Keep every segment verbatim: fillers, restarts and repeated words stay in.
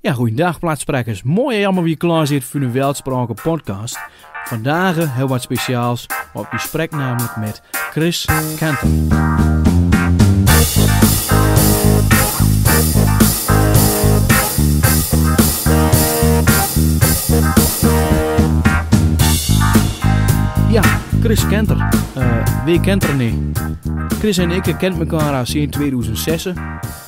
Ja, goeiedag plaatsprekers. Mooi dat allemaal weer klaar zit voor een Weltspraken podcast. Vandaag heel wat speciaals. Op gesprek namelijk met Chris Kenter. Ja, Chris Kenter. Uh, wie kent er niet? Chris en ik kennen elkaar al sinds tweeduizend zes. Uh,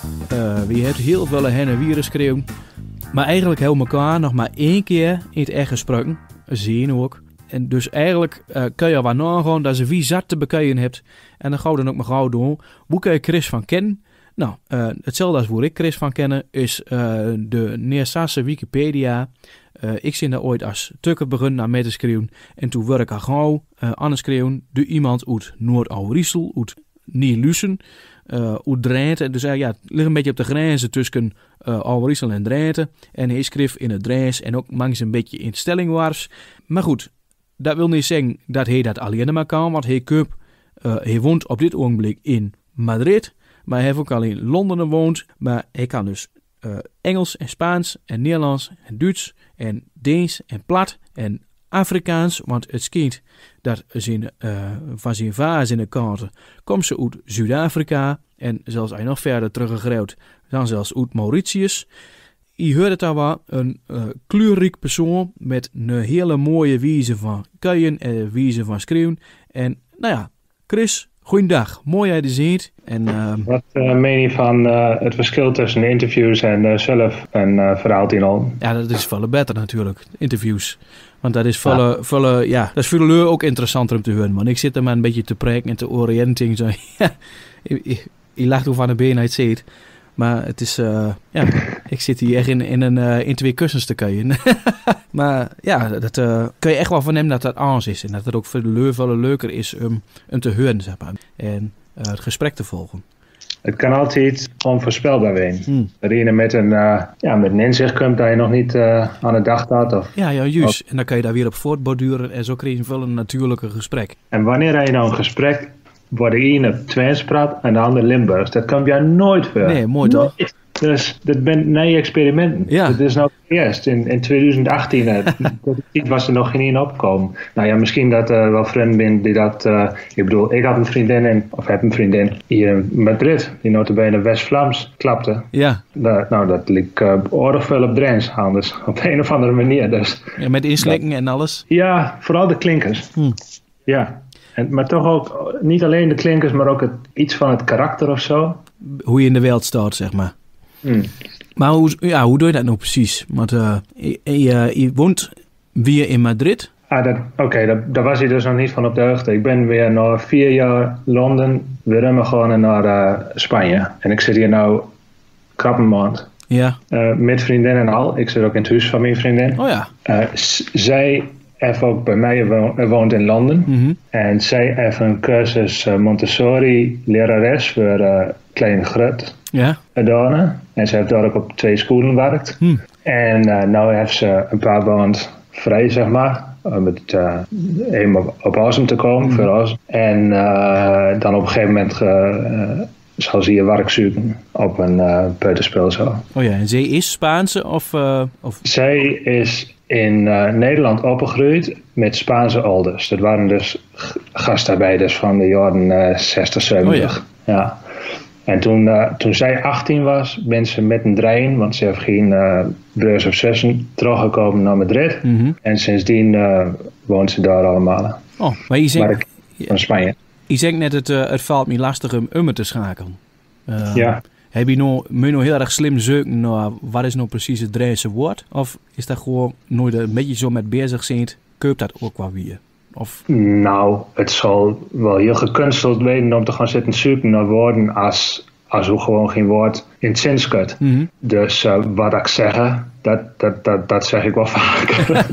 we hebben heel veel hen en weer geschreven. Maar eigenlijk hebben we elkaar nog maar één keer in het echt gesproken. Zien ook. En dus eigenlijk uh, kun je wel nagaan dat ze wie zat te bekijken hebt. En dan gaan we dan ook maar gauw doen. Hoe kun je Chris van kennen? Nou, uh, hetzelfde als hoe ik Chris van kennen is uh, de Neersasse Wikipedia. Uh, ik zit daar ooit als tukker begonnen aan mee te schrijven. En toen werd ik al gauw uh, aan het schrijven. De iemand uit Noord-Oude-Riesel, uit Nier-Lussen, uh, uit Drenthe. Dus uh, ja, het ligt een beetje op de grenzen tussen uh, Oude-Riesel en Drenthe. En hij schreef in het Drents en ook mangs een beetje in Stellingwars. Maar goed, dat wil niet zeggen dat hij dat alleen maar kan. Want hij, kup, uh, hij woont op dit ogenblik in Madrid. Maar hij heeft ook al in Londen gewoond. Maar hij kan dus uh, Engels en Spaans en Nederlands en Duits en Deens en Plat en Afrikaans. Want het schijnt dat zijn, uh, van zijn vader in de kaarten komt ze uit Zuid-Afrika. En zelfs hij nog verder teruggegreeuwd dan zelfs uit Mauritius. Je hoort het al wel, een uh, kleurrijk persoon met een hele mooie wijze van kuien en wijze van schreeuwen. En nou ja, Chris, goeiedag. Mooi dat je er ziet. En, uh, Wat uh, meen je van uh, het verschil tussen interviews en uh, zelf een uh, verhaal in al? Ja, dat is veel beter natuurlijk, interviews. Want dat is veel, ja. veel, ja, dat is voor de leur ook interessanter om te horen. Want ik zit er maar een beetje te preken en te oriënteren. Zo, ja, je, je lacht hoe van de been uit ziet. Maar het is, uh, ja, ik zit hier echt in, in, een, uh, in twee kussens te kuien. Maar ja, dat uh, kun je echt wel van hem dat dat anders is. En dat het ook voor de leur veel leuker is um, om te horen, zeg maar. En uh, het gesprek te volgen. Het kan altijd onvoorspelbaar zijn. Hmm. Dat je met een, uh, ja, met een inzicht komt dat je nog niet uh, aan de dag staat. Of, ja, ja, juist. Of... En dan kan je daar weer op voortborduren en zo krijg je wel een natuurlijke gesprek. En wanneer je nou een gesprek waar de ene Twents praat en de andere Limburgs. Dat kan je nooit voor. Nee, mooi toch? Dus dat ben nee experimenten. Ja. Dat is nou eerst in, in twintig achttien. Dat was er nog geen één opkomen. Nou ja, misschien dat er uh, wel vrienden zijn die dat. Uh, ik bedoel, ik had een vriendin in, of heb een vriendin hier in Madrid, die notabene West-Vlaams klapte. Ja. Dat, nou, dat liep uh, aardig veel op Drents, anders op een of andere manier. Dus. Ja, met inslikken en alles. Ja, vooral de klinkers. Hm. Ja. En, maar toch ook niet alleen de klinkers, maar ook het, iets van het karakter of zo. Hoe je in de wereld staat, zeg maar. Hmm. Maar hoe, ja, hoe doe je dat nou precies? Want uh, je, je, je woont weer in Madrid. Ah, Oké, okay, daar, daar was hij dus nog niet van op de hoogte. Ik ben weer na vier jaar Londen weer gewoon naar uh, Spanje. En ik zit hier nou krap een maand. Ja. Uh, met vriendin en al. Ik zit ook in het huis van mijn vriendin. Oh ja. Uh, s- zij heeft ook bij mij wo- woont in Londen. Mm-hmm. En zij heeft een cursus uh, Montessori lerares voor uh, kleine grut. Ja. Adornen. En ze heeft daar ook op twee scholen gewerkt. Hm. En uh, nu heeft ze een paar maanden vrij, zeg maar. Om het uh, even op, op Awesome te komen, Hm. voor ons. En uh, dan op een gegeven moment uh, zal ze hier werk zoeken op een uh, peuterspel zo. Oh ja, en zij is Spaanse of... Uh, of... Zij is in uh, Nederland opgegroeid met Spaanse ouders. Dat waren dus g- gastarbeiders van de jaren uh, zestig, zeventig. Oh ja. Ja. En toen, uh, toen zij achttien was, ben ze met een trein, want ze heeft geen uh, broers of zussen, teruggekomen naar Madrid. Mm-hmm. En sindsdien uh, woont ze daar allemaal. Oh, maar je zegt, Maar ik, van Spanje. je zegt net, het, uh, het valt me lastig om ummen te schakelen. Uh, Ja. Heb je nou, moet je nou heel erg slim zoeken naar wat is nou precies het Drentse woord? Of is dat gewoon nooit een beetje zo met bezig zijn, koopt dat ook wel weer? Of... Nou, het zal wel heel gekunsteld weten om te gaan zitten zoeken naar woorden als, als hoe gewoon geen woord in het zin schudt. Mm-hmm. Dus uh, wat ik zeg, dat, dat, dat, dat zeg ik wel vaker.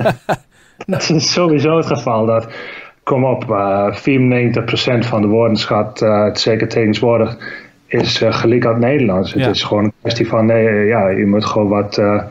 Dat is sowieso het geval. Dat, kom op, uh, vierennegentig procent van de woordenschat, uh, het zeker tegenwoordig, is uh, gelijk uit Nederlands. Ja. Het is gewoon een kwestie van, nee, ja, je moet gewoon wat... Uh,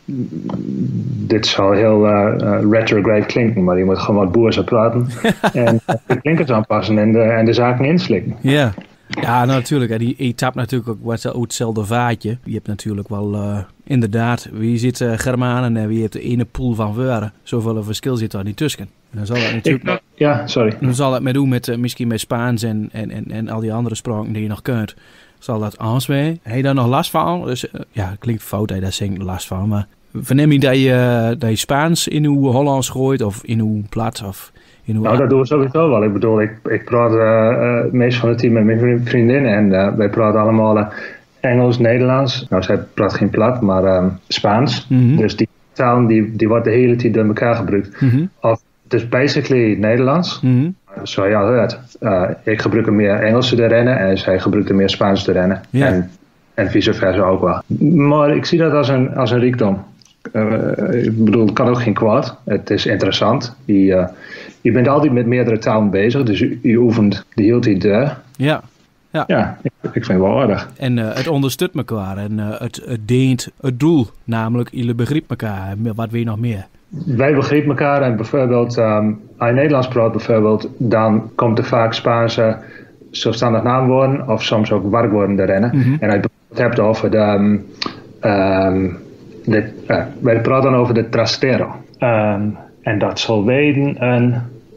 dit zal heel uh, uh, retrograde klinken, maar je moet gewoon wat boers praten en de klinkers aanpassen en de, en de zaken inslikken. Ja, Ja, nou, natuurlijk. En je tapt natuurlijk ook wat hetzelfde vaatje. Je hebt natuurlijk wel, uh, inderdaad, wie zit uh, Germanen en wie heeft de ene pool van Veuren. Zoveel verschil zit er niet tussen. En dan zal dat natuurlijk. Ik, ja, sorry. Dan zal dat met doen met uh, misschien met Spaans en, en, en, en al die andere spraken die je nog kunt. Zal dat anders mee? Heb je daar nog last van? Dus, uh, ja, klinkt fout dat je daar zingt last van. Maar verneem je dat je, uh, dat je Spaans in uw Hollands gooit of in uw plat of in uw... Nou, dat doen we sowieso wel. Ik bedoel, ik, ik praat uh, uh, meest van het team met mijn vriendin en uh, wij praten allemaal uh, Engels, Nederlands. Nou, zij praat geen plat, maar uh, Spaans. Mm-hmm. Dus die taal die, die wordt de hele tijd door elkaar gebruikt. Mm-hmm. Of het is basically Nederlands. Mm-hmm. Zoals je al hoort. Uh, ik gebruik meer Engels te rennen en zij gebruikt meer Spaans te rennen. Yeah. En, en vice versa ook wel. Maar ik zie dat als een, als een rijkdom. Uh, ik bedoel, het kan ook geen kwaad. Het is interessant. Je, uh, je bent altijd met meerdere talen bezig, dus je, je oefent de hele tijd daar. Ja. Ja, ja ik, ik vind het wel aardig. En uh, het ondersteunt elkaar en uh, het, het dient het doel, namelijk jullie begrijpen elkaar. Wat wil je nog meer? Wij begrijpen elkaar en bijvoorbeeld, um, als je Nederlands praat bijvoorbeeld, dan komt er vaak Spaanse zelfstandig naamwoorden of soms ook werkwoorden erin. Mm-hmm. En als je het hebt over de... Um, um, de uh, wij praten over de trastero. Um, en dat zal weten een...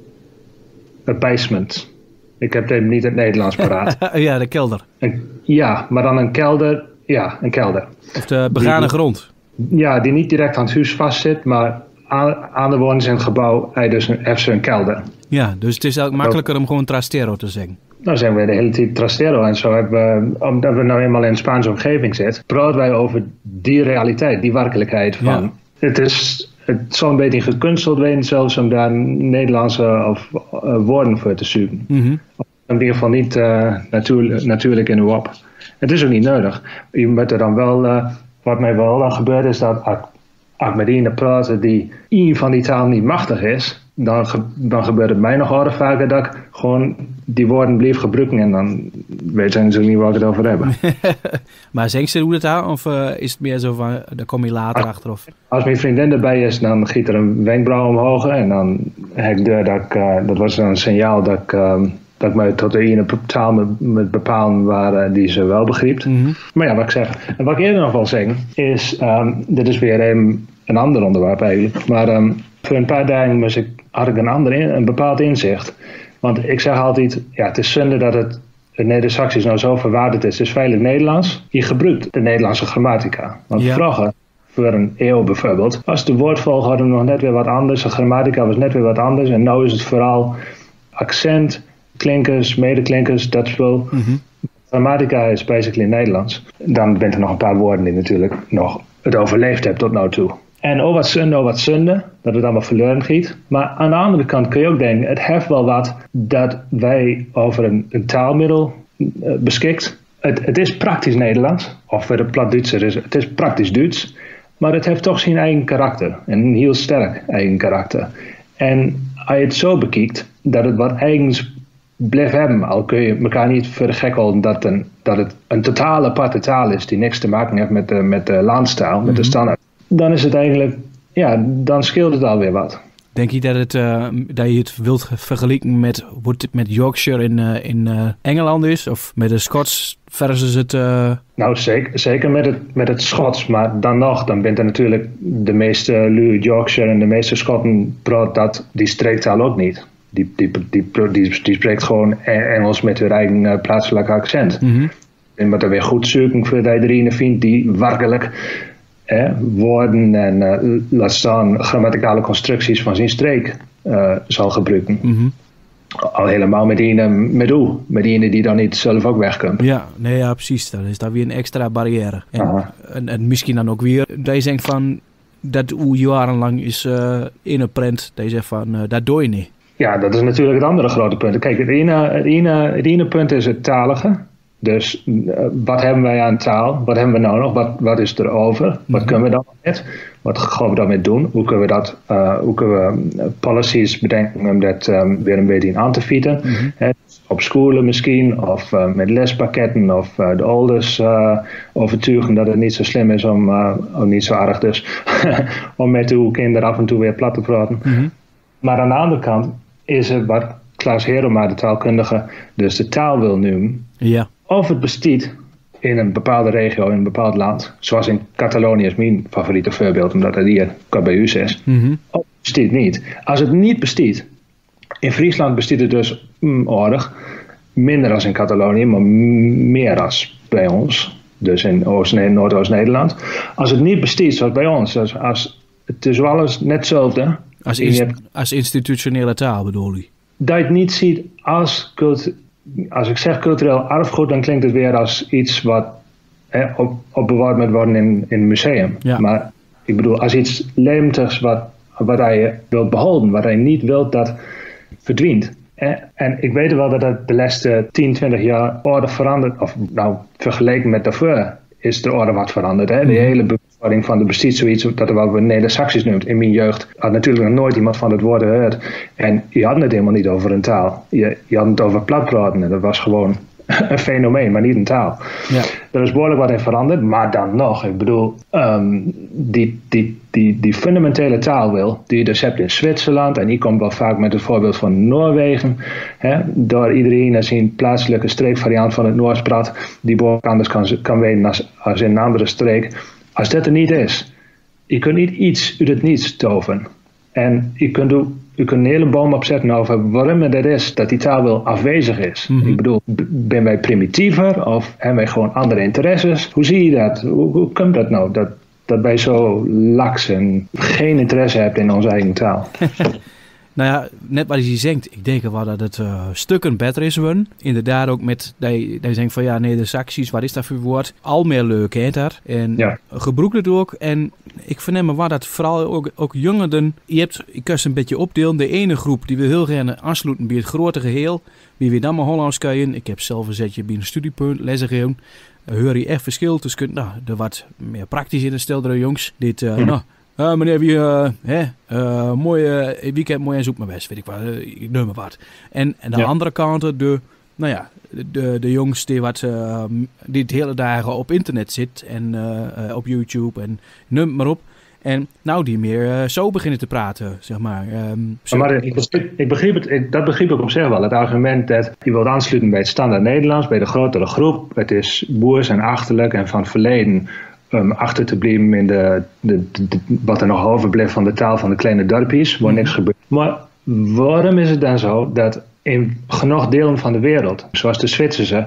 een basement. Ik heb het niet in het Nederlands paraat. Ja, de kelder. Een, ja, maar dan een kelder. Ja, een kelder. Of de begane die, grond. Ja, die niet direct aan het huis vastzit, maar aan, aan de wonings in het gebouw hij dus een, heeft ze een kelder. Ja, dus het is ook makkelijker om gewoon trastero te zeggen. Nou zeggen we de hele tijd trastero en zo hebben we, omdat we nou eenmaal in een Spaanse omgeving zitten, praten wij over die realiteit, die werkelijkheid van. Ja. Het is... Het zal een beetje gekunsteld zijn, zelfs om daar Nederlandse of, uh, woorden voor te zoeken. Mm-hmm. In ieder geval niet uh, natuurlijk, natuurlijk in uw op. Het is ook niet nodig. Je moet er dan wel, uh, wat mij wel dan gebeurt is dat als ik met iemand praat die één van die talen niet machtig is, dan, ge, dan gebeurt het mij nog harder vaker dat ik gewoon die woorden blijf gebruiken en dan weet ze natuurlijk niet waar ik het over hebben. Maar zeg ze hoe dat aan? Of uh, is het meer zo van, daar kom je later als, achter? Of? Als mijn vriendin erbij is, dan giet er een wenkbrauw omhoog en dan heb ik de, dat, ik, uh, dat was dan een signaal dat ik, uh, dat ik me tot de ene taal met, met bepalen waar uh, die ze wel begrijpt. Mm-hmm. Maar ja, wat ik zeg, en wat ik eerder nog wil zeggen is, um, dit is weer een, een ander onderwerp eigenlijk, maar um, voor een paar dagen moest ik, had ik een, ander in, een bepaald inzicht. Want ik zeg altijd, ja, het is zonde dat het, het Neder-Saxisch nou zo verwaarderd is. Het is veilig Nederlands. Je gebruikt de Nederlandse grammatica. Want ja. Vroeger, voor een eeuw bijvoorbeeld, was de woordvolgorde nog net weer wat anders. De grammatica was net weer wat anders. En nu is het vooral accent, klinkers, medeklinkers, dat spul. Mm-hmm. Grammatica is basically Nederlands. Dan bent er nog een paar woorden die natuurlijk nog het overleefd hebben tot nu toe. En oh wat zonde, oh wat zonde, dat het allemaal verloren giet. Maar aan de andere kant kun je ook denken, het heeft wel wat dat wij over een, een taalmiddel uh, beschikt. Het, het is praktisch Nederlands, of voor de plat Duitser is het is praktisch Duits. Maar het heeft toch zijn eigen karakter, een heel sterk eigen karakter. En als je het zo bekijkt, dat het wat eigens blijft hebben, al kun je elkaar niet voor de gek houden dat, een, dat het een totale aparte taal is die niks te maken heeft met de, met de landstaal, met mm-hmm. de standaard. Dan is het eigenlijk, ja, dan scheelt het alweer wat. Denk je dat, het, uh, dat je het wilt vergelijken met wat het met Yorkshire in, uh, in uh, Engeland is? Of met de Scots versus het... Uh... Nou, zeker, zeker met, het, met het Schots. Maar dan nog, dan bent er natuurlijk de meeste lui Yorkshire en de meeste Schotten praat dat, die streektaal ook niet. Die, die, die, die, die spreekt gewoon Engels met hun eigen uh, plaatselijke accent. Mm-hmm. En moet er weer goed zoeken voor dat iedereen vindt die werkelijk... Eh, woorden en uh, laat staan grammaticale constructies van zijn streek uh, zal gebruiken. Mm-hmm. Al helemaal met die met u, met die die dan niet zelf ook wegkomt. Ja, nee, ja, precies. Dat is dan weer een extra barrière. En, en, en misschien dan ook weer, dat je zegt van, dat u jarenlang is uh, in een prent, dat je zegt van, uh, dat doe je niet. Ja, dat is natuurlijk het andere grote punt. Kijk, het ene, het ene, het ene punt is het talige. Dus uh, wat hebben wij aan taal? Wat hebben we nou nog? Wat, wat is er over? Mm-hmm. Wat kunnen we dan met? Wat gaan we daarmee doen? Hoe kunnen we dat? Uh, hoe kunnen we policies bedenken om dat um, weer een beetje aan te fietsen? Mm-hmm. He, op scholen misschien, of uh, met lespakketten, of uh, de ouders uh, overtuigen dat het niet zo slim is om, uh, om niet zo aardig dus, om met uw kinderen af en toe weer plat te praten. Mm-hmm. Maar aan de andere kant is het wat Klaas Heroma, de taalkundige, dus de taal wil noemen. Ja. of het bestaat in een bepaalde regio, in een bepaald land, zoals in Catalonië is mijn favoriete voorbeeld, omdat het hier kort bij u is, mm-hmm. of het bestaat niet. Als het niet bestaat, in Friesland bestaat het dus mm, aardig, minder als in Catalonië, maar m- meer als bij ons, dus in Oost- Noordoost-Nederland. Als het niet bestaat, zoals bij ons, als, als, het is wel eens net hetzelfde. Als, inst- hebt, als institutionele taal bedoel je? Dat je het niet ziet als cult, als ik zeg cultureel erfgoed, dan klinkt het weer als iets wat hè, op, op bewaard moet worden in, in een museum. Ja. Maar ik bedoel, als iets leemtigs wat, wat je wilt behouden, wat je niet wilt dat verdwijnt. En ik weet wel dat het de laatste tien, twintig jaar orde veranderd, of nou, vergeleken met daarvoor, is de orde wat veranderd. Hè? De hele bewustwording van de bestied, zoiets dat er wel Neder-Saxisch noemt. In mijn jeugd had natuurlijk nog nooit iemand van het woord gehoord. En je had het helemaal niet over een taal. Je, je had het over platpraten. Dat was gewoon een fenomeen, maar niet een taal. Ja. Er is behoorlijk wat in veranderd, maar dan nog. Ik bedoel, um, die, die, die, die fundamentele taalwil die je dus hebt in Zwitserland, en die komt wel vaak met het voorbeeld van Noorwegen, hè, door iedereen als een plaatselijke streekvariant van het Noors praat, die behoorlijk anders kan, kan weten als, als in een andere streek. Als dat er niet is, je kunt niet iets uit het niets toveren. En je kunt ook U kunt een hele boom opzetten over waarom het is dat die taal wel afwezig is. Mm-hmm. Ik bedoel, ben wij primitiever of hebben wij gewoon andere interesses? Hoe zie je dat? Hoe, hoe komt dat nou? Dat, dat wij zo laks en geen interesse hebben in onze eigen taal. Nou ja, net wat je zegt, ik denk wel dat het uh, stukken beter is worden. Inderdaad ook met, dat je, dat je denkt van ja, nee, de Saxisch, wat is dat voor woord? Al meer leuk heet dat. En ja. gebruikt het ook. En ik verneem me waar dat vooral ook, ook jongeren, je hebt, ik kan ze een beetje opdelen. De ene groep die wil heel gerne aansluiten bij het grote geheel. Wie weer dan maar Hollands kan. Ik heb zelf een zetje bij een studiepunt, lessen gegeven. Uh, hoor je echt verschil tussen, nou, er wat meer praktisch in de stelde jongens. Dit, uh, hm. nou. Uh, meneer, wie, uh, hè, uh, mooi uh, weekend, mooi en zoek maar best, weet ik wat, uh, ik noem maar wat. En aan de ja. andere kant, de, nou ja, de, de jongens die, wat, uh, die het hele dagen op internet zit en uh, uh, op YouTube en noem maar op. En nou, die meer uh, zo beginnen te praten, zeg maar. Um, maar ik, ik begreep het, ik, dat begreep ik op zich wel. Het argument dat je wilt aansluiten bij het standaard Nederlands, bij de grotere groep. Het is boers en achterlijk en van het verleden. Um, achter te blijven in de, de, de, de, wat er nog overblijft van de taal van de kleine dorpjes, waar niks gebeurt. Maar waarom is het dan zo dat in genoeg delen van de wereld, zoals de Zwitserse,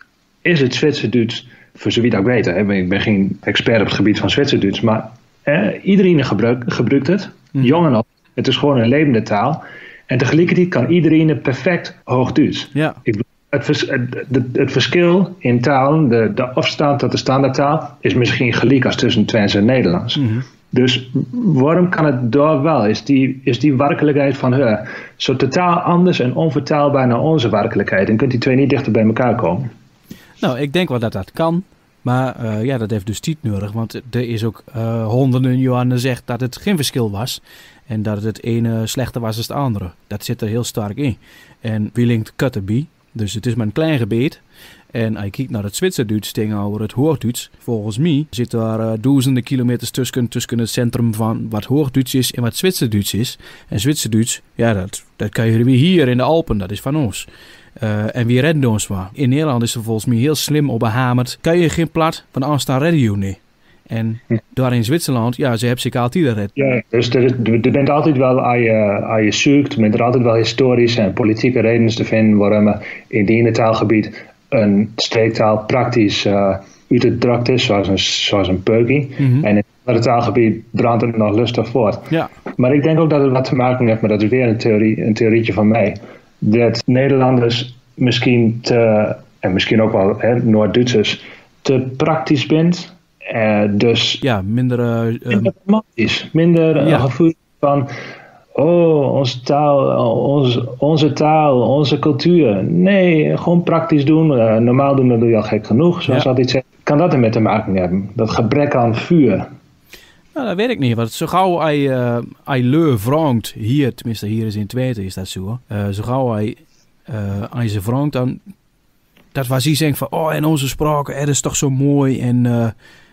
is het Zwitserduits, voor zover ik weet, hè, ik ben geen expert op het gebied van Zwitserduits, maar eh, iedereen gebruikt, gebruikt het, mm. jong en oud. Het is gewoon een levende taal. En tegelijkertijd kan iedereen het perfect Hoogduits. Ja. Ik Het, vers, het, het, het verschil in taal, de, de afstand tot de standaardtaal, is misschien gelijk als tussen Twents en Nederlands. Mm-hmm. Dus waarom kan het daar wel? Is die, is die werkelijkheid van haar zo totaal anders en onvertaalbaar naar onze werkelijkheid? En kunt die twee niet dichter bij elkaar komen? Nou, ik denk wel dat dat kan. Maar uh, ja, dat heeft dus tijd nodig. Want er is ook uh, honderden jaren zegt dat het geen verschil was. En dat het ene slechter was dan het andere. Dat zit er heel sterk in. En wie linkt Kutterby? Dus het is maar een klein gebied. En als je kijkt naar het Zwitserduits tegenover het Hoogduits, volgens mij zit daar uh, duizenden kilometers tussen, tussen het centrum van wat Hoogduits is en wat Zwitserduits is. En Zwitserduits, ja, dat, dat kan je weer hier in de Alpen, dat is van ons. Uh, en wie redden ons maar. In Nederland is er volgens mij heel slim op behamerd. Kan je geen plat van aanstaan redden je niet. En daar in Zwitserland, ja, ze hebben zich altijd gered. Ja, dus er, er bent altijd wel, als je, als je zoekt, er bent er altijd wel historische en politieke redenen te vinden waarom er in het ene taalgebied een streektaal praktisch uh, uit het drakt is, zoals een, zoals een peukie. Mm-hmm. En in het andere taalgebied brandt het nog lustig voort. Ja. Maar ik denk ook dat het wat te maken heeft, maar dat is weer een, theorie, een theorietje van mij, dat Nederlanders misschien te, en misschien ook wel hè, Noord-Duitsers, te praktisch bent. Uh, dus ja, minder uh, minder romantisch, minder uh, ja. gevoel van oh, onze taal, onze, onze taal, onze cultuur. Nee, gewoon praktisch doen. Uh, normaal doen, dat doe je al gek genoeg, zoals ja. altijd zegt. Kan dat ermee te maken hebben? Dat gebrek aan vuur. Nou, dat weet ik niet. Want zo gauw hij uh, hij leur vraagt, hier, tenminste hier is in Twente is dat zo. Uh, zo gauw hij uh, hij ze vraagt, dan dat was hij zegt van oh, en onze spraak, dat is toch zo mooi en uh,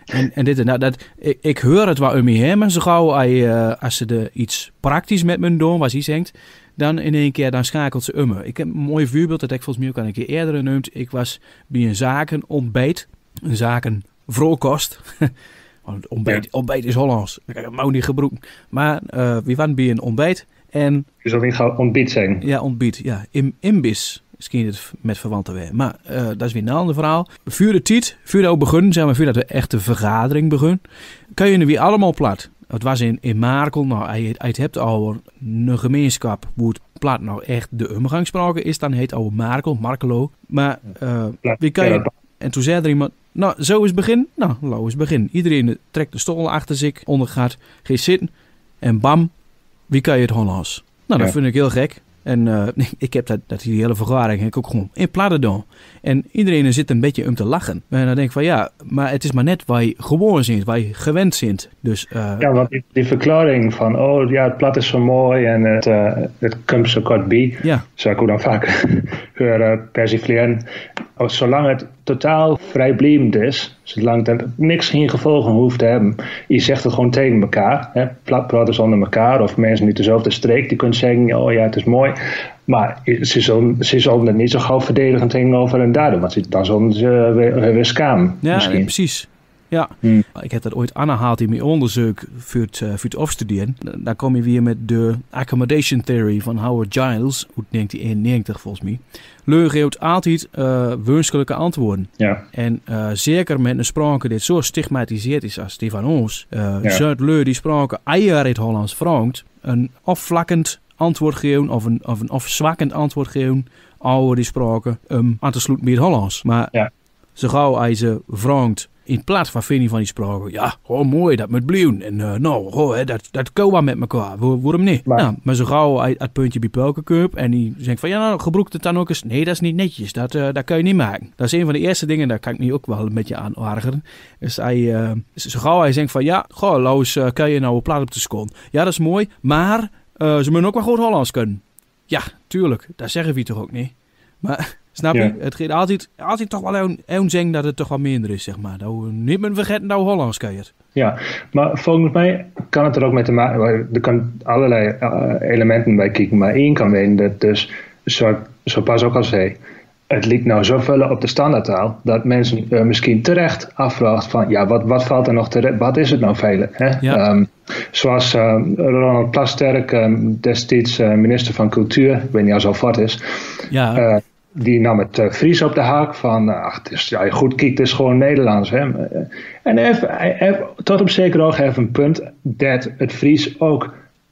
En, en dit en dat. dat ik, ik hoor het wel om me heen, maar zo gauw als, uh, als ze er iets praktisch met me doen, wat hij zegt, dan in één keer dan schakelt ze om me. Ik heb een mooi voorbeeld, dat ik volgens mij ook al een keer eerder genoemd. Ik was bij een zaken ontbijt, een zaken vroegkost. ontbijt, ja. ontbijt is Hollands, ik heb het niet gebroken. Maar uh, we waren bij een ontbijt en... Je zal niet gaan ontbijt zijn. Ja, ontbijt, ja. Im, imbis. Misschien het met verwanten weer. Maar uh, dat is weer een ander verhaal. Vuur de tijd, vuur dat ook begonnen, zeg maar, vuur dat de echte vergadering begon, kun je er weer allemaal plat. Het was in, in Markel, nou, hij, hij hebt al een gemeenschap hoe het plat nou echt de omgangsspraak is, dan heet oude Markel, Markelo. Maar uh, wie kan je... En toen zei er iemand, nou, zo is het begin. Nou, zo is het begin. Iedereen trekt de stoel achter zich, ondergaat, gaat zitten en bam, wie kan je het Hollands? Nou, dat ja. vind ik heel gek. En uh, ik heb dat, dat die hele vergadering heb ik ook gewoon in platte doen. En iedereen zit een beetje om te lachen. En dan denk ik van ja, maar het is maar net waar je gewoon zijn, waar je gewend bent. Dus, uh, ja, want die, die verklaring van oh ja, het plat is zo mooi en het, uh, het komt zo kort bij. Ja. Zou ik ook dan vaak horen persifleren. Oh, zolang het totaal vrijblijvend is, zolang het niks geen gevolgen hoeft te hebben. Je zegt het gewoon tegen elkaar. Hè? Platpraaters onder elkaar of mensen uit dezelfde streek. Die kunnen zeggen, oh ja, het is mooi. Maar ze zullen, ze zullen het niet zo gauw verdedigen tegenover en daardoor. Want dan zullen ze weer, weer schamen. Ja, nee, precies. Ja, hmm. Ik heb dat ooit aangehaald in mijn onderzoek voor het, uh, voor het afstuderen. Dan kom je weer met de accommodation theory van Howard Giles, uit negentien eenennegentig volgens mij. Leur geeft altijd uh, wenselijke antwoorden. Ja. En uh, zeker met een sprake die zo stigmatiseerd is als die van ons. Uh, ja. Zuid Leur die sprake eier in het Hollands vraagt, een afvlakkend antwoord geven of een, of een afzwakkend antwoord geven over die sprake um, aan te sluiten bij het Hollands. Maar ja. zo gauw hij ze vraagt in plaats van vind je van die sprake, ja, oh mooi, dat moet blijven. En uh, nou, oh, hè, dat, dat kan wel met elkaar. Waar, waarom niet? Maar, nou, maar zo gauw hij het puntje bij Pelkencup en die zegt van, ja, nou, gebruik het dan ook eens. Nee, dat is niet netjes. Dat, uh, dat kan je niet maken. Dat is een van de eerste dingen, daar kan ik me ook wel een beetje aan ergeren. Dus hij, uh, zo gauw hij zegt van, ja, goh, Loos, uh, kan je nou een plaat op de seconde? Ja, dat is mooi, maar uh, ze moeten ook wel goed Hollands kunnen. Ja, tuurlijk. Dat zeggen we toch ook niet. Maar... Snap je? Ja. Het gaat altijd, altijd toch wel een zeggen dat het toch wat minder is, zeg maar. Dat we niet meer vergeten dat we Hollands kan. Ja, maar volgens mij kan het er ook met te maken. Er kan allerlei uh, elementen bij kijken, maar één kan weten dat dus, zo, zo pas ook al zei, het lijkt nou zoveel op de standaardtaal dat mensen uh, misschien terecht afvragen van, ja, wat, wat valt er nog terecht? Wat is het nou velen? Hè? Ja. Um, zoals uh, Ronald Plasterk, um, destijds uh, minister van Cultuur, ik weet niet of het al fort is. Ja. Uh, Die nam het uh, Fries op de haak van, ach, het is, ja, je goed kijkt, het is gewoon Nederlands. Hè? En hij heeft, hij heeft tot op zeker oog heeft een punt dat het Fries ook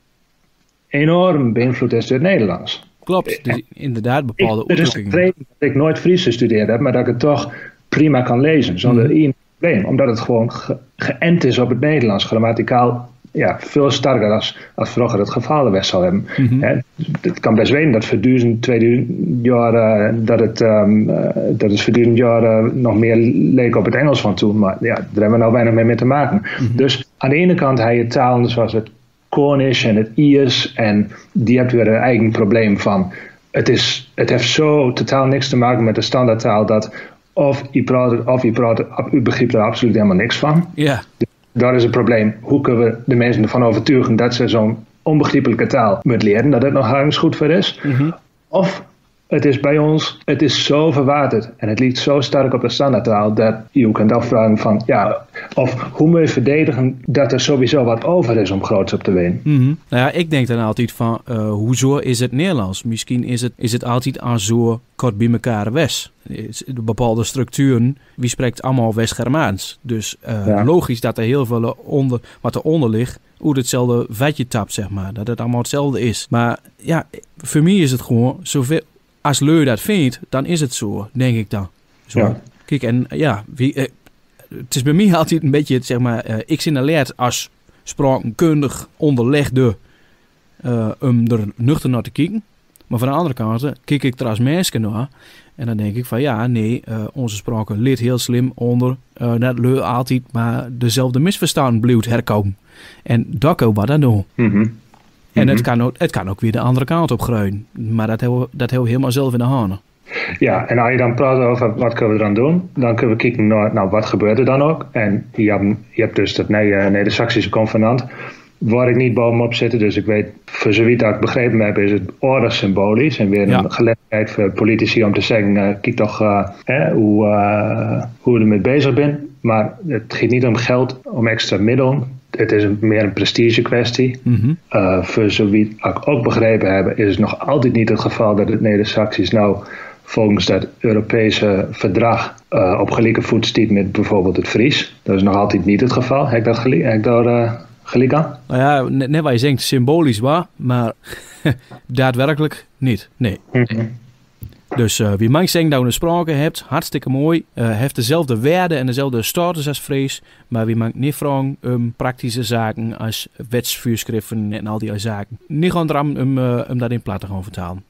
enorm beïnvloed is door het Nederlands. Klopt, dus inderdaad bepaalde ik, uitdrukkingen. Het is reden dat ik nooit Fries gestudeerd heb, maar dat ik het toch prima kan lezen, zonder één mm. probleem. Omdat het gewoon ge, geënt is op het Nederlands, grammaticaal. Ja, veel sterker als, als vroeger het geval was zou hebben. Mm-hmm. He, het kan best weten dat voor duizend, tweeduizend jaar uh, dat het, um, uh, dat het voor duizend jaar uh, nog meer leek op het Engels van toen. Maar ja, daar hebben we nou weinig mee, mee te maken. Mm-hmm. Dus aan de ene kant heb je talen zoals het Cornish en het Iers. En die hebben weer een eigen probleem van. Het, is, het heeft zo totaal niks te maken met de standaardtaal dat of je praat, of je praat, u begrijpt er absoluut helemaal niks van. Ja. Yeah. Daar is het probleem. Hoe kunnen we de mensen ervan overtuigen dat ze zo'n onbegrijpelijke taal moeten leren, dat het nog ergens goed voor is? Mm-hmm. Of het is bij ons, het is zo verwaterd en het ligt zo sterk op de standaardtaal dat je kunt afvragen van, ja, of hoe moet je verdedigen dat er sowieso wat over is om groots op te winnen? Mm-hmm. Nou ja, ik denk dan altijd van, uh, hoezo is het Nederlands? Misschien is het, is het altijd aan zo kort bij elkaar west. Bepaalde structuren, wie spreekt allemaal West-Germaans. Dus uh, ja. logisch dat er heel veel onder, wat eronder ligt, hoe hetzelfde vetje tapt, zeg maar. Dat het allemaal hetzelfde is. Maar ja, voor mij is het gewoon, zoveel, als Leur dat vindt, dan is het zo, denk ik dan. Zo. Ja. Kijk, en ja, wie, uh, het is bij mij altijd een beetje, zeg maar, uh, ik signaleerd als spraakkundig onderlegde uh, om er nuchter naar te kijken. Maar van de andere kant kijk ik er als mens naar. En dan denk ik van ja, nee, uh, onze sprake leert heel slim onder uh, dat Leur altijd maar dezelfde misverstand blijft herkomen. En dat kan wat dan doen. Mm-hmm. En mm-hmm. het, kan ook, het kan ook weer de andere kant op groeien. Maar dat hebben we, dat hebben we helemaal zelf in de handen. Ja, en als je dan praat over wat kunnen we dan doen, dan kunnen we kijken naar nou, wat gebeurt er dan ook. En je hebt, je hebt dus dat Neder-Saxische convenant, waar ik niet bovenop zit. Dus ik weet, voor zoiets dat ik begrepen heb, is het oorlog symbolisch. En weer ja. een gelegenheid voor politici om te zeggen, uh, kijk toch uh, eh, hoe, uh, hoe je ermee bezig bent. Maar het gaat niet om geld, om extra middelen. Het is een, meer een prestige kwestie. Mm-hmm. Uh, voor zoiets ik ook begrepen heb, is het nog altijd niet het geval dat het Neder-Saxisch nou volgens dat Europese verdrag uh, op gelijke voet staat met bijvoorbeeld het Fries. Dat is nog altijd niet het geval. Heb ik dat gelijk, heb ik daar uh, gelijk aan? Nou ja, net, net wat je zegt, symbolisch waar, maar daadwerkelijk niet. Nee. Mm-hmm. Dus uh, wie mag zeggen dat je een sprake hebt, hartstikke mooi. Uh, heeft dezelfde waarde en dezelfde status als Fries. Maar wie mag niet vragen om praktische zaken als wetsvoorschriften en al die zaken. Niet gewoon erom om, uh, om dat in plat te gaan vertalen.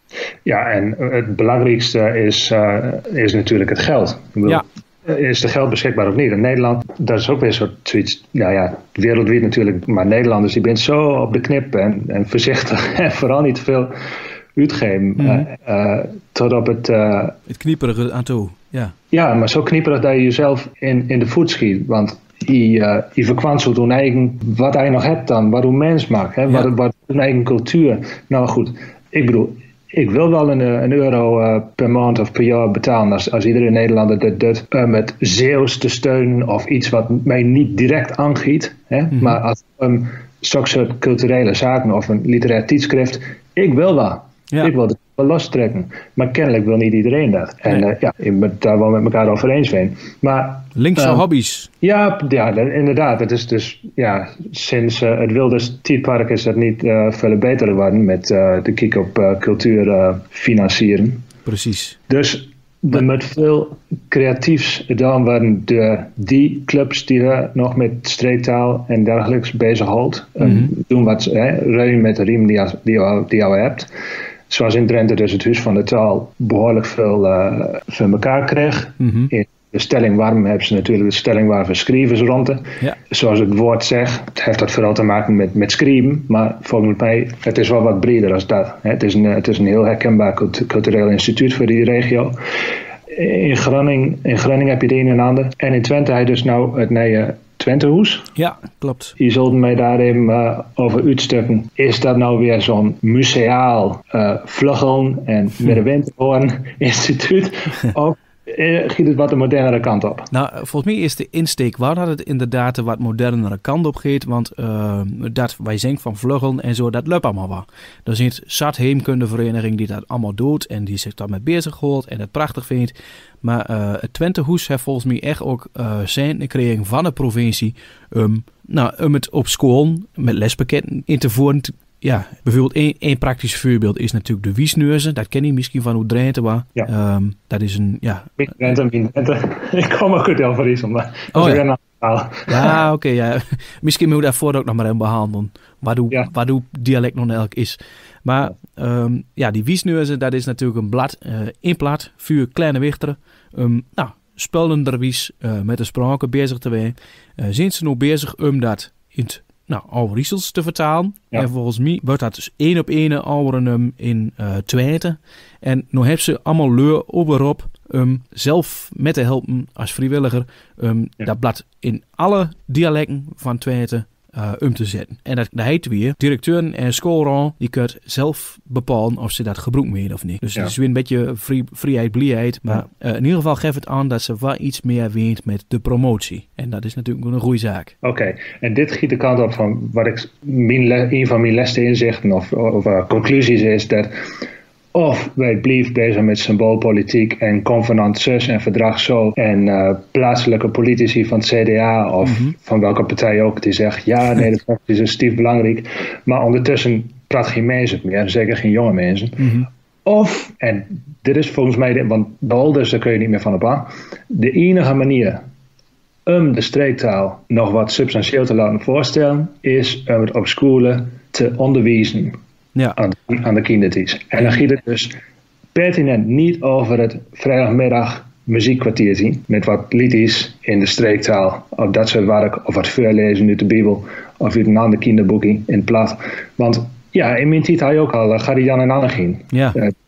Ja, en het belangrijkste is, uh, is natuurlijk het geld. Ik bedoel, ja. Is de geld beschikbaar of niet? In Nederland, dat is ook weer soort zoiets, nou ja, wereldwijd natuurlijk. Maar Nederlanders, die zijn zo op de knip en, en voorzichtig en vooral niet te veel uitgeven. Mm. Uh, uh, tot op het... Uh, het knieperige aan toe, ja. Ja, maar zo knieperig dat je jezelf in, in de voet schiet. Want je, uh, je verkwanselt hoe eigen, wat hij nog hebt dan, wat hoe mens maakt, hè? Ja. Wat, wat een eigen cultuur. Nou goed, ik bedoel, ik wil wel een, een euro uh, per maand of per jaar betalen als, als iedere Nederlander dat doet, uh, met Zeeuws te steunen of iets wat mij niet direct aangiet. Hè? Mm-hmm. Maar als um, zo'n soort culturele zaken of een literair tijdschrift, ik wil wel. Ja. Ik wil het wel lostrekken. Maar kennelijk wil niet iedereen dat. En nee. uh, ja, je moet daar wel met elkaar over eens zijn. Maar linkse uh, hobby's. Ja, ja, inderdaad. Het is dus, ja, sinds uh, het Wilders Tietpark is dat niet uh, veel beter geworden met uh, de kijk op uh, cultuur uh, financieren. Precies. Dus er moet veel creatiefs gedaan worden door die clubs die we nog met streektaal en dergelijks bezighouden. Mm-hmm. Um, doen wat ruim met de riem die je die, die al hebt. Zoals in Drenthe dus het Huis van de Taal behoorlijk veel uh, van elkaar kreeg. Mm-hmm. In de stelling warm hebben ze natuurlijk de stelling waar voor schrijvers rond. Ja. Zoals het woord zegt, het heeft dat vooral te maken met, met schrijven. Maar volgens mij, het is wel wat breder dan dat. Het is een, het is een heel herkenbaar cultureel instituut voor die regio. In Groningen, in Groningen heb je het een en ander. En in Twente heb je dus nou het nieuwe Twentehoes. Ja, klopt. Je zult mij daar even uh, over uitstukken. Is dat nou weer zo'n museaal uh, vluggelen en hm. met een Winterhoorn instituut? Of uh, giet het wat de modernere kant op? Nou, volgens mij is de insteek waar dat het inderdaad de wat modernere kant op gaat. Want uh, dat wij zeggen van vluggelen en zo, dat loopt allemaal wel. Er zit zat heemkundevereniging die dat allemaal doet en die zich daarmee bezig houdt en het prachtig vindt. Maar uh, het Twentehoes heeft volgens mij echt ook uh, zijn gekregen van de provincie um, nou, om het op school met lespakketten in te voeren. Ja, bijvoorbeeld één, één praktisch voorbeeld is natuurlijk de wiesneuzen. Dat ken je misschien van hoe Drenthe was. Ja. Um, dat is een, ja... Drenthe, Drenthe. Ik kom ook uit Elveries, maar dat oh, is ja. weer een Ja, oké. Okay, ja. Misschien moet je daarvoor ook nog maar even behandelen. Wat uw, ja. wat uw dialect nog elk is. Maar um, ja, die wiesneuzen, dat is natuurlijk een blad, uh, in blad, vuur kleine wichteren. Um, nou, spellenderwijs uh, met de sprake bezig te zijn. Uh, zijn ze nu bezig om dat in het nou, Overijssels te vertalen. Ja. En volgens mij wordt dat dus één op één Overenum in uh, Twente. En nu hebben ze allemaal leur overop um, zelf met te helpen als vrijwilliger um, ja. dat blad in alle dialecten van Twente Uh, om te zetten. En dat, dat heet weer directeuren en schoolraad die kunnen zelf bepalen of ze dat gebruiken willen of niet. Dus ja. het is weer een beetje vrij, vrijheid, blijheid. Maar ja. uh, in ieder geval geeft het aan dat ze wel iets meer weet met de promotie. En dat is natuurlijk een goede zaak. Oké, okay. En dit giet de kant op van wat ik mijn le- een van mijn laatste inzichten of, of uh, conclusies is dat of wij blijven bezig met symboolpolitiek en convenant zus en verdrag zo. En uh, plaatselijke politici van het C D A of mm-hmm. van welke partij ook die zegt ja, nee, dat is een stief belangrijk. Maar ondertussen praat geen mensen meer, zeker geen jonge mensen. Mm-hmm. Of, en dit is volgens mij, want de ouders, daar kun je niet meer van op aan. De enige manier om de streektaal nog wat substantieel te laten voorstellen, is om het op scholen te onderwijzen. Ja. Aan, aan de kindertjes. En dan gaat het dus pertinent niet over het vrijdagmiddag muziekkwartier zien. Met wat liedjes in de streektaal. Of dat soort werk. Of wat voorlezen uit de Bijbel. Of uit een ander kinderboekje in het plat. Want ja, in mijn tijd had je ook al uh, Gary Jan en Annegien. Ja. Uh,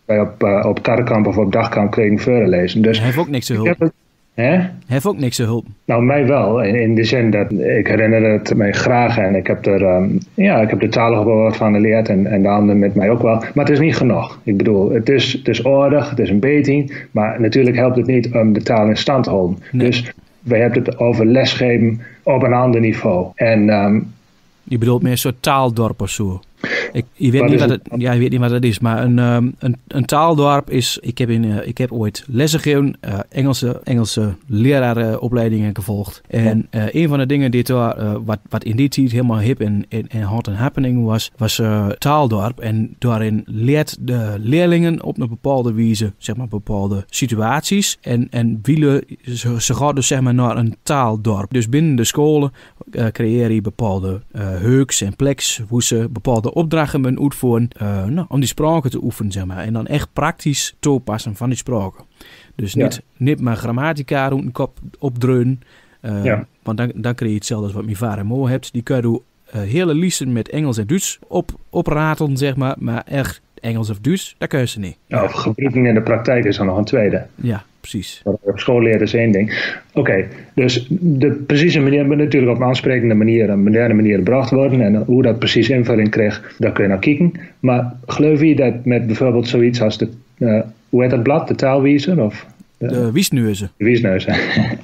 wij op, uh, op karrekamp of op dagkamp kregen voorlezen. Dus hij heeft ook niks te hulp. Hè? Hij heeft ook niks te hulp. Nou, mij wel. In, in de zin dat ik herinner het mij graag en ik heb er, um, ja, ik heb de taal ook wel wat van geleerd en, en de anderen met mij ook wel. Maar het is niet genoeg. Ik bedoel, het is, het is aardig, het is een beting, maar natuurlijk helpt het niet om de taal in stand te houden. Nee. Dus wij hebben het over lesgeven op een ander niveau. En, um, je bedoelt meer een soort taaldorp of zo? Ik, je, weet niet wat het, ja, je weet niet wat het is, maar een, um, een, een taaldorp is... Ik heb, in, uh, ik heb ooit lessen gegeven, uh, Engelse, Engelse lerarenopleidingen gevolgd. En uh, een van de dingen die daar, uh, wat, wat in die tijd helemaal hip en, en, en hot and happening was, was uh, taaldorp. En daarin leert de leerlingen op een bepaalde wijze, zeg maar bepaalde situaties. En, en wielen, ze, ze gaan dus zeg maar naar een taaldorp. Dus binnen de scholen uh, creëer je bepaalde uh, heuks en pleks, hoe ze bepaalde opdrachten moeten uitvoeren uh, nou, om die spraken te oefenen, zeg maar. En dan echt praktisch toepassen van die spraken. Dus ja. niet, niet maar grammatica een kop opdreunen. Uh, ja. Want dan, dan krijg je hetzelfde als wat mijn vader en moeder hebt. Die kun je uh, hele lijsten met Engels en Duits op, opratelen, zeg maar. Maar echt Engels of Duits, dat kun je ze niet. Ja, of gebruiken in de praktijk is dan nog een tweede. Ja, precies. Wat op school leren is één ding. Oké, okay, dus de precieze manier moet natuurlijk op een aansprekende manier, een moderne manier gebracht worden. En hoe dat precies invulling kreeg, daar kun je naar kijken. Maar geloof je dat met bijvoorbeeld zoiets als de, uh, hoe heet dat blad, de taalwijzer? Of de, de Wiesneuzen. De Wiesneuzen.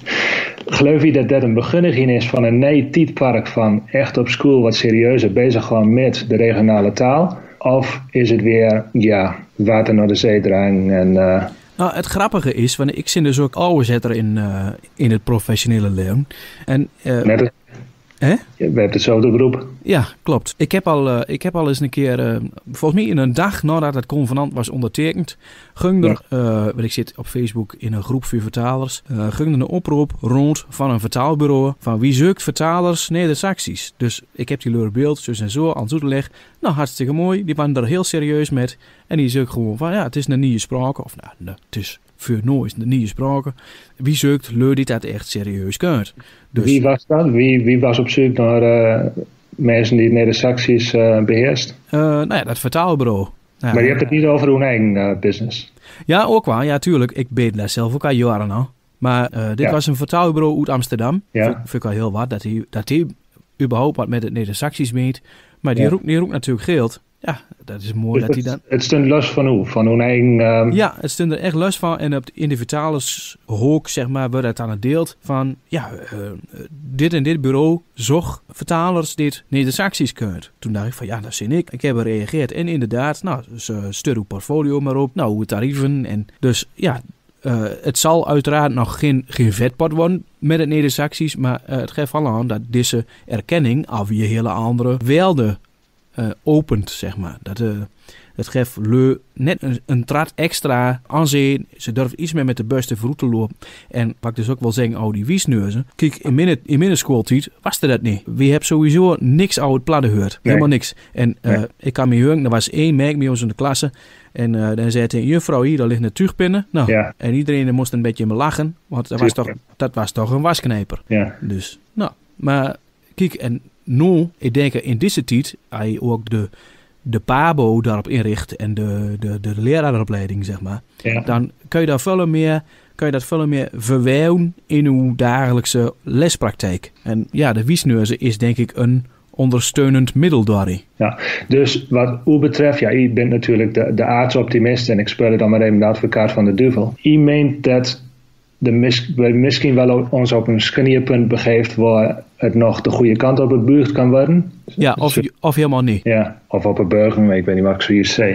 Geloof je dat dat een beginniging is van een nee tijdpark van echt op school wat serieuzer bezig gaan met de regionale taal? Of is het weer, ja, water naar de zeedrang en... Uh, Nou, het grappige is, want ik zit dus ook ouderzetter in, uh, in het professionele leven. En, uh, Net het, hè? Ja, we hebben hetzelfde beroep. Ja, klopt. Ik heb al, uh, ik heb al eens een keer, uh, volgens mij in een dag nadat het convenant was ondertekend, ging er, ja. uh, want ik zit op Facebook in een groep voor vertalers, uh, ging er een oproep rond van een vertaalbureau van wie zoekt vertalers Neder-Saxisch. Dus ik heb die leur beeld, zus en zo, aan het uitleggen. Nou, hartstikke mooi. Die waren er heel serieus met. En die zoekt gewoon van, ja, het is een nieuwe sprake. Of nou, nee, het is voor nooit een nieuwe sprake. Wie zoekt leur die dat echt serieus kunt. Dus, wie was dat? Wie, wie was op zoek naar uh, mensen die het Neder-Saxisch uh, beheerst? Uh, nou ja, dat vertaalbureau. Nou, maar je hebt het niet over hun eigen uh, business. Ja, ook wel. Ja, tuurlijk. Ik ben daar zelf ook al jaren al. Maar uh, dit ja. was een vertaalbureau uit Amsterdam. Ja. Vind, vind ik wel heel wat. Dat hij, dat hij überhaupt wat met het Neder-Saxisch meet. Maar die, ja. roept, die roept natuurlijk geld. Ja, dat is mooi dus dat hij dan... Het stond los van hoe? Van hun eigen... Um... Ja, het stond er echt los van. En op de, in de vertalershoek, zeg maar, werd het aan het deelt van... Ja, uh, dit en dit bureau zocht vertalers dit Neder-Saxisch kunt. Toen dacht ik van, ja, dat zie ik. Ik heb er gereageerd. En inderdaad, nou, ze stuur uw portfolio maar op. Nou, hoe tarieven. En dus, ja... Uh, het zal uiteraard nog geen, geen vetpot worden met het Neder-Saxisch, maar uh, het geeft al aan dat deze erkenning al weer hele andere velden uh, opent, zeg maar. Dat, uh, het geeft le net een, een trad extra aanzien. Ze durft iets meer met de bus te vroeg te lopen. En wat ik dus ook wel zeggen, oh die wiesneuzen. Kijk, in mijn, in mijn schooltijd was er dat niet. We hebben sowieso niks uit het pladden gehoord. Nee. Helemaal niks. En uh, nee. ik kan me heugen, er was één merk bij ons in de klasse. En uh, dan zei hij, juffrouw, hier, daar ligt een tuigpinnen. Nou, ja. En iedereen moest een beetje me lachen. Want dat was, toch, dat was toch een wasknijper. Ja. Dus, nou, maar kijk, en nu, ik denk in deze tijd, hij ook de... de pabo daarop inricht en de, de, de leraaropleiding, zeg maar, ja. dan kun je, daar veel meer, kun je dat veel meer verwijden in uw dagelijkse lespraktijk. En ja, de wiesneuzen is denk ik een ondersteunend middel daarin. Ja, dus wat u betreft, ja, u bent natuurlijk de, de aardsoptimist en ik speel dan maar even de advocaat van de duivel. U meent dat de mis, we misschien wel ons op een scharnierpunt begeeft waar het nog de goede kant op het buurt kan worden. Ja, of, of helemaal niet. Ja, of op een burger, ik weet niet wat ik zoiets zei.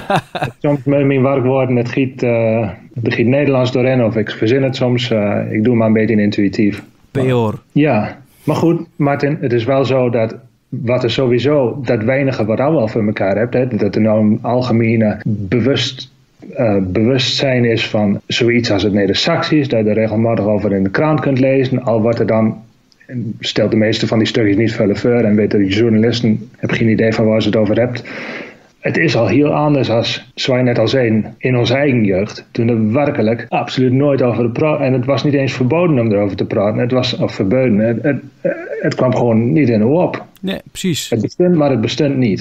Soms met mijn werkwoorden, het giet, uh, het giet Nederlands doorheen of ik verzin het soms. Uh, ik doe maar een beetje intuïtief. Peor. Ja, maar goed, Martin, het is wel zo dat wat er sowieso, dat weinige wat al wel voor elkaar hebt, hè, dat er nou een algemene bewust... Uh, bewustzijn is van zoiets als het Neder-Saxisch, dat je er regelmatig over in de krant kunt lezen, al wordt er dan, stelt de meeste van die stukjes niet veel voor en weten de journalisten, heb geen idee van waar ze het over hebt. Het is al heel anders als, zoals je net al zei, in onze eigen jeugd, toen er werkelijk absoluut nooit over te praten, en het was niet eens verboden om erover te praten, het was of verboden, het, het, het kwam gewoon niet in de op. Nee, precies. Het bestond, maar het bestond niet.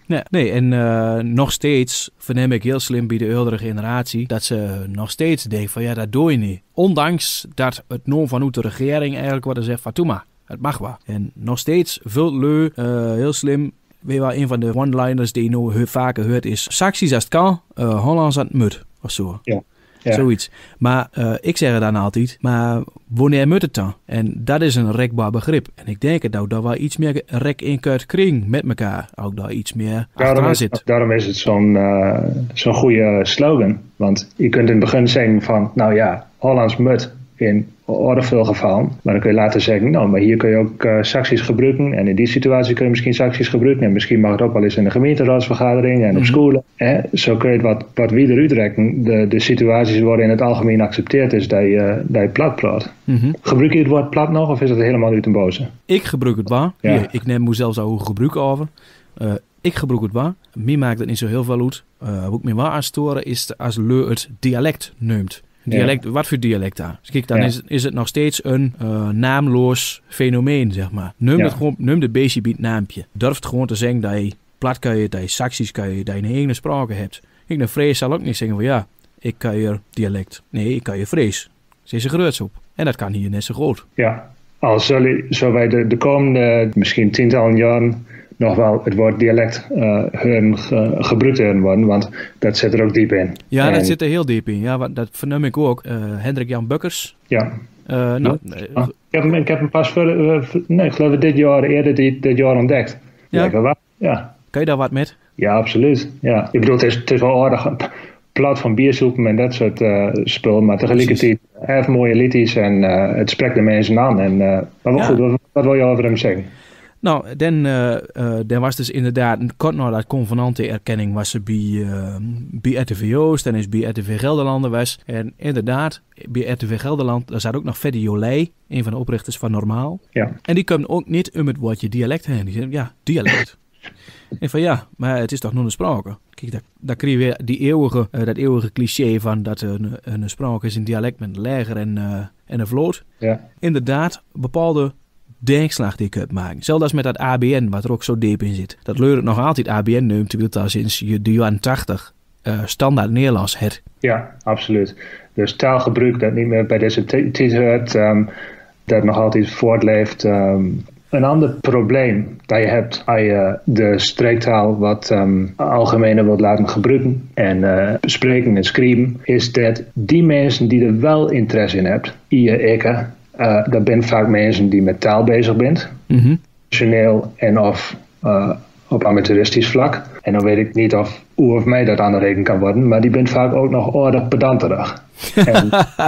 Nee, nee en uh, nog steeds verneem ik heel slim bij de oudere generatie dat ze nog steeds denken van ja, dat doe je niet. Ondanks dat het non vanuit de regering eigenlijk wordt gezegd van doe maar, het mag wel. En nog steeds veel leu, uh, heel slim. Weet je wel, een van de one-liners die je nou vaker hoort is Saxies als het kan, uh, Hollands aan het mut of zo. Ja. Ja. Zoiets. Maar uh, ik zeg het dan altijd, maar wanneer moet het dan? En dat is een rekbaar begrip. En ik denk dat daar wel iets meer rek in kunt krijgen met elkaar. Ook daar iets meer achteraan zit. Daarom is het zo'n uh, zo'n goede slogan. Want je kunt in het begin zeggen van, nou ja, Hollands mut in orde veel gevallen. Maar dan kun je later zeggen, nou, maar hier kun je ook uh, sancties gebruiken. En in die situatie kun je misschien sancties gebruiken. En misschien mag het ook wel eens in de gemeenteraadsvergadering en op mm-hmm. scholen. Hè? Zo kun je het wat, wat weer uitrekken. De, de situaties worden in het algemeen geaccepteerd is dat je, dat je plat praat. Mm-hmm. Gebruik je het woord plat nog of is het helemaal uit een boze? Ik gebruik het wel. Ja. Hier, ik neem mezelf zo gebruik over. Uh, ik gebruik het wel. Mij maakt het niet zo heel veel uit. Uh, wat ik me wel aan storen is als leu het dialect neemt. Dialect, ja. Wat voor dialect daar? Dus kijk, dan ja. is, is het nog steeds een uh, naamloos fenomeen, zeg maar. Neem ja. het gewoon, neem de basiebeat naampje. Durft gewoon te zeggen dat je plat kan je, dat je saxies kan je, dat je een eigen spraak hebt. Ik de vrees zal ook niet zeggen van ja, ik kan je dialect. Nee, ik kan je vrees. Ze is er groots op. En dat kan hier net zo groot. Ja, al zullen zo wij de, de komende misschien tientallen jaren nog wel het woord dialect uh, hun ge, gebruikt worden, want dat zit er ook diep in. Ja, en, dat zit er heel diep in. Ja, dat verneem ik ook. Uh, Hendrik Jan Bukkers. Ja. Uh, nou, ja. Ah, ik, heb hem, ik heb hem pas voor, uh, nee, ik geloof dit jaar eerder dit, dit jaar ontdekt. Ja. Wel, ja. Kan je daar wat met? Ja, absoluut. Ja. Ik bedoel, het is, het is wel aardig plat van biersoepen en dat soort uh, spullen, maar tegelijkertijd heeft mooie liedjes en uh, het spreekt de mensen aan. En, uh, maar wel ja. goed, wat, wat wil je over hem zeggen? Nou, dan, uh, uh, dan was dus inderdaad, kort na dat convenante erkenning was ze bij, uh, bij R T V Oost en is bij R T V Gelderland was. En inderdaad, bij R T V Gelderland, daar zat ook nog Freddy Jolijt, een van de oprichters van Normaal. Ja. En die kwam ook niet om het woordje dialect heen. Die zei, ja, dialect. En van ja, maar het is toch nog een sprake. Kijk, daar, daar krijg je weer die eeuwige, uh, dat eeuwige cliché van dat een, een sprake is een dialect met een leger en, uh, en een vloot. Ja. Inderdaad, bepaalde denkslag die je kunt maken. Zelfs als met dat A B N, wat er ook zo diep in zit. Dat leurt nog altijd A B N neemt, terwijl dat sinds de jaren tachtig uh, standaard Nederlands het. Ja, absoluut. Dus taalgebruik dat niet meer bij deze tijd hoort, um, dat nog altijd voortleeft. Um, een ander probleem dat je hebt als je de streektaal wat um, algemener wilt laten gebruiken en uh, spreken en schrijven, is dat die mensen die er wel interesse in hebben, je, ik, Uh, dat zijn vaak mensen die met taal bezig zijn, mm-hmm. professioneel en of uh, op amateuristisch vlak. En dan weet ik niet of u of mij dat aanrekenen kan worden, maar die zijn vaak ook nog aardig pedanterig. En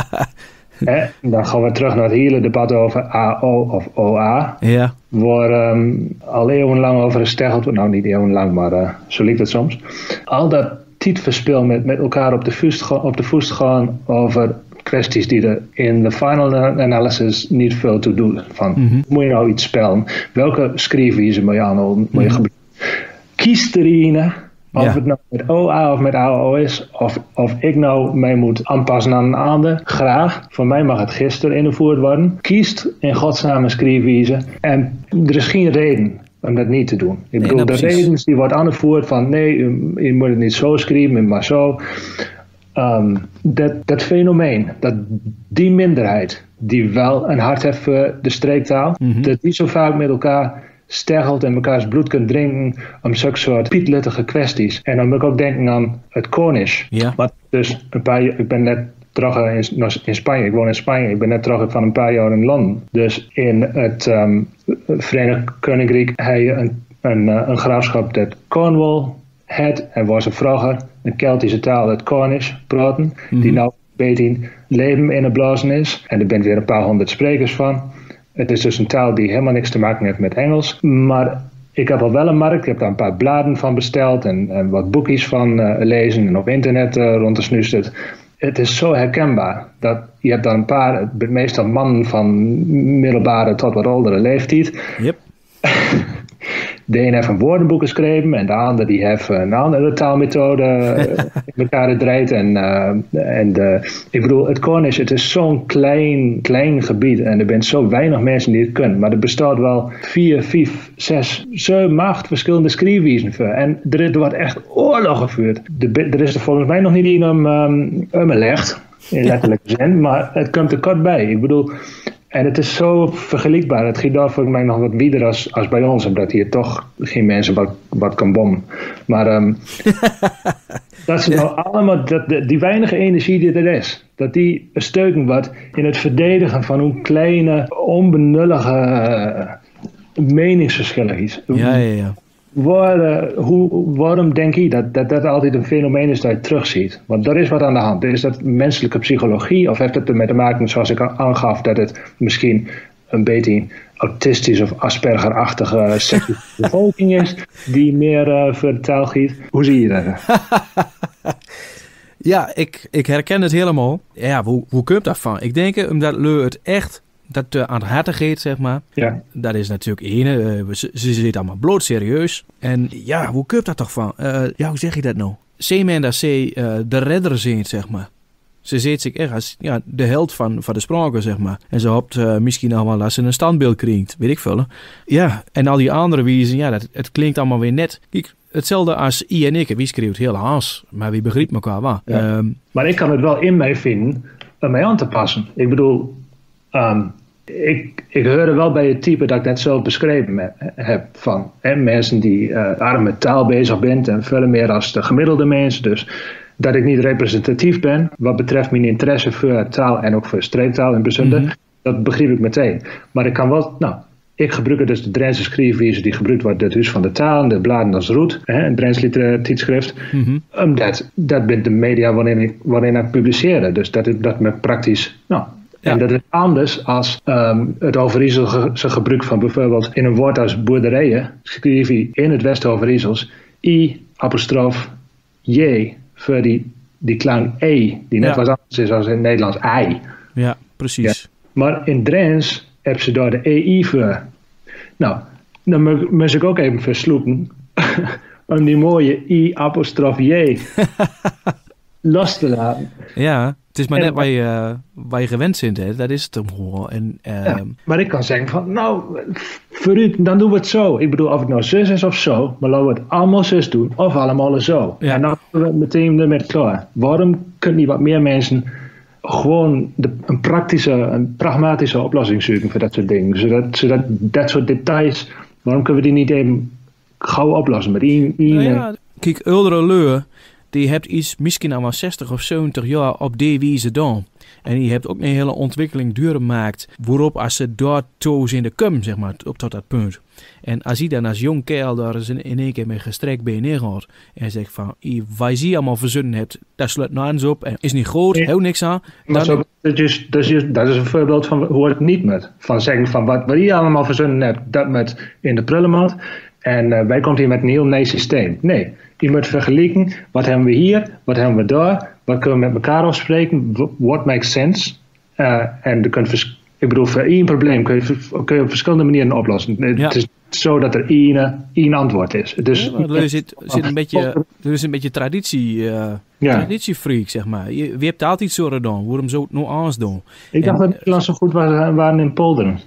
hè, dan gaan we terug naar het hele debat over A O of O A. Ja. Waar um, al eeuwenlang over gesteggeld wordt, nou niet eeuwenlang, maar uh, zo lijkt het soms. Al dat tijdverspil met, met elkaar op de voet op de voet gaan over kwesties die er in de final analysis niet veel toe doen. Van, mm-hmm. Moet je nou iets spellen? Welke schrijfwijze moet je aanhouden? Mm-hmm. Moet je gebruiken? Kies er een, of ja. het nou met O A of met A O is, of, of ik nou mij moet aanpassen aan een ander. Graag. Voor mij mag het gisteren ingevoerd worden. Kies in godsnaam een schrijfwijze. En er is geen reden om dat niet te doen. Ik bedoel, nee, de redenen die wordt aangevoerd van nee, je moet het niet zo schrijven, maar zo. Um, dat, dat fenomeen, dat die minderheid die wel een hart heeft voor de streektaal, mm-hmm. dat die zo vaak met elkaar steggelt en mekaars bloed kunt drinken om zulke soort pietluttige kwesties. En dan moet ik ook denken aan het Cornish. Ja. Wat dus een paar jaar, ik ben net terug in, in Spanje, ik woon in Spanje, ik ben net terug van een paar jaar in Londen. Dus in het um, Verenigd Koninkrijk heb je een, een, een graafschap dat Cornwall het, en was er vroeger een Keltische taal, het Cornish, praten, mm-hmm. die nou beter leven in het blazen is. En er zijn weer een paar honderd sprekers van. Het is dus een taal die helemaal niks te maken heeft met Engels. Maar ik heb al wel een markt, ik heb daar een paar bladen van besteld en, en wat boekjes van uh, lezen en op internet uh, rond te snuisteren. Het is zo herkenbaar dat je hebt dan een paar, meestal mannen van middelbare tot wat oudere leeftijd. Yep. de een heeft een woordenboek geschreven en de ander die heeft een andere taalmethode in elkaar gedraaid. En, uh, en de, ik bedoel, het kon is, het is zo'n klein, klein gebied en er zijn zo weinig mensen die het kunnen. Maar er bestaat wel vier, vijf, zes, zeven, acht verschillende schrijfwijzen voor. En er, er wordt echt oorlog gevoerd. De, er is er volgens mij nog niet in om um, omgelegd, in letterlijke zin, maar het komt er kort bij. Ik bedoel, en het is zo vergelijkbaar. Het gaat daar volgens mij nog wat wijder als, als bij ons, omdat hier toch geen mensen wat, wat kan bommen. Maar um, dat is nou allemaal, dat, de, die weinige energie die er is, dat die steuken wordt in het verdedigen van hoe kleine, onbenullige uh, meningsverschillen is. Ja, ja, ja. Waar, uh, hoe, waarom denk je dat, dat dat altijd een fenomeen is dat je terugziet? Want er is wat aan de hand. Is dat menselijke psychologie of heeft het ermee te maken, zoals ik aangaf, dat het misschien een beetje autistisch of Asperger-achtige seksuele bevolking is die meer uh, voor de taal giet? Hoe zie je dat? Ja, ik, ik herken het helemaal. Ja, hoe, hoe komt dat van? Ik denk omdat Leu het echt dat uh, aan het harte gaat, zeg maar. Ja. Dat is natuurlijk ene. Uh, ze, ze zit allemaal bloot serieus. En ja, hoe komt dat toch van? Uh, ja, hoe zeg je dat nou? Zie men dat ze uh, de redder zijn, zeg maar. Ze ziet zich echt als ja, de held van, van de spraken, zeg maar. En ze hoopt uh, misschien nog wel dat ze een standbeeld krijgt, weet ik veel. Ja, en al die andere wijzen, ja, dat, het klinkt allemaal weer net. Kijk, hetzelfde als I en ik. Wie schreeuwt heel haas, maar wie begrijpt elkaar wel. Ja. Um, maar ik kan het wel in mij vinden om mij aan te passen. Ik bedoel, um, ik, ik hoor wel bij het type dat ik net zo beschreven heb van hè, mensen die uh, arm met taal bezig zijn en veel meer als de gemiddelde mensen. Dus dat ik niet representatief ben wat betreft mijn interesse voor taal en ook voor streektaal in bijzonder. Mm-hmm. Dat begrijp ik meteen. Maar ik kan wel, nou, ik gebruik dus de Drentse schrijfwijze die gebruikt wordt door het Huis van de Taal, de bladen als Roet, hè, een Drents tijdschrift. Mm-hmm. Omdat dat bent de media waarin ik, waarin ik publiceer. Dus dat, dat me praktisch, nou. Ja. En dat is anders als um, het Overijsselse gebruik van bijvoorbeeld in een woord als boerderijen, schreef hij in het West-Overijssels I, apostrof, J, voor die, die klank E, die net ja. wat anders is als in het Nederlands ei. Ja, precies. Ja. Maar in Drents hebben ze daar de E I voor. Nou, dan moet ik ook even versloepen om die mooie I, apostrof J los te laten. Ja. Het is maar en, net waar je, uh, waar je gewend bent, hè? Dat is het hem gewoon. En, uh, ja, maar ik kan zeggen van, nou, voor u, dan doen we het zo. Ik bedoel, of het nou zus is of zo, maar laten we het allemaal zus doen, of allemaal zo. Ja. En dan zijn we meteen ermee klaar. Waarom kunnen niet wat meer mensen gewoon de, een praktische, een pragmatische oplossing zoeken voor dat soort dingen? Zodat, zodat dat soort details, waarom kunnen we die niet even gauw oplossen met één... Nou ja, kijk, oudere Leu, die hebt iets misschien al maar zestig of zeventig jaar op die wijze gedaan. En die hebt ook een hele ontwikkeling doorgemaakt. Waarop als ze daar toos in de kum, zeg maar, op tot dat punt. En als hij dan als jong kerel daar eens in één keer met gestrekt been neergaat. En zegt van, wat je allemaal verzonnen hebt, daar sluit nou eens op. En is niet groot, nee. Heel niks aan. Maar zo, dat, is, dat, is, dat is een voorbeeld van hoe het niet met. Van zeggen van, wat, wat je allemaal verzonnen hebt, dat met in de prullenmand. En uh, wij komen hier met een heel nieuw systeem. Nee. Je moet vergelijken, wat hebben we hier, wat hebben we daar, wat kunnen we met elkaar afspreken, what makes sense. Uh, en je kunt vers- ik bedoel, voor één probleem kun je, kun je op verschillende manieren oplossen. Ja. Het is zo dat er één, één antwoord is. Dus, ja, er zit, zit een beetje, er is een beetje traditie, uh, ja. traditiefreak, zeg maar. Je, wie hebt altijd zo gedaan, waarom zou het nou anders doen? Ik dacht en, dat Nederland zo goed waren, waren in polderen.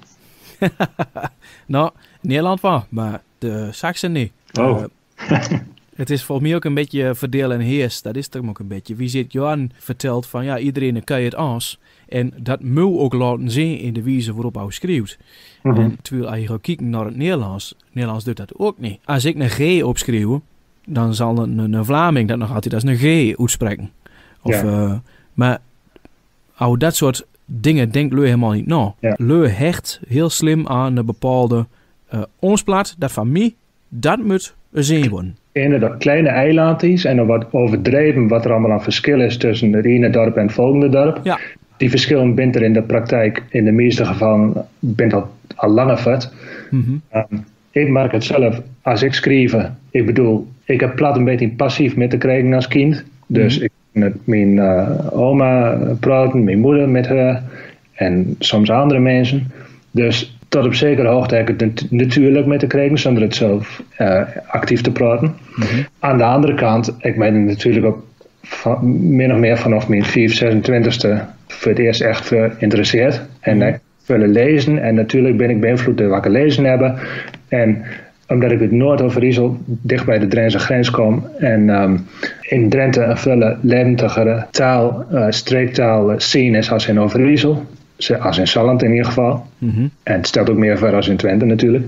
Nou, Nederland wel, maar de Saksen niet. Oh. Uh, Het is volgens mij ook een beetje verdeel en heers. Dat is toch ook een beetje. Wie zit Johan vertelt van ja, iedereen kan je het als. En dat moet ook laten zien in de wijze waarop hij schreeuwt. Mm-hmm. En terwijl als je gaat kijken naar het Nederlands. Nederlands doet dat ook niet. Als ik een G opschreeuw, dan zal een, een, een Vlaming dat nog altijd als een G uitspreken. Of, ja. uh, maar als dat soort dingen denkt Leu helemaal niet na. Ja. Leu hecht heel slim aan een bepaalde uh, omsplaat. Dat van mij, dat moet zien worden. In dat kleine eilandjes en dan wat overdreven wat er allemaal aan verschil is tussen het ene dorp en het volgende dorp. Ja. Die verschillen bent er in de praktijk in de meeste gevallen bent al, al langer vet. Mm-hmm. Um, ik merk het zelf als ik schrijf. Ik bedoel, ik heb plat een beetje passief met te krijgen als kind. Dus mm-hmm. ik met mijn uh, oma praten, mijn moeder met haar en soms andere mensen. Dus tot op zekere hoogte heb ik het natuurlijk mee te krijgen, zonder het zelf uh, actief te praten. Mm-hmm. Aan de andere kant, ik ben er natuurlijk ook van, min of meer vanaf mijn vijf, zesentwintigste voor het eerst echt geïnteresseerd. En mm-hmm. ik wil lezen en natuurlijk ben ik beïnvloed door wat ik gelezen heb. En omdat ik uit Noord-Overijssel dicht bij de Drentse grens kom en um, in Drenthe een veel levendigere taal, uh, streektaal zien is als in Overijssel. Als in Salland in ieder geval. Mm-hmm. En het stelt ook meer voor als in Twente natuurlijk.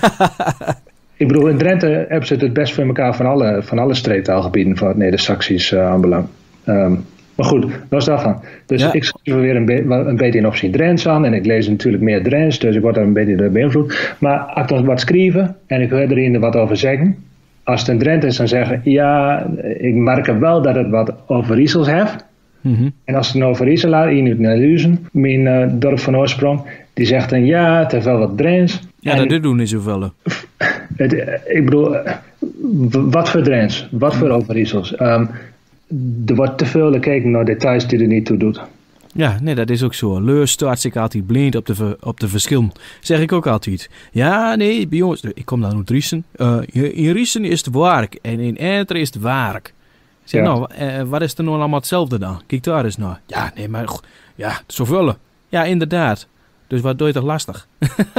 Ik bedoel, in Drenthe hebben ze het het best voor elkaar van alle, van alle streektaalgebieden van het Neder-Saxisch uh, aanbelangt. Um, maar goed, los daarvan. Dus ja. ik schrijf er weer een, be- een beetje in optie Drents aan. En ik lees natuurlijk meer Drents, dus ik word daar een beetje door beïnvloed. Maar als ik dan wat schrijven en ik hoor er wat over zeggen. Als het een Drent is, dan zeggen ja, ik merk wel dat het wat Overijssels heeft. Mm-hmm. En als het een Overijsselaar, hier nu naar Luzen, mijn uh, dorp van oorsprong, die zegt dan ja, het heeft wel wat Drents. Ja, en dat doen niet zoveel. Het, ik bedoel, wat voor Drents, wat voor Overijssels. Um, er wordt te veel gekeken naar details die er niet toe doet. Ja, nee, dat is ook zo. Leur staat zich altijd blind op de, ver, op de verschillen. Zeg ik ook altijd. Ja, nee, bij ons, ik kom dan uit Riesen. Uh, in Riesen is het werk en in Enter is het werk. Zeg, ja. nou, uh, wat is er nou allemaal hetzelfde dan? Kijk daar eens naar. Ja, nee, maar ja, zoveel. Ja, inderdaad. Dus wat doe je toch lastig?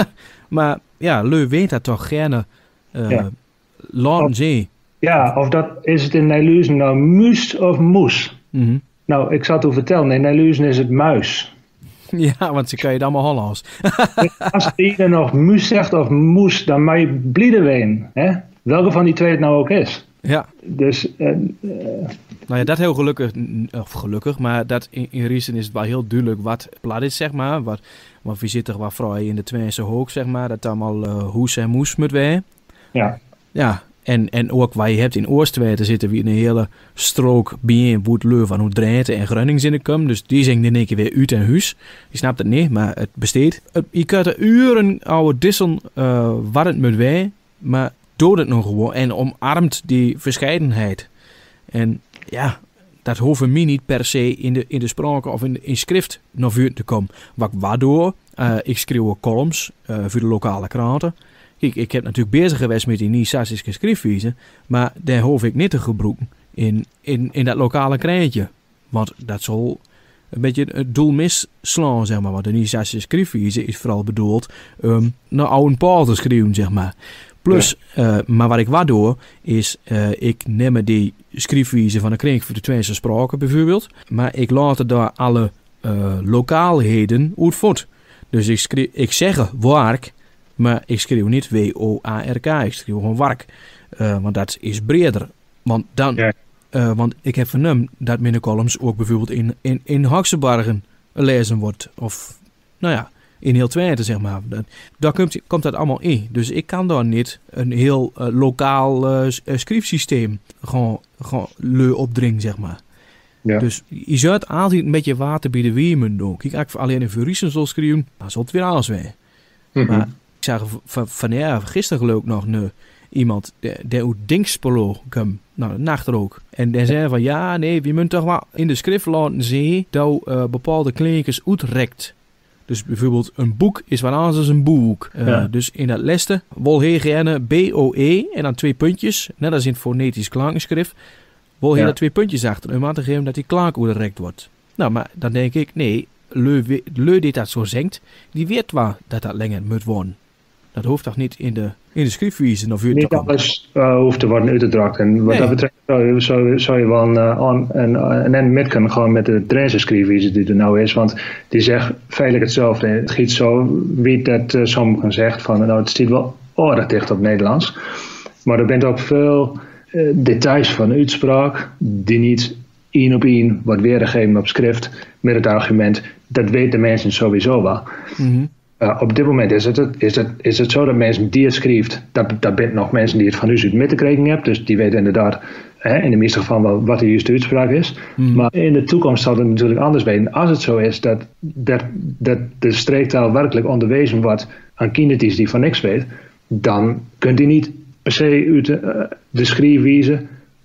Maar ja, Leur weet dat toch gerne uh, ja. laten zien. Ja, of dat is het in Nijluizen nou muus of moes? Mm-hmm. Nou, ik zal het u vertellen, in Nijluizen is het muis. Ja, want ze kan je het allemaal Hollands. Als iedereen nog muus zegt of moes, dan mag je blieden ween. Hè? Welke van die twee het nou ook is. Ja. Dus, uh, uh, nou ja, dat heel gelukkig, of gelukkig, maar dat in, in Riesen is het wel heel duidelijk wat plat is, zeg maar. Wat, wat visitig, wat vrij in de Twentse hoek, zeg maar. Dat allemaal uh, hoes en moes moet wij. Ja. Ja. En, en ook waar je hebt in Oostweten zitten we een hele strook bijeen woed Leur van hoe Drenthe en Groningen in de kom. Dus die zijn in één keer weer uit en huis. Je snapt het niet, maar het besteedt. Je kunt er uren oude dissen uh, wat het moet wij, maar doet het nog gewoon en omarmt die verscheidenheid. En ja, dat hoeven mij niet per se in de, in de sprake of in, de, in schrift naar vuur te komen. Wat waardoor, uh, ik schreeuw columns uh, voor de lokale kranten. Kijk, ik heb natuurlijk bezig geweest met die Nieuw-Sassische schriftwijze, maar daar hoef ik niet te gebruiken in, in, in dat lokale krantje. Want dat zal een beetje het doel misslaan, zeg maar. Want de Nieuw-Sassische schriftwijze is vooral bedoeld um, naar oude paal te schrijven, zeg maar. Plus, ja. uh, maar wat ik waardoor is, uh, ik neem die schriftwijze van de kring voor de Twentse sprake bijvoorbeeld, maar ik laat er daar alle uh, lokaalheden uit voort. Dus ik, schreef, ik zeg werk, maar ik schreeuw niet W O A R K, ik schreeuw gewoon wark. Uh, want dat is breder. Want, dan, ja. uh, want ik heb vernomen dat mijn columns ook bijvoorbeeld in, in, in Haksebargen gelezen wordt. Of, nou ja, in heel Twente, zeg maar. Daar komt, komt dat allemaal in. Dus ik kan daar niet een heel uh, lokaal uh, schriftsysteem gewoon, gewoon leu opdringen, zeg maar. Ja. Dus je zou het altijd een beetje water bij de wiemen doen. Kijk, als ik alleen in Riesen zal schrijven, dan zal het weer alles weer. Mm-hmm. Maar ik zag van, van ja, gisteren geloof ik nog ne, iemand die uit Dinkspelo kwam, nou, de nacht er ook. En die zei van ja, nee, we moeten toch wel in de schrift laten zien dat uh, bepaalde klinkers uitrekt. Dus bijvoorbeeld een boek is wat anders dan een boek. Uh, ja. Dus in dat leste wil hij gerne B O E en dan twee puntjes, net als in het fonetisch klankenschrift, wil hij ja. er twee puntjes achter om aan te geven dat die klank uitrekt wordt. Nou, maar dan denk ik, nee, Leur, Leur die dat zo zengt, die weet wel dat dat langer moet worden. Dat hoeft toch niet in de, in de schriftwijze of niet alles uh, hoeft te worden uitgedrakt. En wat nee. dat betreft zou, zou, zou je wel uh, aan en en met kunnen gaan met de Drentse schriftwijze die er nou is. Want die zegt feitelijk hetzelfde. Het giet zo, wie dat uh, sommigen zegt van nou het staat wel aardig dicht op Nederlands. Maar er bent ook veel uh, details van uitspraak die niet één op één wordt weergegeven op schrift met het argument dat weten mensen sowieso wel. Mm-hmm. Uh, op dit moment is het, is, het, is het zo dat mensen die het schrijft, dat, dat bent nog mensen die het van u uit midden gekregen hebben, dus die weten inderdaad hè, in de meeste gevallen wel wat de juiste uitspraak is. Mm. Maar in de toekomst zal het natuurlijk anders weten. Als het zo is dat, dat, dat de streektaal werkelijk onderwezen wordt aan kindertjes die van niks weten, dan kunt u niet per se uit de, uh, de schrijfwijze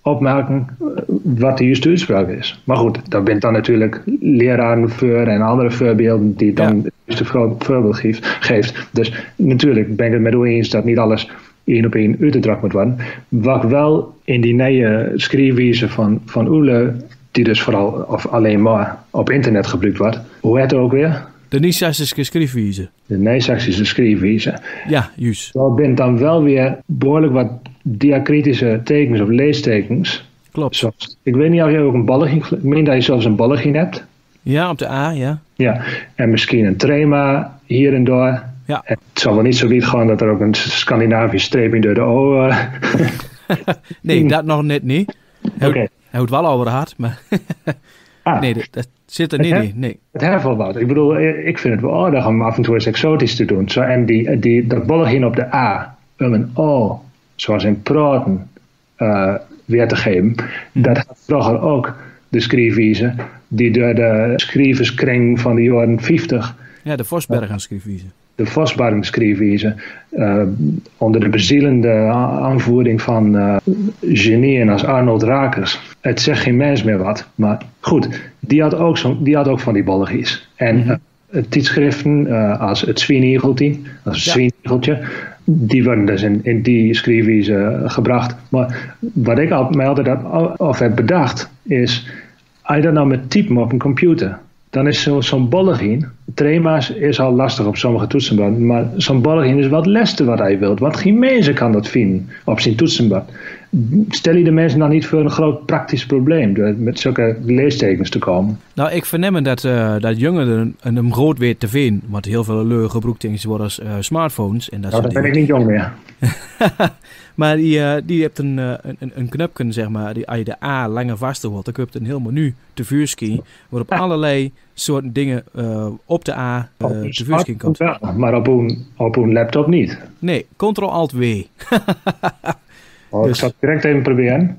opmerken wat de juiste uitspraak is. Maar goed, daar bent dan natuurlijk leraren voor en andere voorbeelden die dan ja. het juiste voorbeeld geeft, geeft. Dus natuurlijk ben ik het met u eens dat niet alles één op één uitgedrag moet worden. Wat wel in die nieuwe schrijfwijze van, van Oele, die dus vooral of alleen maar op internet gebruikt wordt, hoe heet het ook weer? De Nijsaksische schrijfwijze. De Nijsaksische schrijfwijze. Ja, juist. Daar bent dan wel weer behoorlijk wat diacritische tekens of leestekens. Klopt. Zoals, ik weet niet of je ook een balliging, ik meen dat je zelfs een balliging hebt. Ja, op de A, ja. Ja, en misschien een trema hier en daar. Ja. En het zal wel niet zo wijd gaan dat er ook een Scandinavisch streepje door de O... Uh, nee, dat nog net niet. Hij Oké. Hij houdt wel over hart, maar... ah, nee, dat, dat zit er niet in. Nee. Het heeft wel wat. Ik bedoel, ik vind het wel aardig om af en toe eens exotisch te doen. Zo, en die, die, dat bolliging op de A, om een O, zoals in praten, uh, weer te geven. Hm. Dat had vroeger ook de schrijfwijze, die door de schrijverskring van de jaren vijftig... Ja, de Vosbergen schrijfwijze. De Vosbergen schrijfwijze, uh, onder de bezielende aanvoering van uh, genieën als Arnold Rakers. Het zegt geen mens meer wat, maar goed, die had ook, zo, die had ook van die bolletjes. En mm-hmm. uh, tijdschriften uh, als het Zwieniegeltje, als het ja. Zwieniegeltje, die worden dus in, in die schrijfwijze uh, gebracht. Maar wat ik al, mij altijd had, of heb bedacht, is, als je dat nou met typen op een computer, dan is zo, zo'n bolliging, trema's is al lastig op sommige toetsenbord, maar zo'n bolliging is wat leste wat hij wilt. Want geen mensen kan dat vinden op zijn toetsenbord. Stel je de mensen dan niet voor een groot praktisch probleem door met zulke leestekens te komen? Nou, ik verneem dat, uh, dat jongeren een, een groot weer te vinden, want heel veel leuke gebruikt worden als uh, smartphones. En dat nou, dan ben ik niet jong meer. Maar die, uh, die hebt een, uh, een, een knopje, zeg maar, die, als je de A langer vasthoudt, dan kun je een heel menu te vuurski, waarop ah. allerlei soorten dingen uh, op de A uh, te vuurski komt. Ja, maar op een, op een laptop niet. Nee, Ctrl-Alt-W. oh, dus. Ik zal het direct even proberen.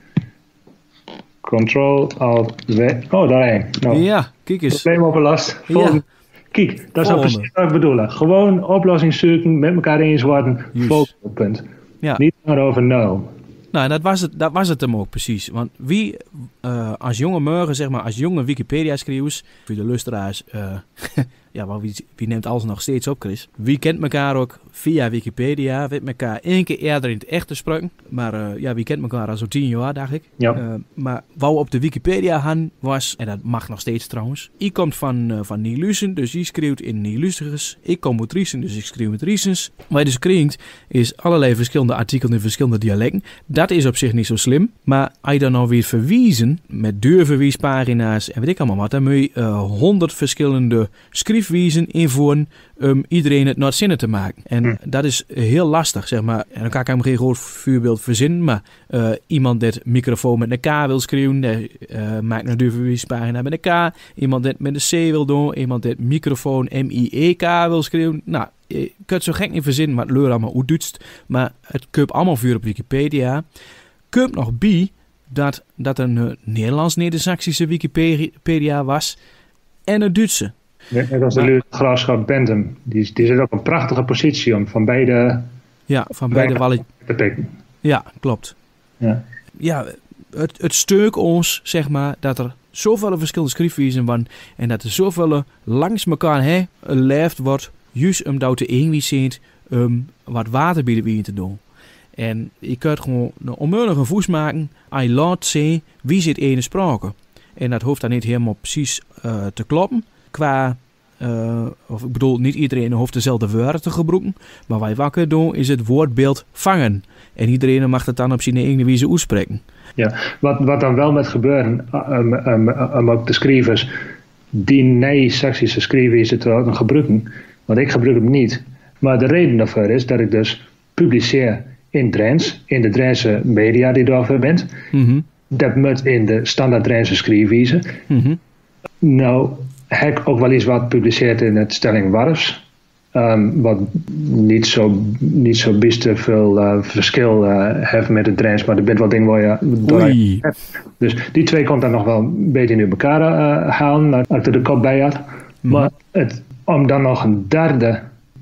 Ctrl-Alt-W. Oh, daarheen. Nou, ja, kijk eens. Probleem opgelost. Ja. Kijk, dat is nou precies wat ik bedoel. Gewoon oplossing zoeken, met elkaar eens worden, focus op punt. Ja. Niet maar over nul. Nou, dat was het, dat was het hem ook precies. Want wie uh, als jonge morgen, zeg maar, als jonge Wikipedia-schrijvers, voor de luisteraars, uh, ja, maar wie, wie neemt alles nog steeds op, Chris? Wie kent elkaar ook via Wikipedia? Weet elkaar één keer eerder in het echt te spreken. Maar uh, ja, wie kent elkaar al zo tien jaar, dacht ik. Ja. Uh, maar wou op de Wikipedia gaan was, en dat mag nog steeds trouwens. Ik kom van, uh, van Nielusen, dus die schreeuwt in Nielustigers. Ik kom uit Riesen, dus ik schreeuw met Riesens. Wat je dus krijgt, is allerlei verschillende artikelen in verschillende dialecten. Dat is op zich niet zo slim. Maar als je dan nou weer verwijzen, met deurverwijspagina's en weet ik allemaal wat, dan moet je honderd uh, verschillende schrijfwijzen invoeren om iedereen het naar zinnen te maken. En hm. dat is heel lastig, zeg maar. En dan kan ik hem geen groot voorbeeld verzinnen, maar uh, iemand dat microfoon met een K wil schreeuwen, die, uh, maakt een deurverwijspagina met een K. Iemand dat met een C wil doen, iemand dat microfoon M I E K wil schreeuwen. Nou, je kunt het zo gek niet verzinnen, maar het leur allemaal hoe duitst. Maar het kun je allemaal vuur op Wikipedia. Kun je nog bij dat dat een uh, Nederlands-Neder-Saxische Wikipedia was en een Duitse. Ja, dat is de graafschap Bentham. Die, die zit op een prachtige positie om van beide... Ja, van beide wallen te pikken. Ja, klopt. Ja, ja het, het steuk ons, zeg maar, dat er zoveel verschillende schrijfwijzen waren en dat er zoveel langs elkaar hè, leeft wordt, juist om dat te eenwijzen, um, wat water bij de wien te doen. En je kunt gewoon een onmogelijke voes maken als je laat zien wie zit ene sprake. En dat hoeft dan niet helemaal precies uh, te kloppen. Qua, uh, of ik bedoel, niet iedereen hoeft dezelfde woorden te gebruiken. Maar wat je wakker doen is het woordbeeld vangen. En iedereen mag het dan op zijn eigen wijze uitspreken. Ja, wat, wat dan wel met gebeuren, um, um, um, ook de schrijvers die nee-Saxische schrijfwijze te gebruiken. Want ik gebruik hem niet. Maar de reden daarvoor is dat ik dus publiceer in Drents, in de Drentse media die daarvoor bent. Mm-hmm. Dat moet in de standaard Drentse schrijfwijze. Mm-hmm. Nou, heb ik ook wel eens wat gepubliceerd in het Stelling Warfs. Um, wat niet zo, niet zo best veel uh, verschil uh, heeft met het Drents, maar er bent wel dingen waar je door hebt. Dus die twee kon dan nog wel een beetje in elkaar uh, halen, als ik er de kop bij had. Mm-hmm. Maar het, om dan nog een derde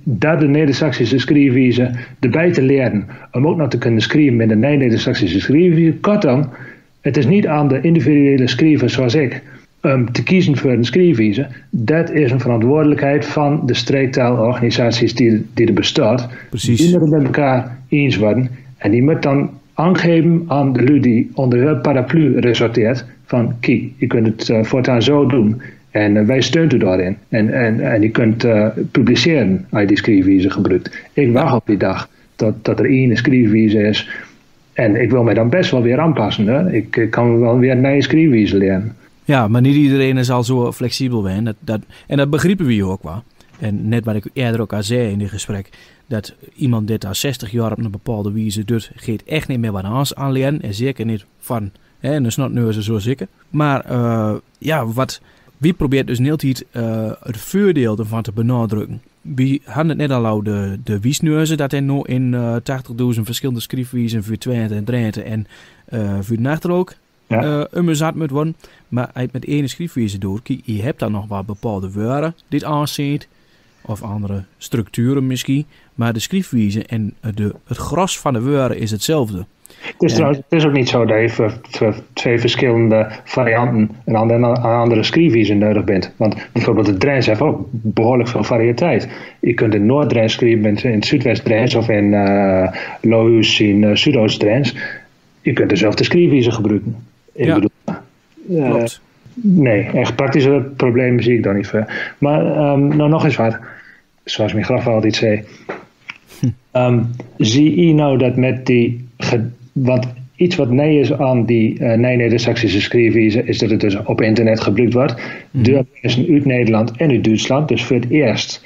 dat de Neder-Saxische schrijfwijze erbij te leren. Om ook nog te kunnen schrijven met de Neder-Saxische schrijfwijze. Kortom, het is niet aan de individuele schrijver zoals ik um, te kiezen voor een schrijfwijze. Dat is een verantwoordelijkheid van de streektaalorganisaties die, die er bestaat. Precies. Die moeten met elkaar eens worden. En die moet dan aangeven aan de lui die onder hun paraplu resorteert. Van, kijk, je kunt het uh, voortaan zo doen. En uh, wij steunen u daarin. En, en, en je kunt uh, publiceren als je die schrijfwijze gebruikt. Ik wacht op die dag dat, dat er één schrijfwijze is. En ik wil mij dan best wel weer aanpassen. Hè? Ik, ik kan wel weer een nieuwe schrijfwijze leren. Ja, maar niet iedereen is al zo flexibel zijn. Dat, dat, en dat begrijpen we ook wel. En net wat ik eerder ook al zei in dit gesprek. Dat iemand dit al zestig jaar op een bepaalde wijze doet. Geeft echt niet meer wat aan aanleren. En zeker niet van hè, een snotneuzen zoals ik. Maar uh, ja, wat... Wie probeert dus niet altijd uh, het voordeel ervan te benadrukken. Wie hadden het net al over de, de wiesneuzen, dat hij nu in uh, tachtigduizend verschillende schrijfwijzen voor Twente en Drenthe en uh, voor de nacht ook ja. uh, zat moet worden. Maar hij met één schrijfwijze door, kijk, je hebt dan nog wat bepaalde woorden dit aanziet, of andere structuren misschien, maar de schrijfwijze en de, het gros van de woorden is hetzelfde. Het is, trouwens, het is ook niet zo dat je voor, voor twee verschillende varianten een andere, een andere schrijfwijze nodig bent. Want bijvoorbeeld het Drents heeft ook behoorlijk veel variëteit. Je kunt in Noord-Drents schrijven in het Zuidwest-Drents of in uh, Lohuus in uh, Zuidoost-Drents. Je kunt dezelfde schrijfwijze gebruiken. Ik ja, bedoel, uh, klopt. Nee, echt praktische problemen zie ik dan niet voor. Maar um, nou nog eens wat, zoals mijn graf altijd zei. Hm. Um, zie je nou dat met die... Want iets wat nee is aan die uh, Neder-Saxische schrijfwijze is dat het dus op internet gebruikt wordt. Mm. Door mensen uit Nederland en uit Duitsland. Dus voor het eerst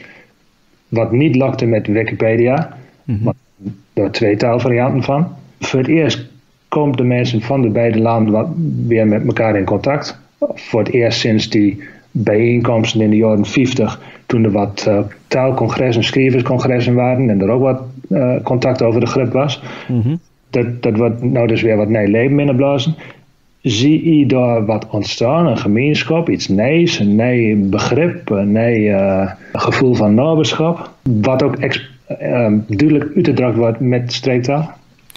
wat niet lokte met Wikipedia. Mm-hmm. Maar er twee taalvarianten van. Voor het eerst komen de mensen van de beide landen wat weer met elkaar in contact. Voor het eerst sinds die bijeenkomsten in de jaren vijftig. Toen er wat uh, taalcongressen, schrijverscongressen waren. En er ook wat uh, contact over de grip was. Mm-hmm. Dat, dat wordt nou dus weer wat nieuw leven binnenblazen. Zie je daar wat ontstaan, een gemeenschap, iets nieuws, een nieuw begrip, een nieuw uh, gevoel van naberschap, wat ook ex, uh, duidelijk uitgedragen wordt met streektaal?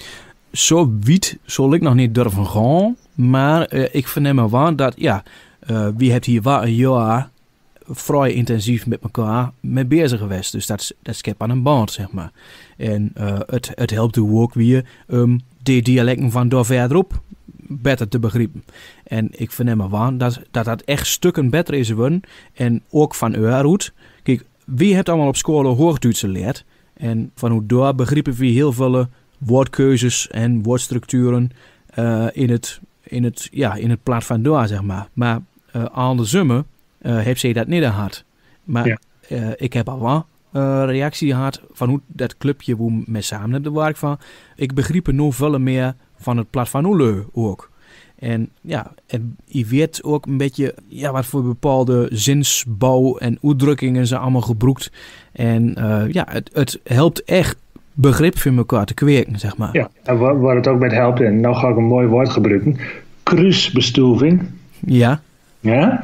Zo wiet zal ik nog niet durven gaan, maar uh, ik verneem me wel dat, ja, uh, wie heeft hier wel een jaar vrij intensief met elkaar mee bezig geweest. Dus dat, dat schept aan een band, zeg maar. En uh, het, het helpt u ook weer um, de dialecten van daar verderop beter te begrijpen. En ik verneem me wel dat, dat dat echt stukken beter is geworden. En ook van Euroet. Kijk, wie heeft allemaal op school Hoogduits geleerd? En van hoe daar begrijpen we heel veel woordkeuzes en woordstructuren uh, in het, in het, ja, in het plaat van daar, zeg maar. Maar uh, aan de zomer Uh, heb ze dat niet gehad. Maar ja. uh, ik heb al wel uh, reactie gehad van hoe dat clubje hoe met samen hebben de werk van. Ik begreep er nog veel meer van het plat van Oele ook. En ja, en je weet ook een beetje ja, wat voor bepaalde zinsbouw en uitdrukkingen ze allemaal gebruikt. En uh, ja, het, het helpt echt begrip voor elkaar te kweken, zeg maar. Ja, en waar het ook met helpt, en nou ga ik een mooi woord gebruiken. Kruisbestuiving. Ja. Ja.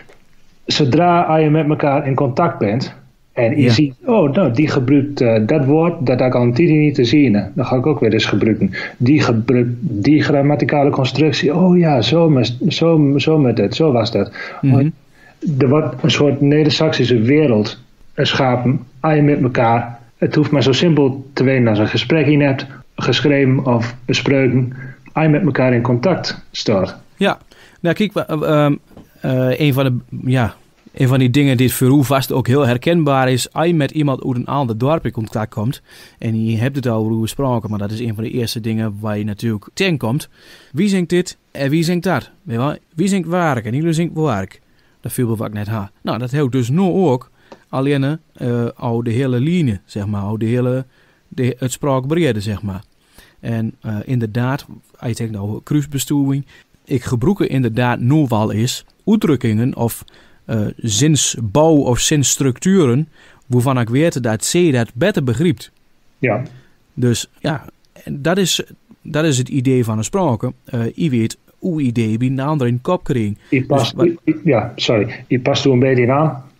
Zodra je met elkaar in contact bent en je ja. ziet, oh, nou, die gebruikt uh, dat woord, dat ik al een tijd niet te zien. Dan ga ik ook weer eens gebruiken. Die gebruikt die grammaticale constructie. Oh ja, zo, met, zo, zo met het, zo was dat. Mm-hmm. Er wordt een soort Neder-Saxische wereld geschapen. Als je met elkaar, het hoeft maar zo simpel te weten als een gesprek in hebt, geschreven of besproken. Als je met elkaar in contact staat. Ja, nou kijk, uh, uh, Uh, een, van de, ja, een van die dingen die voor u vast ook heel herkenbaar is, als je met iemand uit een ander dorp in contact komt, en je hebt het al over gesproken, maar dat is een van de eerste dingen waar je natuurlijk tegenkomt. Wie zingt dit en wie zingt dat? Wie zingt waark en wie zingt waark? Dat viel wat ik net had. Nou, dat helpt dus nu ook alleen uh, al de hele linie, zeg maar, al de hele, de, het spraakbrede, zeg maar. En uh, inderdaad, als je denkt nou kruisbestuiving, ik gebruik inderdaad nu wel eens uitdrukkingen of uh, zinsbouw of zinsstructuren waarvan ik weet dat ze dat beter begrijpt. Ja. Dus ja, dat is, dat is het idee van een sprake. Uh, je weet hoe idee bij een ander in de kop krijgen. Je past, dus, wat, je, ja, sorry. Je past er een beetje aan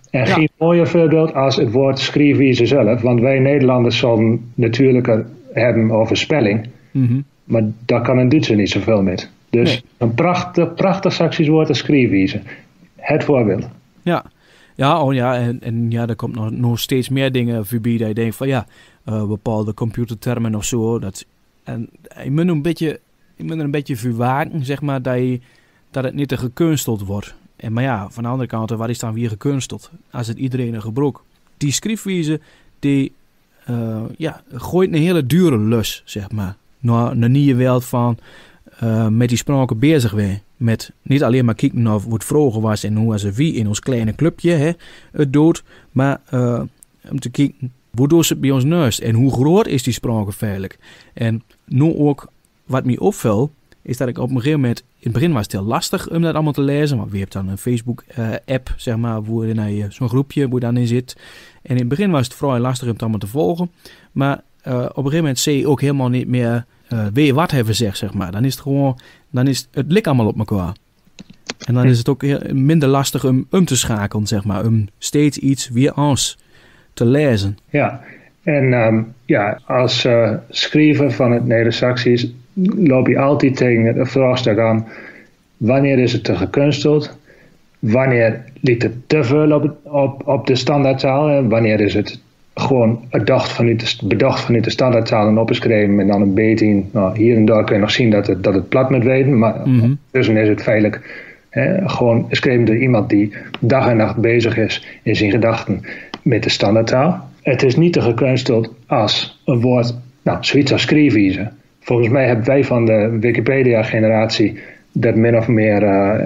En Ja. geen mooier voorbeeld als het woord schrijfwijze zelf. Want wij Nederlanders zullen natuurlijker hebben over spelling. Mhm. Maar daar kan een Duitser niet zoveel mee. Dus Nee. een prachtig, prachtig Saksisch woord als schrijfwijze. Het voorbeeld. Ja, ja, oh ja, en, en ja, er komt nog, nog steeds meer dingen voorbij dat je denkt van ja, uh, bepaalde computertermen of zo. Dat, en je moet een beetje, je moet er een beetje voor waken, zeg maar, dat, je, dat het niet te gekunsteld wordt. En maar ja, van de andere kant, wat is dan weer gekunsteld? Als het iedereen een gebruikt. Die schrijfwijze, die uh, ja, gooit een hele dure lus, zeg maar. Naar een nieuwe wereld van uh, met die spraken bezig zijn. Met niet alleen maar kijken naar hoe het vroeger was en hoe ze wie in ons kleine clubje hè, het doet. Maar uh, om te kijken, hoe doen ze het bij ons neus? En hoe groot is die spraken feitelijk? En nu ook, wat mij opvalt, is dat ik op een gegeven moment, in het begin was het heel lastig om dat allemaal te lezen. Want we hebben dan een Facebook uh, app, zeg maar, waar je naar je, zo'n groepje waar je dan in zit. En in het begin was het vrij lastig om het allemaal te volgen. Maar uh, op een gegeven moment zie je ook helemaal niet meer uh, weer wat hebben zegt, zeg maar. Dan is het gewoon, dan is het, het lik allemaal op elkaar. En dan is het ook heel, minder lastig om om te schakelen, zeg maar. Om steeds iets weer anders te lezen. Ja, en um, ja, als uh, schrijver van het Neder-Saksisch loop je altijd tegen het vraagstuk aan. Wanneer is het te gekunsteld? Wanneer ligt het te veel op, op, op de standaardtaal? En wanneer is het gewoon bedacht vanuit de, bedacht vanuit de standaardtaal en opgeschreven en dan een beetje, nou, hier en daar kun je nog zien dat het, dat het plat moet weten, maar Mm-hmm. tussen is het feitelijk hè, gewoon geschreven door iemand die dag en nacht bezig is in zijn gedachten met de standaardtaal. Het is niet te gekunsteld als een woord, nou, zoiets als schrijfwijze. Volgens mij hebben wij van de Wikipedia-generatie dat min of meer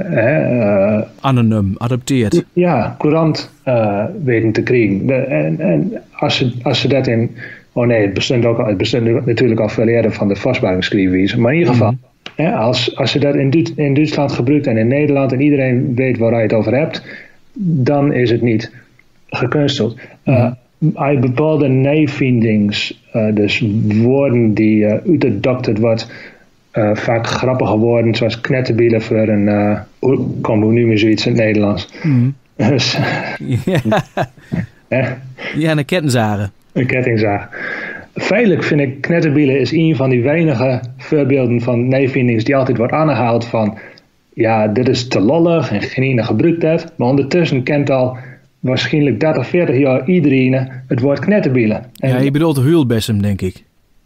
uh, uh, Anonym, adopteerd. ja, courant uh, weten te krijgen. De, en en als, ze, als ze dat in... Oh nee, het bestond, ook al, het bestond natuurlijk al veel eerder van de vastbaringsschrijfwijze. Maar in ieder geval, Mm-hmm. hè, als, als ze dat in, Du- in Duitsland gebruikt en in Nederland en iedereen weet waar je het over hebt, dan is het niet gekunsteld. Mm-hmm. Uh, Als bepaalde nijvindings, uh, dus woorden die uh, uitgedokterd wordt, uh, vaak grappige woorden zoals knetterbielen voor een, uh, hoe komen we nu meer zoiets in het Nederlands? Mm-hmm. Dus, ja. hè, Ja, een kettenzagen. een kettingzaag. Feitelijk vind ik knetterbielen is een van die weinige voorbeelden van nijvindings die altijd wordt aangehaald van ja, dit is te lollig en geen gebruikt dat. Maar ondertussen kent al waarschijnlijk dertig, veertig jaar iedereen het woord knetterbielen. En Ja, je bedoelt de huilbessem, denk ik.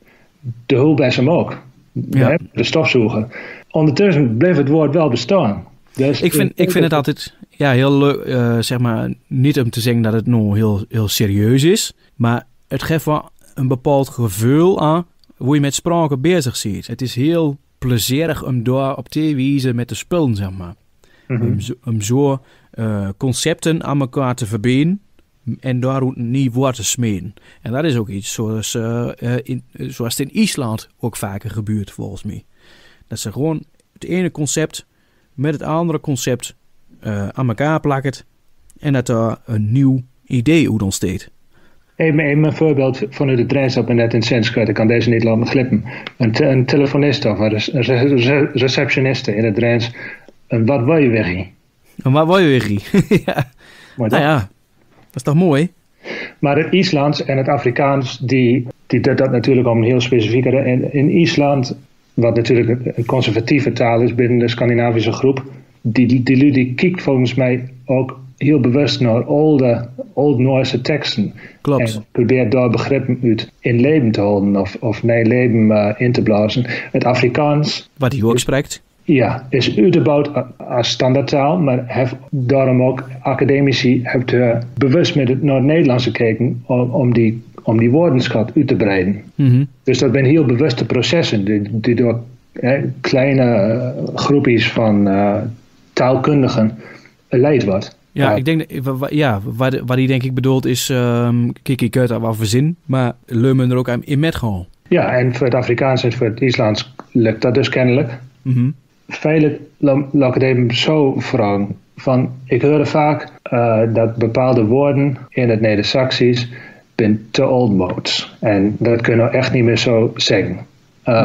de hulpbessem ook. Ja. Hè, de stofzoeger. Ondertussen bleef het woord wel bestaan. Dus Ik vind, ik vind het altijd ja, heel leuk, uh, zeg maar, niet om te zeggen dat het nou heel, heel serieus is, maar het geeft wel een bepaald gevoel aan hoe je met spraken bezig ziet. Het is heel plezierig om daar op te wijzen met de spullen, zeg maar. Mm-hmm. Om zo, om zo uh, concepten aan elkaar te verbinden en daaruit een nieuw woord te smeden. En dat is ook iets zoals, uh, uh, in, uh, zoals het in IJsland ook vaker gebeurt, volgens mij. Dat ze gewoon het ene concept met het andere concept uh, aan elkaar plakken en dat er een nieuw idee uit ontsteekt. Even, even een voorbeeld vanuit de trein dat me net in Sanskrit. Ik kan deze niet laten glippen. Een, te, een telefoniste of een re- re- receptioniste in het Drents. En wat wil je weg? En waar wil je weer? Ja. Maar, Nou ja, dat is toch mooi? maar het IJslands en het Afrikaans, die, die dat, dat natuurlijk om een heel specifieke. In, in IJsland, wat natuurlijk een conservatieve taal is binnen de Scandinavische groep, die, die, die, die kijkt volgens mij ook heel bewust naar oude, old Noorse teksten. Klopt. En probeert daar begrippen uit in leven te houden of, of nee leven uh, in te blazen. Het Afrikaans, Wat hij ook spreekt. ja, is uitgebouwd als standaardtaal, maar heeft daarom ook academici heeft, uh, bewust met het, naar het Nederlands gekeken om, om, die, om die woordenschat uit te breiden. Mm-hmm. Dus dat zijn heel bewuste processen die, die door hè, kleine uh, groepjes van uh, taalkundigen geleid wordt. Ja, Uh, ik denk dat, wa- wa- ja, wat, wat hij denk ik bedoelt is, um, kijk, ik uit wel verzin, maar leumen er ook aan in met gewoon. ja, en voor het Afrikaans en voor het Islands lukt dat dus kennelijk. Mm-hmm. Feitelijk la- laat ik het even zo vragen. Van, ik hoorde vaak uh, dat bepaalde woorden in het Neder-Saksisch zijn te old modes. En dat kunnen we echt niet meer zo zeggen. Um, Mm-hmm.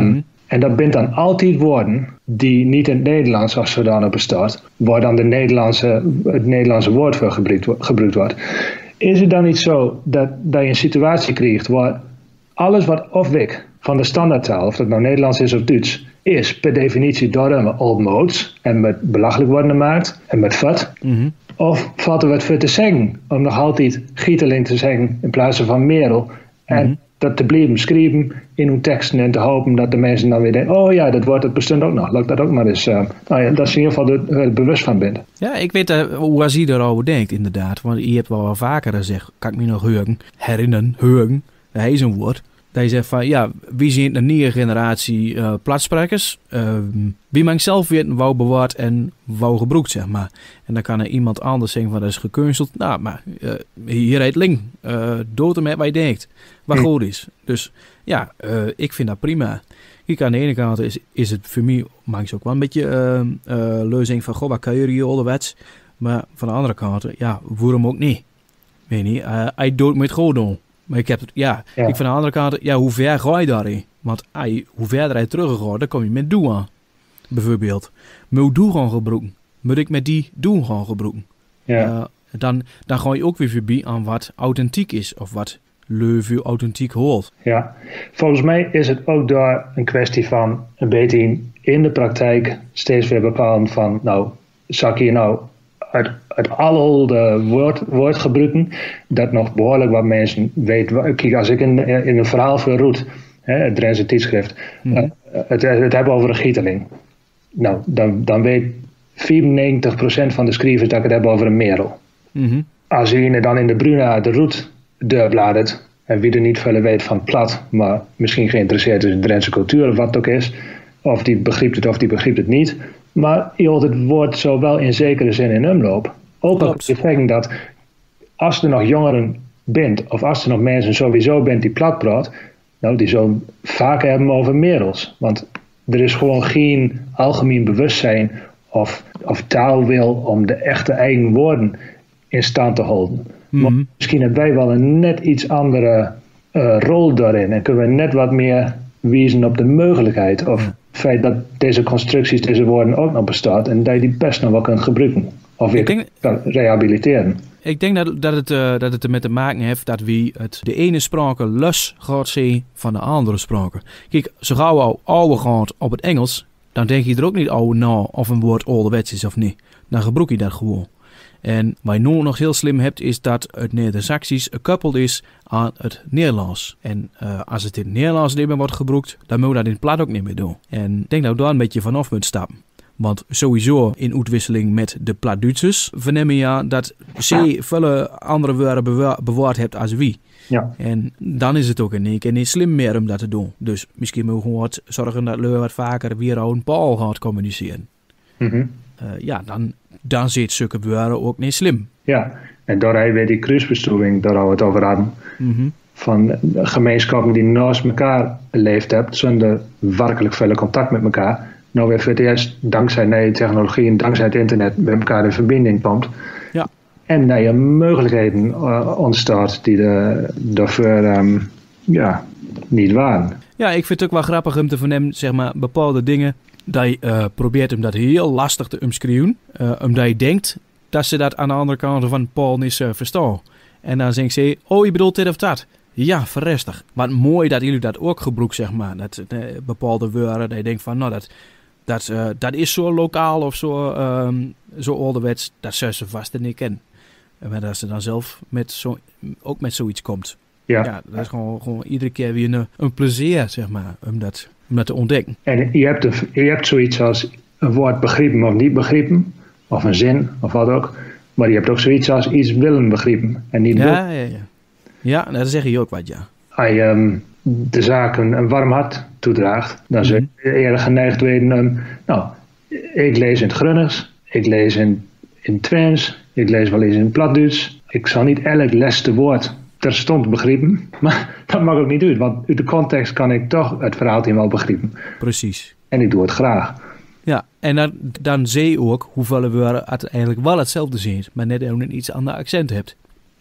En dat bent dan altijd woorden die niet in het Nederlands als zodanig bestaat, waar dan de Nederlandse, het Nederlandse woord voor gebruikt, gebruikt wordt. Is het dan niet zo dat, dat je een situatie krijgt waar alles wat afwijkt van de standaardtaal, of dat nou Nederlands is of Duits, is per definitie door een oldmoods en met belachelijk worden gemaakt en met vat. Mm-hmm. Of valt er wat voor te zeggen om nog altijd Gieteling te zeggen in plaats van Merel. En mm-hmm. dat te blijven schrijven in hun teksten en te hopen dat de mensen dan weer denken, oh ja, dat woord dat bestond ook nog. Laat ik dat ook maar eens. Uh, nou ja, dat ze in ieder geval er uh, bewust van bent. Ja, ik weet uh, hoe hij erover denkt inderdaad. Want je hebt wel, wel vaker gezegd, kan ik me nog heugen, herinneren, heugen, dat is een woord. Dat je zegt van, ja, wie zijn de nieuwe generatie uh, platsprekers? Uh, wie mag zelf weten wou bewaard en wou gebruikt, zeg maar. En dan kan er iemand anders zeggen van, dat is gekunsteld. Nou, maar uh, hier heet Ling. Uh, dood hem met wat je denkt. Wat hm. goed is. Dus ja, uh, ik vind dat prima. Kijk, aan de ene kant is, is het voor mij manchmal ook wel een beetje uh, uh, lezing van, goh, wat kan je hier ouderwets? Maar van de andere kant, ja, waarom ook niet? Weet niet, uh, hij doet met goed doen. Maar ik heb het, ja, ja. ik van de andere kant, ja, hoe ver ga je daarin? Want ay, hoe verder hij teruggaat, dan kom je met doe aan. Bijvoorbeeld, moet doe gaan gebruiken? Moet ik met die doe gaan gebruiken? Ja. Uh, dan, dan ga je ook weer voorbij aan wat authentiek is, of wat Leuven authentiek hoort. Ja, volgens mij is het ook daar een kwestie van een beetje in de praktijk steeds weer bepalen van, nou, zal ik hier nou uit, uit alle de woord, woordgebruiken, dat nog behoorlijk wat mensen weten. Kijk, als ik in, in een verhaal voor Roet, hè, het Drentse tijdschrift, mm-hmm. uh, het, het hebben over een Gieteling. Nou, dan, dan weet vierennegentig procent van de schrijvers dat ik het heb over een Merel. Mm-hmm. Als je dan in de Bruna de Roet deurbladert, en wie er niet veel weet van plat, maar misschien geïnteresseerd is in Drentse cultuur of wat het ook is, of die begrijpt het of die begrijpt het niet, maar je hoort het woord zo wel in zekere zin in omloop. Ook al je zeggen dat als er nog jongeren bent, of als er nog mensen sowieso bent die plat praat, nou, die zullen vaak hebben over Merels. Want er is gewoon geen algemeen bewustzijn of, of taalwil om de echte eigen woorden in stand te houden. Mm-hmm. Maar misschien hebben wij wel een net iets andere uh, rol daarin en kunnen we net wat meer wijzen op de mogelijkheid of het feit dat deze constructies, deze woorden ook nog bestaan en dat je die best nog wel kunt gebruiken of weer denk, kan rehabiliteren. Ik denk dat, dat, het, uh, dat het ermee te maken heeft dat wie het de ene sprake los gaat zien van de andere sprake. Kijk, zo gauw al oude gaat op het Engels, dan denk je er ook niet oude na of een woord ouderwets is of niet. Dan gebruik je dat gewoon. En wat je nu nog heel slim hebt, is dat het Neder-Saxisch gekoppeld is aan het Nederlands. En uh, als het in het Nederlands niet meer wordt gebruikt, dan moet je dat in het plat ook niet meer doen. En ik denk dat we daar een beetje vanaf moeten stappen. Want sowieso in uitwisseling met de Plat-Duitsers vernemen je dat ze vele andere woorden bewa- bewaard hebt als wie. Ja. En dan is het ook in één keer niet slim meer om dat te doen. Dus misschien mogen we wat zorgen dat we wat vaker weer een Paul gaat communiceren. Mm-hmm. Uh, ja, dan, dan zit zulke woorden ook niet slim. Ja, en daar hebben we die kruisbestuiving, daar we het over hadden. Mm-hmm. Van gemeenschappen die naast elkaar geleefd hebben, zonder werkelijk veel contact met elkaar. Nou weer voor het eerst, dankzij nieuwe technologie en dankzij het internet, met elkaar in verbinding komt. Ja. En dat je mogelijkheden uh, ontstaat die de, daarvoor um, ja, niet waren. Ja, ik vind het ook wel grappig om te vernemen, zeg maar, bepaalde dingen. Dat je uh, probeert hem dat heel lastig te omschrijven. Uh, omdat je denkt dat ze dat aan de andere kant van Paul niet uh, verstaan. En dan zegt ze, oh, je bedoelt dit of dat. Ja, verrestig. Wat mooi dat jullie dat ook gebruiken, zeg maar. Dat uh, bepaalde woorden, dat je denkt van, nou, dat, dat, uh, dat is zo lokaal of zo, um, zo ouderwets. Dat zou ze vast niet kennen. Maar dat ze dan zelf met zo, ook met zoiets komt. Ja, ja dat is gewoon, gewoon iedere keer weer een, een plezier, zeg maar, om dat... om dat te ontdekken. En je hebt, een, je hebt zoiets als een woord begrepen of niet begrepen, of een zin, of wat ook. Maar je hebt ook zoiets als iets willen begrepen en niet ja, ja, ja. Ja, daar zeg je ook wat, ja. Als je um, de zaak een, een warm hart toedraagt, dan zul je mm-hmm. eerder geneigd weten, um, nou, ik lees in het Grunners, ik lees in, in Twents, ik lees wel eens in het Platduits. Ik zal niet elk leste woord terstond begrijpen, maar dat mag ook niet uit, want uit de context kan ik toch het verhaaltje wel begrijpen. Precies. En ik doe het graag. Ja, en dan, dan zie je ook hoeveel we uiteindelijk wel hetzelfde zien, maar net een iets ander accent hebt.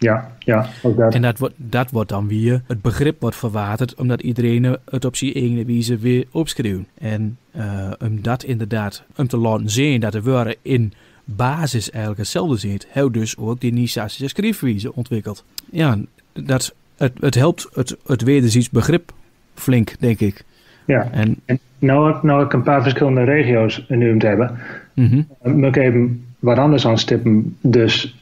Ja, ja, ook dat. En dat wordt, dat wordt dan weer, het begrip wordt verwaterd, omdat iedereen het op zijn eigen wijze weer opschreeuwt. En uh, om dat inderdaad, om te laten zien dat de woorden in basis eigenlijk hetzelfde zit, heeft dus ook die Nisasische schrijfwijze ontwikkeld. Ja, dat, het, het helpt het, het wederzijds begrip flink, denk ik. Ja, en, en nou, nou ik een paar verschillende regio's genoemd hebben, mm-hmm. moet ik even wat anders aanstippen. Dus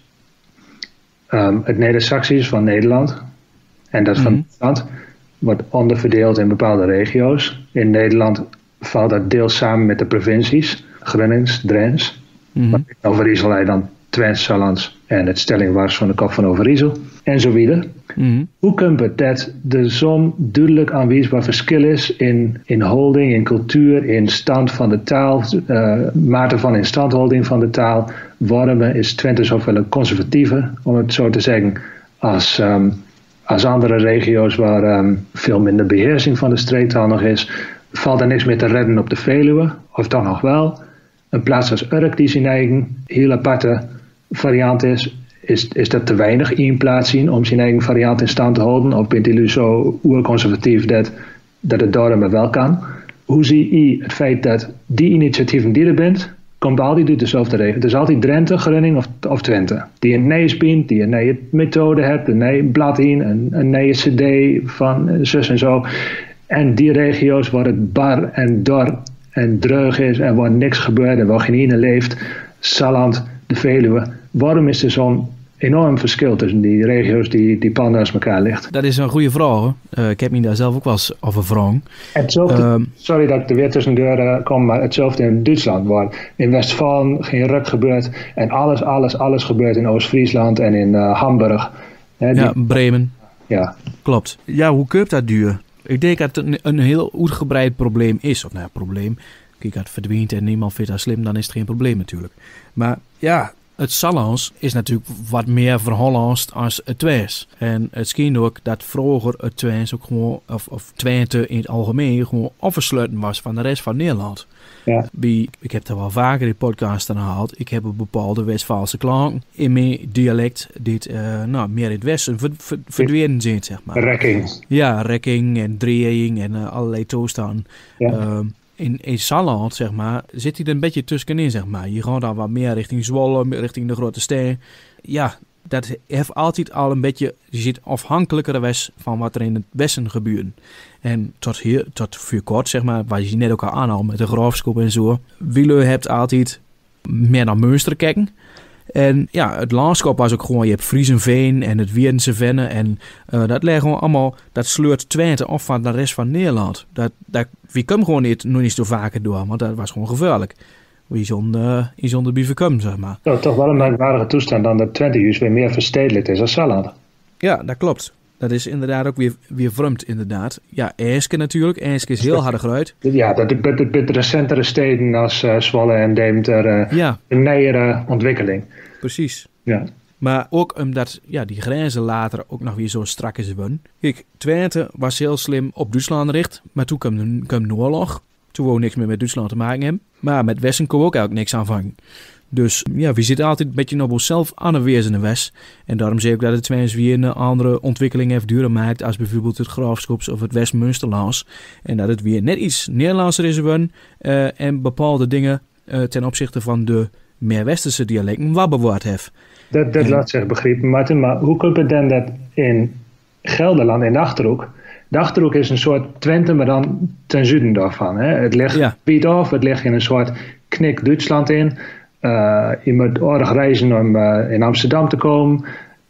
um, het Neder-Saxisch van Nederland en dat van Nederland mm-hmm. wordt onderverdeeld in bepaalde regio's. In Nederland valt dat deels samen met de provincies, Gronings, Drents. Mm-hmm. Overijssel hij dan Twents, Sallands en het Stellingwars van de Kop van Overijssel en zo verder. Mm-hmm. Hoe komt het dat er zo'n duidelijk aanwijsbaar verschil is in, in holding, in cultuur, in stand van de taal, uh, mate van instandhouding van de taal? Waarom is Twente zoveel conservatiever, om het zo te zeggen, als, um, als andere regio's waar um, veel minder beheersing van de streektaal nog is? Valt er niks meer te redden op de Veluwe, of toch nog wel? Een plaats als Urk, die zijn eigen heel aparte variant is, is, is dat te weinig in plaats zien om zijn eigen variant in stand te houden? Of bent u zo oerconservatief dat, dat het daarom wel kan? Hoe zie je het feit dat die initiatieven die er bent, komt altijd uit dezelfde regio? Het is altijd Drenthe, Groningen of, of Twente. Die een nieuwe spint, die een nieuwe methode hebt, een nieuw blad in, een, een nieuwe cd van zus en zo. En die regio's waar het bar en dor en dreug is en waar niks gebeurt en waar geen ene leeft, Salland, de Veluwe. Waarom is er zo'n enorm verschil tussen die regio's die, die pal naast elkaar ligt? Dat is een goede vraag. Uh, ik heb me daar zelf ook wel eens over gevraagd. Hetzelfde, um, sorry dat ik er weer tussen de deuren kom, maar hetzelfde in Duitsland, waar in Westfalen geen ruk gebeurt en alles, alles, alles gebeurt in Oost-Friesland en in uh, Hamburg. He, die, ja, Bremen. Ja. Klopt. Ja, hoe koopt dat duur? Ik denk dat het een, een heel uitgebreid probleem is. Of nou ja, probleem. Kijk, als het verdwijnt en niemand vindt dat slim, dan is het geen probleem natuurlijk. Maar ja, het Sallands is natuurlijk wat meer verhollandst als het Twents. En het schijnt ook dat vroeger het Twents ook gewoon, of, of Twente in het algemeen, gewoon afgesloten was van de rest van Nederland. Ja. Wie, ik heb er wel vaker in podcasten gehaald. Ik heb een bepaalde Westfaalse klank in mijn dialect die uh, nou, meer in het westen ver, ver, verdwenen zijn, zeg maar. Rekking. Ja, rekking en drieing en uh, allerlei toestanden. Ja. Uh, in, in Salland, zeg maar, zit hij er een beetje tussenin, zeg maar. Je gaat dan wat meer richting Zwolle, richting de grote steden. Ja, dat heeft altijd al een beetje, je zit afhankelijker was van wat er in het westen gebeurt. En tot hier, tot voor kort, zeg maar, waar je net ook al aanhaalt met de Graafschap en zo. Wille hebt altijd meer naar Münster kijken. En ja, het landschap was ook gewoon, je hebt Friesenveen en het Wiedense Vennen. En uh, dat ligt gewoon allemaal, dat sleurt Twente af van de rest van Nederland. Dat, dat, we komen gewoon niet, nog niet zo vaker door, want dat was gewoon gevaarlijk. Wie zonder, uh, zonder bivakkum, zeg maar. Ja, toch wel een merkwaardige toestand dan dat Twente juist weer meer verstedelijkt is als Salland. Ja, dat klopt. Dat is inderdaad ook weer, weer vreemd, inderdaad. Ja, Eeske natuurlijk. Eeske is heel harde geruid. Ja, dat is de recentere steden als uh, Zwolle en Deventer uh, ja. een nieuwere ontwikkeling. Precies. Ja. Maar ook omdat ja, die grenzen later ook nog weer zo strak is worden. Kijk, Twente was heel slim op Duitsland gericht, maar toen kwam, kwam de oorlog. Toen wou niks meer met Duitsland te maken hebben. Maar met Westen kon ook eigenlijk niks aanvangen. Dus ja, we zitten altijd een beetje op onszelf aan de weers in de West. En daarom zie ik dat het Twents weer een andere ontwikkeling heeft duurder maakt als bijvoorbeeld het Graafschaps of het West-Münsterlands. En dat het weer net iets Nederlandser is geworden uh, en bepaalde dingen uh, ten opzichte van de meer Westerse dialecten wat bewaard heeft. Dat, dat en, laat zich begrijpen, Martin. Maar hoe komt het dan dat in Gelderland, in de Achterhoek, de Achterhoek is een soort Twente, maar dan ten zuiden daarvan. Hè? Het ligt ja. Piet af, het ligt in een soort knik Duitsland in. Uh, je moet aardig reizen om uh, in Amsterdam te komen.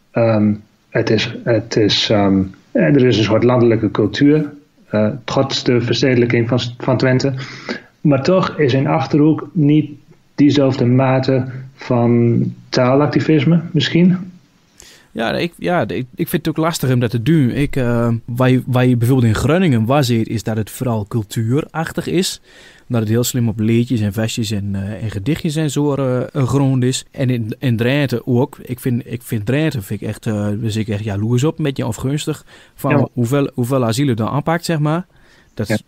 Um, het is, het is, um, er is een soort landelijke cultuur, uh, trots de verstedelijking van, van Twente. Maar toch is in Achterhoek niet diezelfde mate van taalactivisme misschien. Ja, ik, ja ik, ik vind het ook lastig om dat te doen. Ik, uh, waar, je, waar je bijvoorbeeld in Groningen was, is dat het vooral cultuurachtig is. Dat het heel slim op liedjes en vestjes en, uh, en gedichtjes en zo uh, grond is. En in, in Drenthe ook. Ik vind, ik vind Drenthe vind ik echt, uh, dus ik echt jaloers op, een beetje afgunstig. Van ja. hoeveel, hoeveel asielen dan aanpakt, zeg maar. Dat, ja. dat,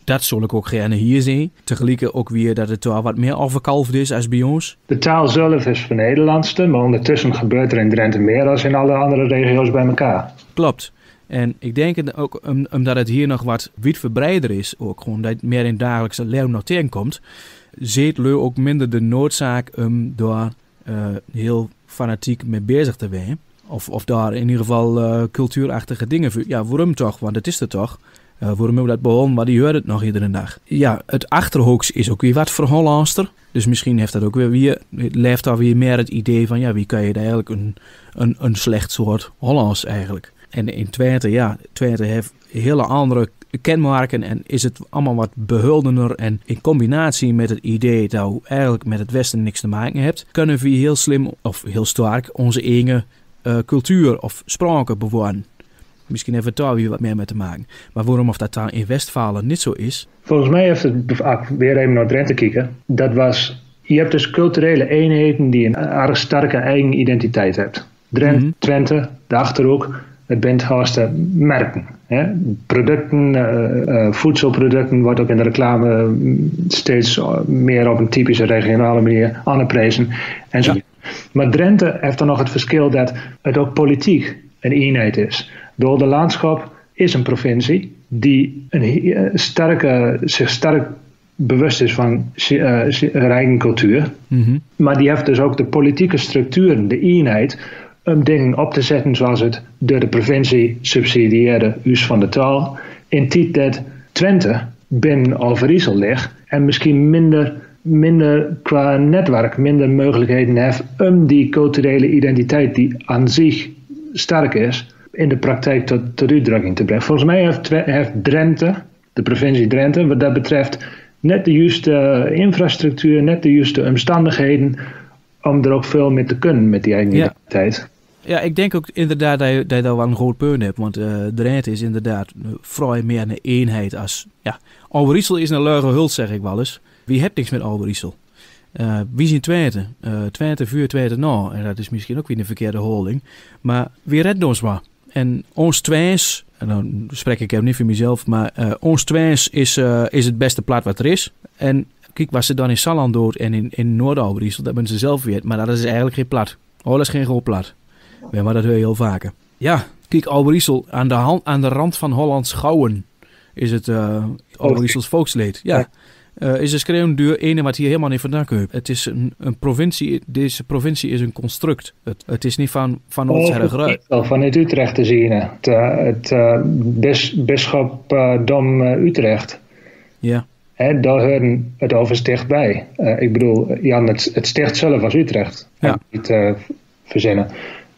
dat zal ik ook gerne hier zien. Tegelijk ook weer dat het wel wat meer afgekalfd is als bij ons. De taal zelf is van Nederlandste, maar ondertussen gebeurt er in Drenthe meer dan in alle andere regio's bij elkaar. Klopt. En ik denk het ook omdat het hier nog wat wijdverbreider is, ook gewoon dat het meer in het dagelijkse leven nog tegenkomt, ziet Leu ook minder de noodzaak om daar uh, heel fanatiek mee bezig te zijn. Of, of daar in ieder geval uh, cultuurachtige dingen voor. Ja, waarom toch? Want het is er toch. Uh, waarom hebben we dat begonnen? Maar die hoort het nog iedere dag. Ja, het Achterhoeks is ook weer wat voor Hollandster. Dus misschien heeft dat ook weer, weer leeft daar weer meer het idee van, ja, wie kan je eigenlijk een, een, een slecht soort Hollands eigenlijk. En in Twente, ja, Twente heeft hele andere kenmerken en is het allemaal wat behuldener. En in combinatie met het idee dat we eigenlijk met het Westen niks te maken hebt, kunnen we heel slim of heel sterk onze eigen uh, cultuur of spraken bewaren. Misschien heeft het daar weer wat meer mee te maken. Maar waarom of dat daar in Westfalen niet zo is? Volgens mij heeft het, ah, weer even naar Drenthe kijken, dat was, je hebt dus culturele eenheden die een erg sterke eigen identiteit hebt. Drenthe, mm-hmm. Twente, de Achterhoek, het bent haast merken. Hè? Producten, uh, uh, voedselproducten wordt ook in de reclame steeds meer op een typische regionale manier aangeprezen. En zo. Ja. Maar Drenthe heeft dan nog het verschil dat het ook politiek een eenheid is. De Oude Landschap is een provincie die een sterke, zich sterk bewust is van uh, eigen cultuur. Mm-hmm. Maar die heeft dus ook de politieke structuren, de eenheid, om dingen op te zetten zoals het door de provincie subsidieerde huis van de taal. In tijd dat Twente binnen Overijssel ligt en misschien minder, minder qua netwerk, minder mogelijkheden heeft om die culturele identiteit die aan zich sterk is, in de praktijk tot, tot uitdrukking te brengen. Volgens mij heeft, heeft Drenthe, de provincie Drenthe, wat dat betreft net de juiste infrastructuur, net de juiste omstandigheden om er ook veel mee te kunnen met die eigen ja. identiteit. Ja, ik denk ook inderdaad dat je, dat je daar wel een groot punt hebt. Want uh, Drenthe is inderdaad vrij meer een eenheid als... Ja, Overijssel is een leuke hult, zeg ik wel eens. Wie hebt niks met Overijssel? Uh, wie zijn Twente? Uh, Twente vuur, Twente nou. En dat is misschien ook weer een verkeerde holding. Maar wie redt ons maar? En ons Twijns, en dan spreek ik even niet voor mezelf, maar uh, ons Twijns is, uh, is het beste plaat wat er is. En kijk, wat ze dan in Salland doet en in, in Noord-Overijssel, dat ben ze zelf weer. Maar dat is eigenlijk geen plat. Oh, dat is geen groot plat. Maar dat hoor je heel vaker. Ja, kijk, Overijssel, aan de, hand, aan de rand van Hollands Gouwen is het uh, Overijssels volkslied. Ja. Uh, is een schreeuwende duur, ene wat hier helemaal niet vandaan komt. Het is een, een provincie, deze provincie is een construct. Het, het is niet van, van ons hergeruid. Vanuit Utrecht te zien. Het, uh, het uh, bis, bisschopdom uh, Utrecht. Ja. He, daar horen het oversticht bij. Uh, ik bedoel, Jan, het, het sticht zelf was Utrecht. Ja. Niet uh, verzinnen.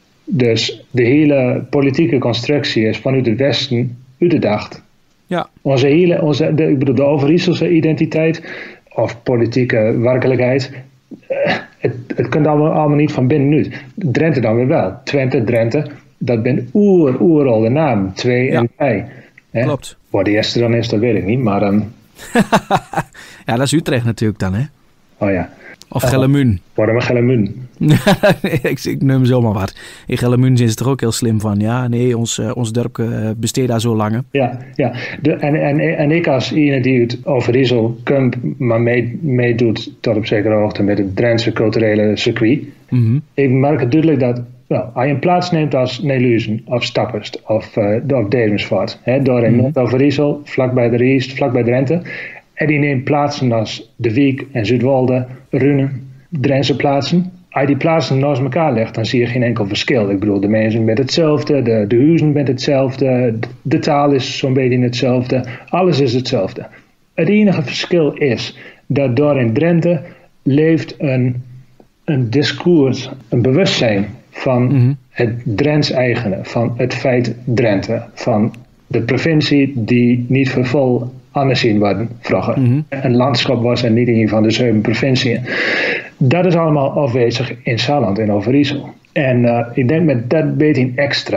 Dus de hele politieke constructie is vanuit het Westen uitgedacht. Ja. Onze hele, onze, de, ik bedoel, de Overijsselse identiteit of politieke werkelijkheid, uh, het, het komt allemaal, allemaal niet van binnenuit. Drenthe dan weer wel. Twente, Drenthe, dat ben oer, oeroude naam. Twee ja. en drie. Hè? Klopt. Waar de eerste dan is, dat weet ik niet, maar... Um... ja, dat is Utrecht natuurlijk dan, hè? Oh ja. Of uh, Gellemun. Waarom een Gellemun? ik, ik neem zomaar wat. In Gellemun zijn ze er ook heel slim van. Ja, nee, ons, uh, ons dorp uh, besteedt daar zo lang. Ja, ja. De, en, en, en ik als iemand die het Overijssel komt, maar meedoet mee tot op zekere hoogte met het Drentse culturele circuit. Mm-hmm. Ik merk het duidelijk dat nou, als je een plaats neemt als Neluzen of Staphorst of, uh, of Demersfoort, hè, door in mm-hmm. Noord-Overijssel, vlakbij de Riest, vlakbij Drenthe. En die neemt plaatsen als De Wiek en Zuidwolde, Runen, Drentse plaatsen. Als je die plaatsen naast elkaar legt, dan zie je geen enkel verschil. Ik bedoel, de mensen met hetzelfde, de, de huizen met hetzelfde, de taal is zo'n beetje hetzelfde, alles is hetzelfde. Het enige verschil is dat door in Drenthe leeft een, een discours, een bewustzijn van mm-hmm. het Drents eigene, van het feit Drenthe, van de provincie die niet voor vol aanzien worden vroeger. Mm-hmm. Een landschap was er niet een van de zeven provinciën. Dat is allemaal afwezig in Salland en Overijssel. En uh, ik denk met dat beetje extra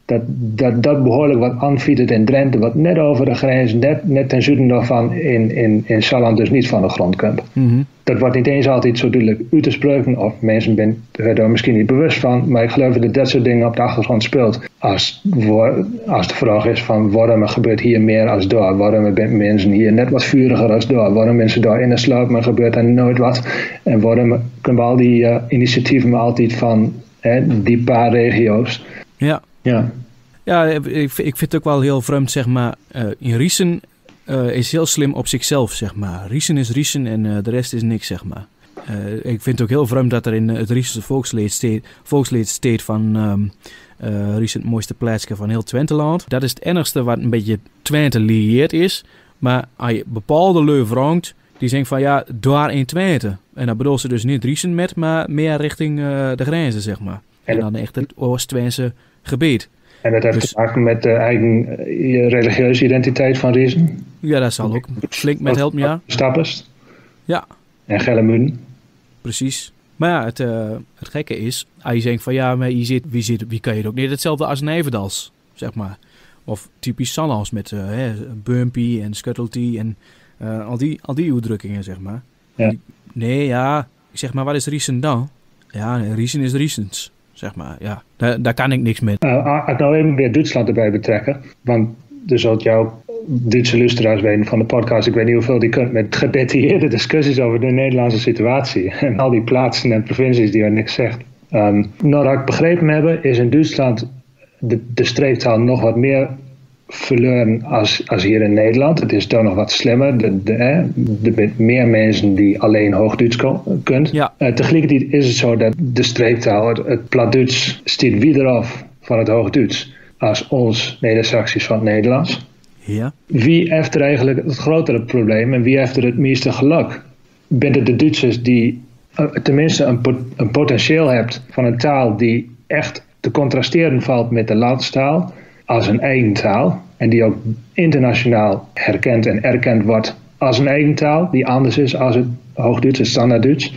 dat, dat, dat behoorlijk wat aanfietert in Drenthe, wat net over de grens, net, net ten zuiden daarvan in, in, in Salland dus niet van de grond komt. Mm-hmm. Dat wordt niet eens altijd zo duidelijk uit te spreken, of mensen zijn er daar misschien niet bewust van, maar ik geloof dat dat soort dingen op de achtergrond speelt. Als, als de vraag is van waarom gebeurt hier meer als daar, waarom zijn mensen hier net wat vuriger als daar, waarom mensen daar in de sluip, maar gebeurt er nooit wat, en waarom kunnen we al die uh, initiatieven maar altijd van hè, die paar regio's. Ja. Ja. Ja, ik, ik vind het ook wel heel vreemd, zeg maar. Uh, in Riesen uh, is heel slim op zichzelf, zeg maar. Riesen is Riesen en uh, de rest is niks, zeg maar. Uh, ik vind het ook heel vreemd dat er in het Riesense volkslied steekt, volkslied steekt van um, uh, Riesen het mooiste plaatsje van heel Twenteland. Dat is het enigste wat een beetje Twente lieert is. Maar als je bepaalde leu vraagt, die zeggen van ja, daar in Twente. En dan bedoelt ze dus niet Riesen met, maar meer richting uh, de grenzen, zeg maar. En, en dan echt het Oost-Twentse gebied. En dat heeft dus te maken met de eigen uh, religieuze identiteit van Riesen? Ja, dat zal ook flink met helpen, ja. Stappers? Ja. En Gellemuiden? Precies. Maar ja, het, uh, het gekke is, als je denkt van ja, maar je zit, wie, zit, wie kan je het ook niet hetzelfde als Nijverdals, zeg maar. Of typisch Sallands met uh, hè, Bumpy en Scuttlety en uh, al, die, al die uitdrukkingen, zeg maar. Ja. Die, nee, ja, zeg maar, wat is Riesen dan? Ja, Riesen is Riesens. Zeg maar, ja, daar, daar kan ik niks mee. Uh, ik nou even weer Duitsland erbij betrekken. Want er zult jouw Duitse luisteraars weten van de podcast. Ik weet niet hoeveel die kunt met gedetailleerde discussies over de Nederlandse situatie. En al die plaatsen en provincies die er niks zegt. Um, nou, dat ik begrepen heb, is in Duitsland de, de streektaal nog wat meer verloren als, als hier in Nederland. Het is daar nog wat slimmer. De, de, eh, er zijn meer mensen die alleen Hoogduits kunnen. Ja. Uh, tegelijkertijd is het zo dat de streektaal, het, het Platduits, stiet wieder af van het Hoogduits als ons Neder-Saxisch van het Nederlands. Ja. Wie heeft er eigenlijk het grotere probleem en wie heeft er het meeste geluk? Bent het de Duitsers die uh, tenminste een, pot, een potentieel hebt van een taal die echt te contrasteren valt met de landstaal als een eigen taal en die ook internationaal herkend en erkend wordt als een eigen taal die anders is als het Hoogduits, het Standaardduits?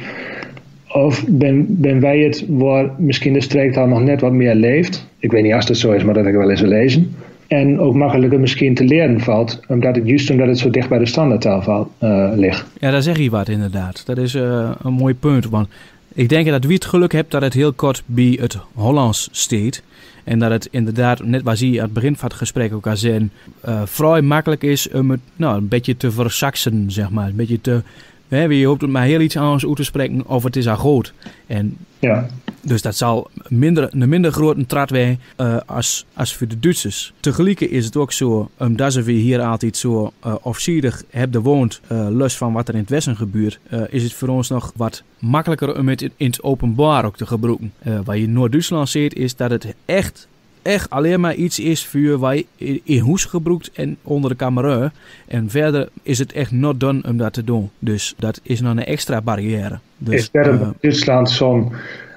Of ben, ben wij het waar misschien de streektaal nog net wat meer leeft? Ik weet niet als dat zo is, maar dat heb ik wel eens gelezen. En ook makkelijker misschien te leren valt, omdat het juist omdat het zo dicht bij de standaardtaal valt, uh, ligt. Ja, daar zeg je wat inderdaad. Dat is uh, een mooi punt. Want ik denk dat wie het geluk hebt dat het heel kort bij het Hollands steekt. En dat het inderdaad, net waar zie je aan het begin van het gesprek ook al zijn, uh, vrij makkelijk is om het nou, een beetje te versaksen, zeg maar. Een beetje te, hè, wie hoopt het maar heel iets anders uit te spreken of het is al goed. En ja. Dus dat zal minder, een minder grote trat zijn uh, als, als voor de Duitsers. Tegelijk is het ook zo, omdat ze hier altijd zo uh, afziedig hebben woont, uh, los van wat er in het Westen gebeurt, uh, is het voor ons nog wat makkelijker om het in, in het openbaar ook te gebruiken. Uh, wat je in Noord-Duitsland ziet, is dat het echt, echt alleen maar iets is voor wat je in, in huis gebruikt en onder de camera. En verder is het echt not done om dat te doen. Dus dat is nog een extra barrière. Dus, is er in uh, Duitsland zo'n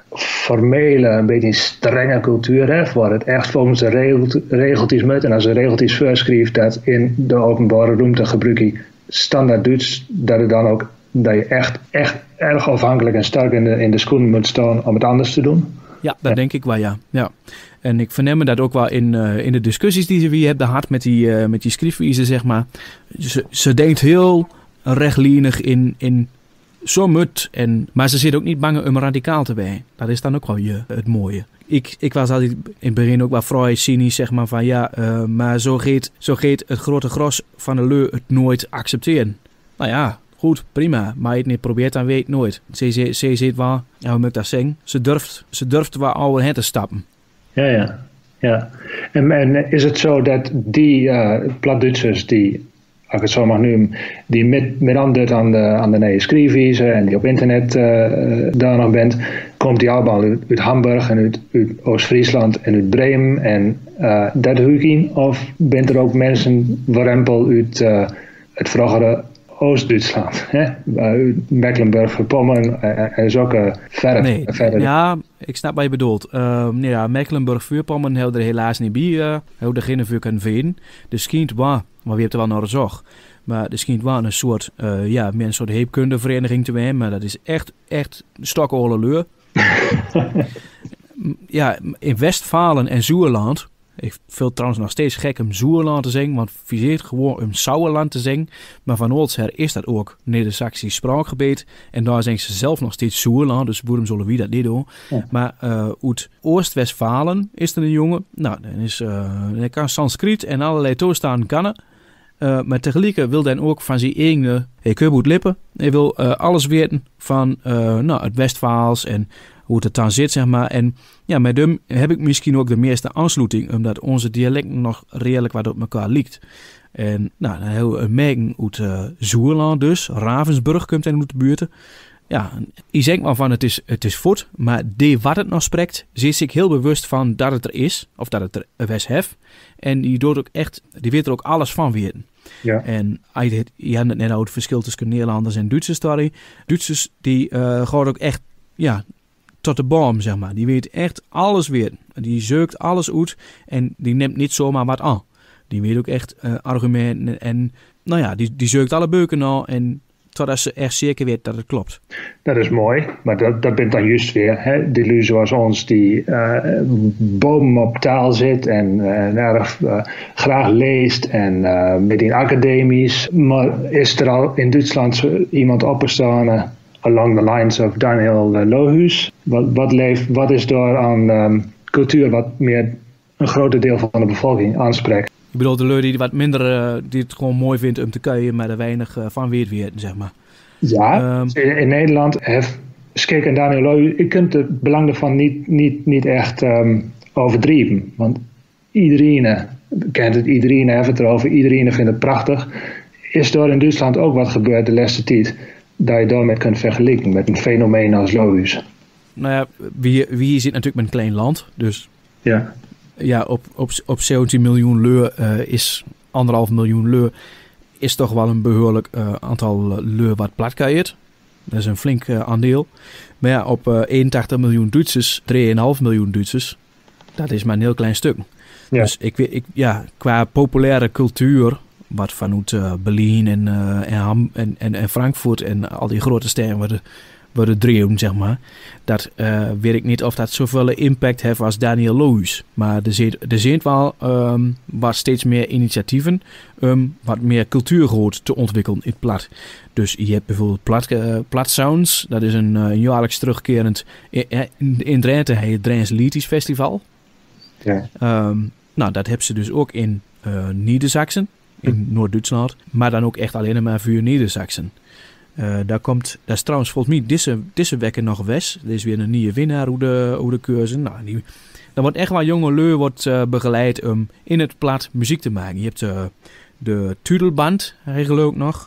formele, een beetje strenge cultuur heeft, waar het echt volgens de regelt, regeltjes moet. En als de regeltjes voorschrijft dat in de openbare ruimte gebruik je standaard Duits, dat het dan ook dat je echt, echt erg afhankelijk en sterk in de, in de schoenen moet staan om het anders te doen. Ja, dat ja. denk ik wel, ja. ja. En ik verneem dat ook wel in, uh, in de discussies die ze wie hebben gehad met die, uh, met die schriftwijze, zeg maar. Ze, ze denkt heel rechtlijnig in, in zo moet. En, maar ze zit ook niet bang om radicaal te zijn. Dat is dan ook wel je, het mooie. Ik, ik was altijd in het begin ook wel vrij cynisch, zeg maar, van ja, uh, maar zo gaat, zo gaat het grote gros van de leu het nooit accepteren. Nou ja, goed, prima. Maar je het niet probeert, dan weet je het nooit. Ze, ze, ze zit wel, ja, hoe moet ik dat zeggen? Ze durft, ze durft wel overheen te stappen. Ja, ja. ja. En, en is het zo dat die uh, Platduitsers die, als ik het zo mag noemen, die met, met anderen aan de, aan de nieuwe schrijfwijze en die op internet uh, daar nog bent, komt die allemaal uit, uit Hamburg en uit, uit Oost-Friesland en uit Bremen en uh, dat huikin? Of bent er ook mensen warempel uit uh, het vroegere Oost-Duitsland, hè? Uh, Mecklenburg-Vorpommern en uh, zulke verder. Nee, verder. Ja, ik snap wat je bedoelt. Uh, nee, ja, Mecklenburg-Vorpommern hebben er helaas niet bij. Uh, hebben er geen vuur kunnen vinden. Dus schijnt wel, maar we hebben er wel naar zorg. Maar er schijnt wel een soort, uh, ja, meer een soort heepkundevereniging te zijn. Maar dat is echt, echt stokolle leur. Ja, in Westfalen en Zuurland, Ik vind trouwens nog steeds gek om Zoerland te zingen, want viseert gewoon om Sauerland te zingen. Maar van oudsher is dat ook Neder-Saxisch spraakgebied. En daar zingen ze zelf nog steeds Zoerland, dus waarom zullen we dat niet doen? Ja. Maar uh, uit Oost-Westfalen is er een jongen. Nou, dan is, uh, hij kan Sanskriet en allerlei toestanden kannen. Uh, maar tegelijk wil hij ook van zijn eigen hekubboet lippen. Hij wil uh, alles weten van uh, nou, het Westfaals en hoe het dan zit, zeg maar. En ja, met hem heb ik misschien ook de meeste aansluiting, omdat onze dialecten nog redelijk wat op elkaar lijkt. En nou, dan hebben we een merking uit uh, Zoerland dus. Ravensburg komt in de buurt. Ja, je zegt maar van het is, het is voet, maar die wat het nog spreekt, zit zich heel bewust van dat het er is, of dat het er was hef. En die doet ook echt, die weet er ook alles van weten. Ja. En je, je had het net over het verschil tussen Nederlanders en Duitsers. Story. Duitsers die uh, gaan ook echt, ja, tot de boom, zeg maar. Die weet echt alles weer. Die zeukt alles uit en die neemt niet zomaar wat aan. Die weet ook echt uh, argumenten en, nou ja, die, die zeukt alle beuken nou en totdat ze echt zeker weet dat het klopt. Dat is mooi, maar dat, dat bent dan juist weer hè? Die lui zoals ons die uh, boven op taal zit en uh, erg uh, graag leest en uh, met die academisch. Maar is er al in Duitsland iemand opgestaan uh, along the lines of Daniel uh, Lohuus? Wat, wat, leeft, wat is daar aan um, cultuur wat meer een groter deel van de bevolking aanspreekt? Ik bedoel, de lui die wat minder, uh, die het gewoon mooi vindt om te kuien, maar er weinig uh, van weet weten, zeg maar. Ja, um, in, in Nederland heeft Skik en Daniel Lohuus, je kunt het belang ervan niet, niet, niet echt um, overdrijven. Want iedereen kent het, iedereen heeft het erover, iedereen vindt het prachtig. Is er in Duitsland ook wat gebeurd de laatste tijd, dat je daarmee kunt vergelijken met een fenomeen als Lohuus? Nou ja, wie, wie zit natuurlijk met een klein land, dus... Ja. Ja, op, op, op zeventien miljoen leur uh, is anderhalf miljoen leur is toch wel een behoorlijk uh, aantal leur wat platkuiert. Dat is een flink uh, aandeel. Maar ja, op uh, eenentachtig miljoen Duitsers, drie komma vijf miljoen Duitsers, dat is maar een heel klein stuk. Ja. Dus ik, ik, ja, qua populaire cultuur, wat vanuit uh, Berlijn en, uh, en, Ham, en, en, en Frankfurt en al die grote steden worden, worden dreeuwen, zeg maar. Dat uh, weet ik niet of dat zoveel impact heeft als Daniel Lohuus. Maar er zit, er zit wel um, wat steeds meer initiatieven om wat meer cultuurgroot te ontwikkelen in het plat. Dus je hebt bijvoorbeeld Plat, uh, Plat Sounds. Dat is een, uh, een jaarlijks terugkerend... In, in Drenthe heet het Drents Liedjes Festival. Ja. Um, nou, dat hebben ze dus ook in uh, Niedersachsen. In hm. Noord-Duitsland. Maar dan ook echt alleen maar voor Niedersachsen. Uh, daar komt, dat is trouwens volgens mij deze, deze week nog west. Er is weer een nieuwe winnaar hoe de, hoe de cursus. Nou, die, dan wordt echt wel jonge leur wordt uh, begeleid om in het plat muziek te maken. Je hebt uh, de Tudelband, regel ook nog.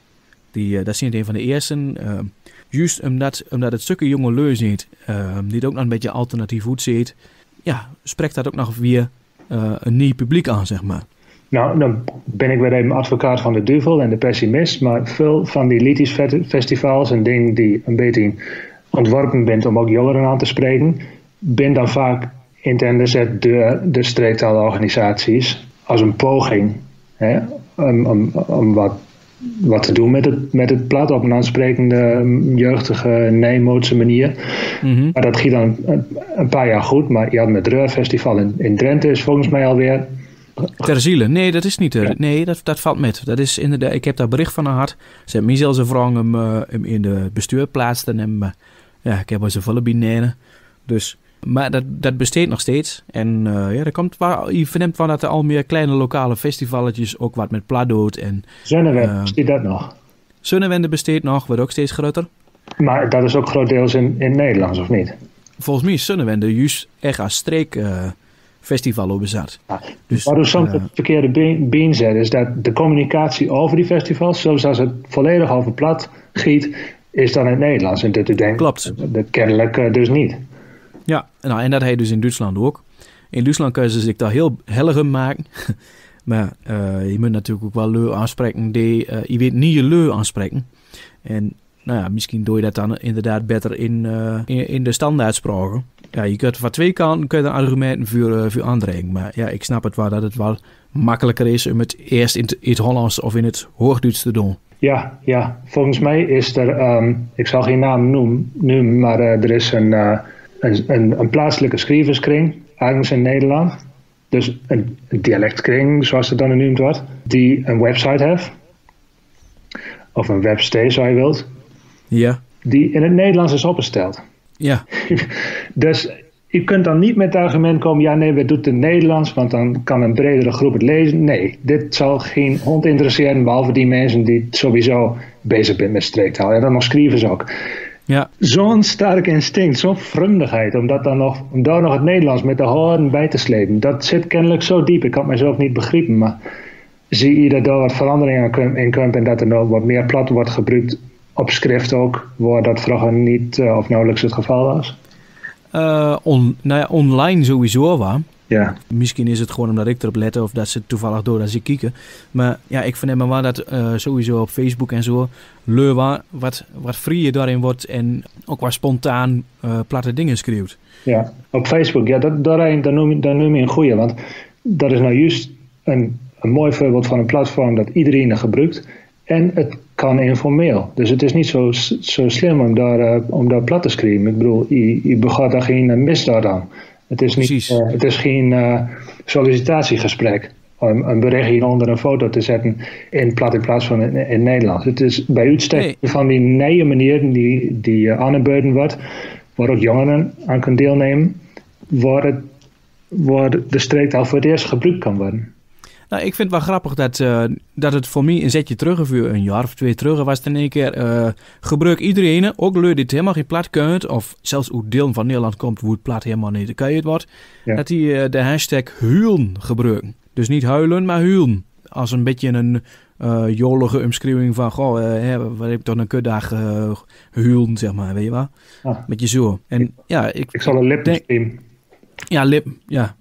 Die, uh, dat is een van de eerste. Uh, juist omdat, omdat het stukken jonge leur zit, uh, die het ook nog een beetje alternatief goed ziet. Ja, spreekt dat ook nog weer uh, een nieuw publiek aan, zeg maar. Nou, dan ben ik weer even advocaat van de duivel en de pessimist, maar veel van die liedjesfestivals en dingen die een beetje ontworpen bent om ook jongeren aan te spreken, ben dan vaak intendezet door de streektaalorganisaties als een poging hè, om, om, om wat, wat te doen met het, met het plat op een aansprekende, jeugdige, Nijmoodse manier. Mm-hmm. Maar dat ging dan een, een paar jaar goed, maar je had met het Reurfestival in, in Drenthe is volgens mij alweer... Ter ziele. Nee, dat is niet. Er. Nee, dat, dat valt met. Dat is inderdaad, ik heb daar bericht van gehad. Ze hebben mij zelfs gevraagd om uh, in de bestuur plaats te nemen. Maar ja, ik heb al zoveel binnen. Dus, maar dat, dat besteedt nog steeds. En uh, ja, er komt waar, je verneemt van dat er al meer kleine lokale festivalletjes ook wat met plat doet. En Zonnewende, uh, besteedt dat nog? Zonnewende besteedt nog, wordt ook steeds groter. Maar dat is ook grotendeels in, in Nederlands, of niet? Volgens mij is Zonnewende juist echt als streek... Uh, festival bezat. Ja, dus, wat er soms uh, het verkeerde been, been zet, is dat de communicatie over die festivals, zoals als het volledig over plat giet, is dan in het Nederlands. En dat u denkt, klopt. Dat kennelijk uh, dus niet. Ja, nou, en dat heet dus in Duitsland ook. In Duitsland kunnen ze zich daar heel helder maken. Maar uh, je moet natuurlijk ook wel leu aanspreken die, uh, je weet niet je leu aanspreken. En nou ja, misschien doe je dat dan inderdaad beter in, uh, in, in de standaardspraken. Ja, je kunt van twee kanten kun je dan argumenten voor, uh, voor aandringen. Maar ja, ik snap het wel dat het wel makkelijker is om het eerst in, t, in het Hollands of in het Hoogduits te doen. Ja, ja, volgens mij is er, um, ik zal geen naam noemen, noemen maar uh, er is een, uh, een, een, een plaatselijke schrijverskring, ergens in Nederland. Dus een dialectkring, zoals het dan genoemd wordt, die een website heeft, of een webstay, zo je wilt, ja. die in het Nederlands is opgesteld. Ja. Dus je kunt dan niet met het argument komen, ja nee, we doen het in het Nederlands, want dan kan een bredere groep het lezen. Nee, dit zal geen hond interesseren, behalve die mensen die sowieso bezig zijn met streektaal. En dan nog schrijven ze ook. Ja. Zo'n sterk instinct, zo'n vreemdigheid, om, dat dan nog, om daar nog het Nederlands met de hoorn bij te slepen. Dat zit kennelijk zo diep, ik had mezelf niet begrepen, maar zie je dat er wat veranderingen in komt en dat er nog wat meer plat wordt gebruikt op schrift ook, waar dat vroeger niet uh, of nauwelijks het geval was? Uh, on, nou ja, online sowieso wel. Ja. Misschien is het gewoon omdat ik erop let of dat ze toevallig door dat ze kijken. Maar ja, ik verneem wel dat uh, sowieso op Facebook en zo leu wat, wat vrije daarin wordt en ook wat spontaan uh, platte dingen schreeuwt. Ja, op Facebook, ja, dat, daar, daar, noem je, daar noem je een goeie, want dat is nou juist een, een mooi voorbeeld van een platform dat iedereen er gebruikt en het kan informeel. Dus het is niet zo, zo slim om daar, uh, om daar plat te schrijven. Ik bedoel, je, je begaat daar geen misdaad aan. Het is, niet, uh, het is geen uh, sollicitatiegesprek om een berichtje onder een foto te zetten in plat in plaats van in, in Nederlands. Het is bij uitstek nee. van die nieuwe manier die, die uh, aangeboden wordt, waar ook jongeren aan kunnen deelnemen, waar, het, waar de streektaal voor het eerst gebruikt kan worden. Nou, ik vind het wel grappig dat, uh, dat het voor mij een zetje terug, of een jaar of twee terug, was het in één keer, uh, gebruik iedereen, ook leuk die het helemaal geen plat kunt, of zelfs hoe deel van Nederland komt, hoe het plat helemaal niet kunt wordt, ja. dat die uh, de hashtag huilen gebruiken. Dus niet huilen, maar huilen. Als een beetje een uh, jolige omschrijving van, goh, uh, hè, wat heb ik toch een kutdag uh, huilen, zeg maar, weet je wel? Ah. Beetje zo. En, ik, ja, ik, ik zal een lip schrijven. Ja, lip, ja.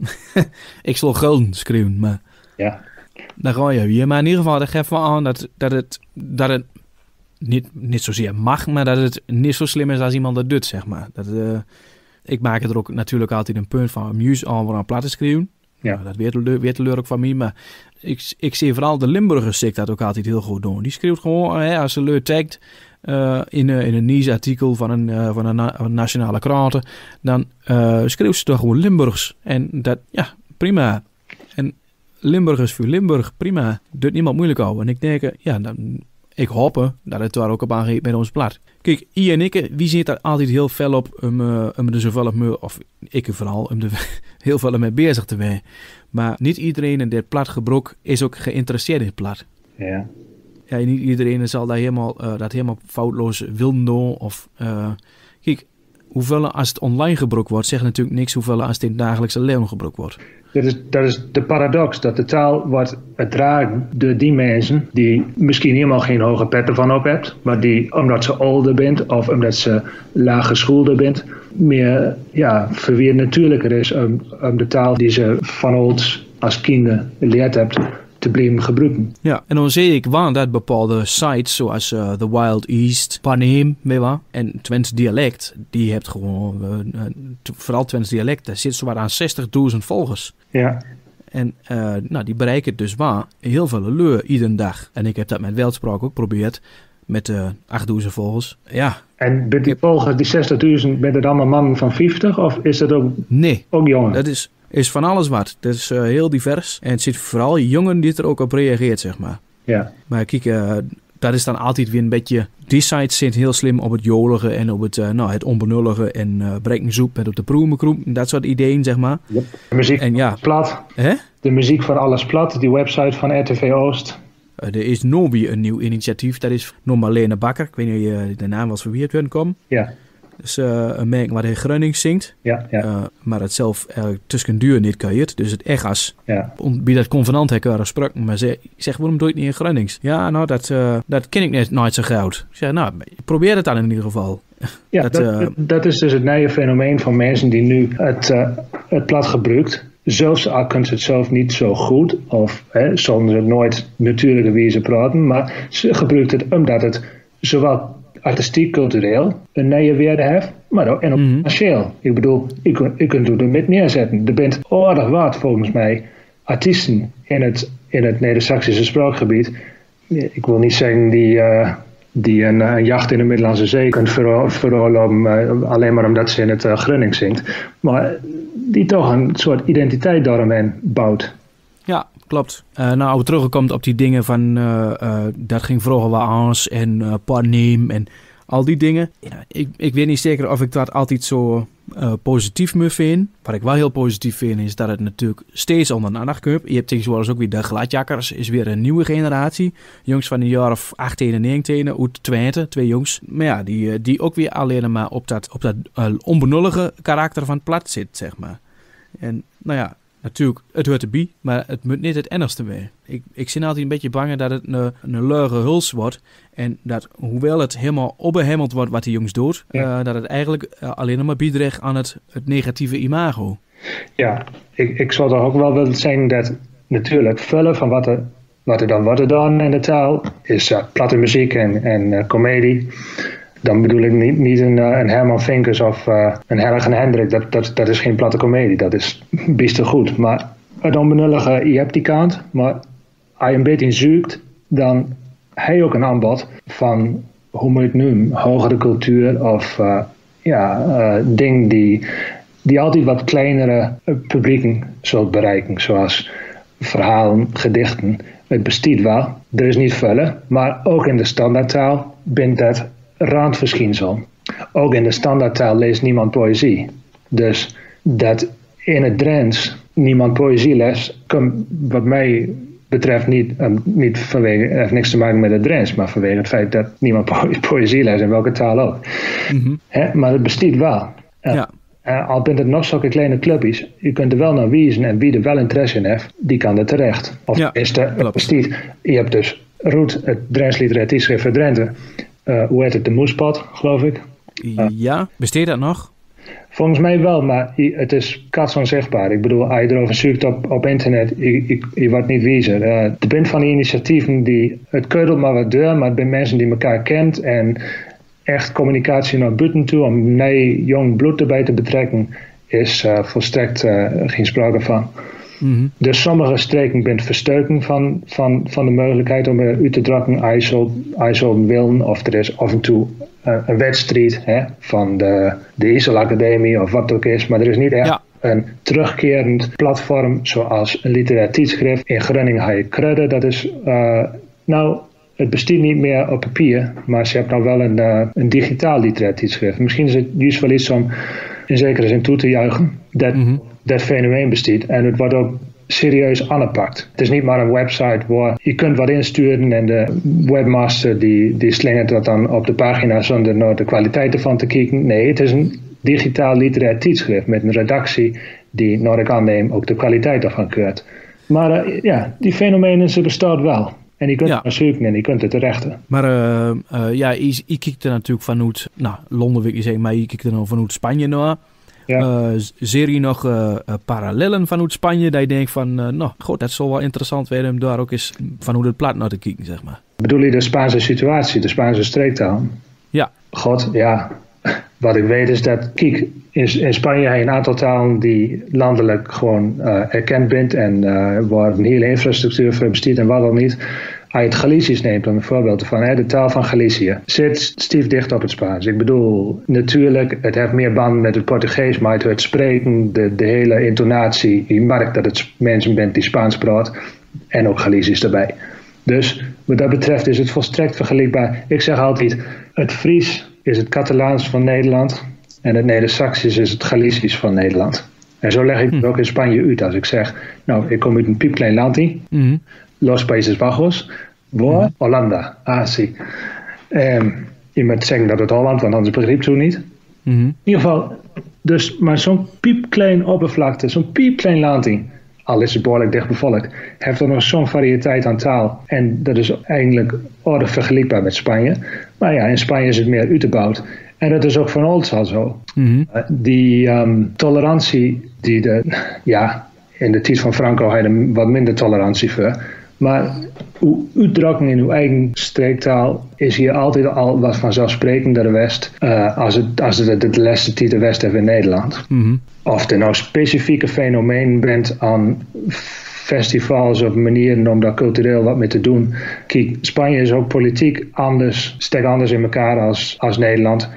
Ik zal gulden schrijven, maar... Ja. Daar ga je weer. Maar in ieder geval, dat geeft wel aan dat, dat het, dat het niet, niet zozeer mag, maar dat het niet zo slim is als iemand dat doet, zeg maar. Dat, uh, ik maak er ook natuurlijk altijd een punt van om juist al aan plat te schrijven. Ja. Uh, dat weet, weet leuk van mij, maar ik, ik zie vooral de Limburgers zich dat ook altijd heel goed doen. Die schreeuwt gewoon, hè, als ze leuk tagt uh, in, uh, in een nieuwsartikel van een, uh, van een, na, een nationale krant, dan uh, schreeuwt ze toch gewoon Limburgs. En dat, ja, prima. En Limburgers voor Limburg, prima. Doet niemand moeilijk over. En ik denk, ja, dan, ik hoop dat het daar ook op aangeeft met ons plat. Kijk, I en ik, wie zit daar altijd heel fel op om, uh, om er zoveel op me, of ik vooral, om er heel veel mee bezig te zijn. Maar niet iedereen in dit plat gebruik is ook geïnteresseerd in het plat. Ja. Ja, niet iedereen zal dat helemaal, uh, dat helemaal foutloos willen doen. Of, uh, kijk, hoeveel als het online gebruikt wordt, zegt natuurlijk niks hoeveel als het in het dagelijkse leven gebruikt wordt. Dat is, dat is de paradox, dat de taal wordt gedragen door die mensen die misschien helemaal geen hoge petten van op hebt, maar die, omdat ze ouder bent of omdat ze laag geschoolder bent, meer ja, verweer natuurlijker is om, om de taal die ze van ouds als kinderen geleerd hebt te blijven gebruiken. Ja, en dan zie ik wel dat bepaalde sites zoals uh, The Wild East, Paneem, en Twents Dialect, die heeft gewoon, uh, vooral Twents Dialect, daar zit zowat aan zestigduizend volgers. Ja. En uh, nou, die bereiken dus wel heel veel leur iedere dag. En ik heb dat met Weltspraak ook geprobeerd, met uh, achtduizend volgers. Ja. En met die volgers, die zestigduizend, ben het allemaal mannen van vijftig of is dat ook, nee, ook jongen? Dat is... is van alles wat. Het is uh, heel divers. En het zit vooral jongen die er ook op reageert, zeg maar. Ja. Maar kijk, uh, dat is dan altijd weer een beetje... Die sites zit heel slim op het jolige en op het, uh, nou, het onbenullige en uh, brekenzoep en op de proemenkroep. Dat soort ideeën, zeg maar. Yep. De muziek en, ja. plat. Hè? De muziek van Alles Plat, die website van R T V Oost. Uh, er is nog weer een nieuw initiatief. Dat is nog Marlene Bakker. Ik weet niet of uh, de naam was van wie het komen. Ja. Dus uh, een merk waar hij Gronings zingt. Ja, ja. Uh, maar het zelf uh, tussen duur niet kan je het. Dus het egas. Ja. Bij dat convenant heb ik gesproken. Maar ze zegt, waarom doe je het niet in Gronings? Ja, nou, dat, uh, dat ken ik net nooit zo goed. Ik zeg, nou, probeer het dan in ieder geval. Ja, dat, dat, uh, dat is dus het nieuwe fenomeen van mensen die nu het, uh, het plat gebruikt. Zelfs al kunnen ze het zelf niet zo goed. Of hè, zonder het nooit natuurlijke wijze praten. Maar ze gebruikt het omdat het zowel artistiek, cultureel een nieuwe waarde heeft, maar ook en ook commercieel. Mm-hmm. Ik bedoel, je kunt, je kunt het er met neerzetten. Er bent aardig wat, volgens mij, artiesten in het, in het Neder-Saxische spraakgebied. Ik wil niet zeggen die, uh, die een, een jacht in de Middellandse Zee kunt veroorloven, uh, alleen maar omdat ze in het uh, Gronings zingt. Maar die toch een soort identiteit daaromheen bouwt. Ja, klopt. Uh, nou, we terugkomt op die dingen van uh, uh, dat ging vroeger wel anders en uh, Panem en al die dingen. Ja, ik, ik weet niet zeker of ik dat altijd zo uh, positief me vind. Wat ik wel heel positief vind is dat het natuurlijk steeds onder de aandacht komt. Je hebt tegenwoordig ook weer de gladjakkers, is weer een nieuwe generatie. Jongens van een jaar of achttien en negentien, uit Twente, twee jongens. Maar ja, die, die ook weer alleen maar op dat, op dat uh, onbenullige karakter van het plat zit, zeg maar. En nou ja, natuurlijk, het hoort erbij, maar het moet niet het ennigste mee. Ik, ik ben altijd een beetje bang dat het een, een leuge huls wordt. En dat, hoewel het helemaal opbehemmeld wordt wat die jongens doet, ja. uh, dat het eigenlijk uh, alleen nog maar bijdraagt aan het, het negatieve imago. Ja, ik, ik zou toch ook wel willen zeggen dat natuurlijk vullen van wat er, wat er dan wordt dan in de taal is uh, platte muziek en, en uh, comedie. Dan bedoel ik niet, niet een, een Herman Vinkers of uh, een Hergen Hendrik. Dat, dat, dat is geen platte komedie. Dat is best goed. Maar het onbenullige, je hebt die kant. Maar als je een beetje zoekt, dan heb je ook een aanbod van, hoe moet je het noemen, hogere cultuur of uh, ja, uh, dingen die, die altijd wat kleinere publieken zult bereiken. Zoals verhalen, gedichten. Het bestaat wel. Er is niet vullen. Maar ook in de standaardtaal bent dat randverschijnsel. Ook in de standaardtaal leest niemand poëzie. Dus dat in het Drents niemand poëzie leest, komt wat mij betreft niet, um, niet vanwege, heeft niks te maken met het Drents, maar vanwege het feit dat niemand po- poëzie leest, in welke taal ook. Mm-hmm. He, maar het bestaat wel. Uh, ja. uh, al bent het nog zulke kleine clubjes, je kunt er wel naar wijzen en wie er wel interesse in heeft, die kan er terecht. Of ja, is er, het bestaat. Je hebt dus Roet, het Drents literair tijdschrift voor Drenthe. Uh, hoe heet het? De Moespot, geloof ik. Uh, ja, besteedt dat nog? Volgens mij wel, maar het is kats onzichtbaar. Ik bedoel, als je erover zoekt op, op internet, je, je, je wordt niet wijzer. Uh, er zijn van die initiatieven die, het keudelt maar wat deur, maar het zijn mensen die elkaar kent en echt communicatie naar buiten toe, om nee, jong bloed erbij te betrekken, is uh, volstrekt uh, geen sprake van. Mm-hmm. Dus sommige streken bent versteuken van, van, van de mogelijkheid om er uit te drukken IJssel willen, of er is af en toe uh, een wedstrijd hè, van de, de IJssel Academie of wat het ook is, maar er is niet echt ja. een terugkerend platform zoals een literair tijdschrift. In Groningen heb je Krudde, dat is uh, nou, het bestaat niet meer op papier, maar ze hebben nou wel een, uh, een digitaal literair tijdschrift. Misschien is het juist wel iets om in zekere zin toe te juichen dat mm-hmm. dat fenomeen bestaat en het wordt ook serieus aangepakt. Het is niet maar een website waar je kunt wat insturen en de webmaster die, die slingert dat dan op de pagina zonder naar de kwaliteit ervan te kijken. Nee, het is een digitaal literair tijdschrift met een redactie die, naar ik aanneem, ook de kwaliteit ervan keurt. Maar uh, ja, die fenomenen ze bestaan wel. En je kunt ja. het zoeken en je kunt het terechten. Maar uh, uh, ja, je, je kijkt er natuurlijk vanuit, nou, Londen wil ik zeggen, maar je kijkt er nou vanuit Spanje naar. Ja. Uh, zie je nog uh, uh, parallellen vanuit Spanje, dat je denkt van, uh, nou, goed, dat zal wel interessant worden om daar ook eens vanuit het plat naar te kijken, zeg maar. Bedoel je de Spaanse situatie, de Spaanse streektaal? Ja. God, ja. Wat ik weet is dat, kijk, in, in Spanje heb je een aantal talen die landelijk gewoon uh, erkend bent en uh, waar een hele infrastructuur voor bestaat en wat dan niet. Als je het Galicisch neemt, dan een voorbeeld ervan, hè, de taal van Galicië zit stiefdicht op het Spaans. Ik bedoel, natuurlijk, het heeft meer band met het Portugees, maar het, het spreken, de, de hele intonatie, je merkt dat het mensen bent die Spaans praat en ook Galicisch erbij. Dus wat dat betreft is het volstrekt vergelijkbaar. Ik zeg altijd, het Fries is het Catalaans van Nederland en het Neder-Saxisch is het Galicisch van Nederland. En zo leg ik het hm. ook in Spanje uit als ik zeg, nou, ik kom uit een piepklein landje, mm. Los Países Bajos, waar? Mm. Hollanda, ah, zie. Um, je moet zeggen dat het Holland, want anders begrijpt zo niet. Mm-hmm. In ieder geval, dus, maar zo'n piepklein oppervlakte, zo'n piepklein landje, al is het behoorlijk dicht bevolkt, heeft er nog zo'n variëteit aan taal. En dat is eigenlijk aardig vergelijkbaar met Spanje. Maar ja, in Spanje is het meer uitgebouwd. En dat is ook van ouds al zo. Mm-hmm. Uh, die um, tolerantie, die de, ja, in de tijd van Franco had je wat minder tolerantie voor. Maar uw uitdrukking in uw eigen streektaal is hier altijd al wat vanzelfsprekender de West, uh, als het, als het de laatste tijd de West heeft in Nederland. Mm-hmm. Of er nou specifieke fenomeen bent aan festivals of manieren om daar cultureel wat mee te doen. Kijk, Spanje is ook politiek anders, steekt anders in elkaar als, als Nederland.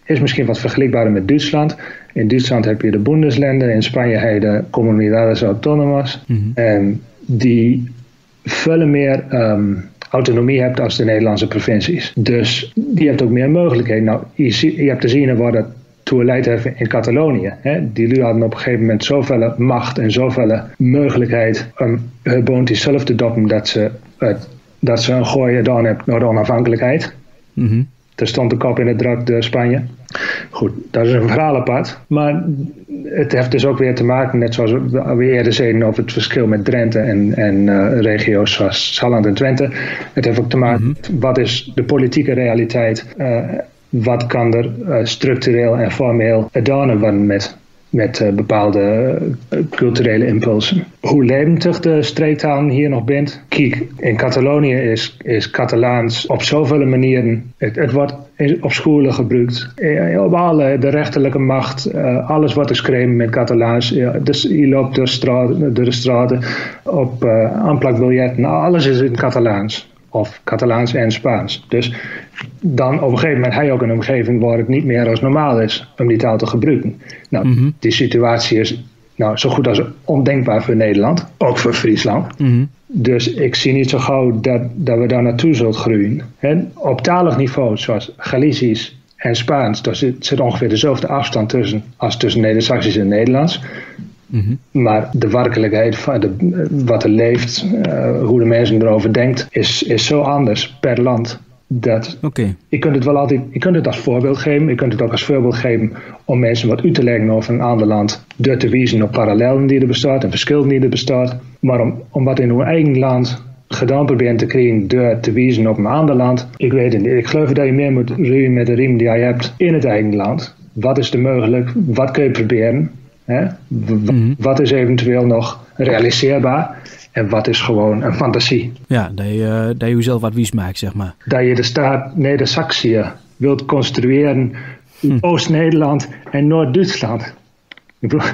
is misschien wat vergelijkbaarder met Duitsland. In Duitsland heb je de Bundesländer, in Spanje heb je de Comunidades Autónomas. Mm-hmm. En die veel meer um, autonomie hebt als de Nederlandse provincies. Dus die hebt ook meer mogelijkheden. Nou, je, je hebt te zien waar dat toe leidt heeft in Catalonië. Hè? Die lui hadden op een gegeven moment zoveel macht en zoveel mogelijkheid om hun boontje zelf te doppen dat ze, uh, dat ze een gooi gedaan hebben naar de onafhankelijkheid. Mm-hmm. Er stond de kop in het druk door Spanje. Goed, dat is een verhaal apart. Maar het heeft dus ook weer te maken, net zoals we eerder zeiden, over het verschil met Drenthe en, en uh, regio's zoals Salland en Twente. Het heeft ook te maken mm-hmm. met wat is de politieke realiteit. Uh, wat kan er uh, structureel en formeel gedaan worden met, met uh, bepaalde uh, culturele impulsen. Hoe levendig de streektaal hier nog bent. Kijk, in Catalonië is, is Catalaans op zoveel manieren. Het, het wordt op scholen gebruikt. Op alle, de rechterlijke macht. Uh, alles wordt geschreven met Catalaans. Ja, dus je loopt door, straat, door de straten op uh, aanplakbiljetten. Alles is in Catalaans. Of Catalaans en Spaans. Dus dan op een gegeven moment heb je ook een omgeving waar het niet meer als normaal is om die taal te gebruiken. Nou, mm-hmm. die situatie is nou, zo goed als ondenkbaar voor Nederland. Ook voor Friesland. Mm-hmm. Dus ik zie niet zo gauw dat, dat we daar naartoe zullen groeien. En op talig niveau, zoals Galicisch en Spaans, daar zit, zit ongeveer dezelfde afstand tussen als tussen Neder-Saxisch en Nederlands. Mm-hmm. Maar de werkelijkheid van de, wat er leeft, uh, hoe de mensen erover denkt, is, is zo anders per land. Dat okay. je kunt het wel altijd, je kunt het als voorbeeld geven, je kunt het ook als voorbeeld geven om mensen wat uit te leggen over een ander land, door te wijzen op parallellen die er bestaan en verschillen die er bestaan. Maar om, om wat in uw eigen land gedaan proberen te krijgen door te wijzen op een ander land, ik weet het niet. Ik geloof dat je meer moet ruwen met de riem die je hebt in het eigen land. Wat is er mogelijk? Wat kun je proberen? Hè? W- mm-hmm. Wat is eventueel nog realiseerbaar? En wat is gewoon een fantasie? Ja, dat je, uh, dat je jezelf wat wies maakt, zeg maar. Dat je de staat Neder-Saxië wilt construeren in hm. Oost-Nederland en Noord-Duitsland. Ik bedoel,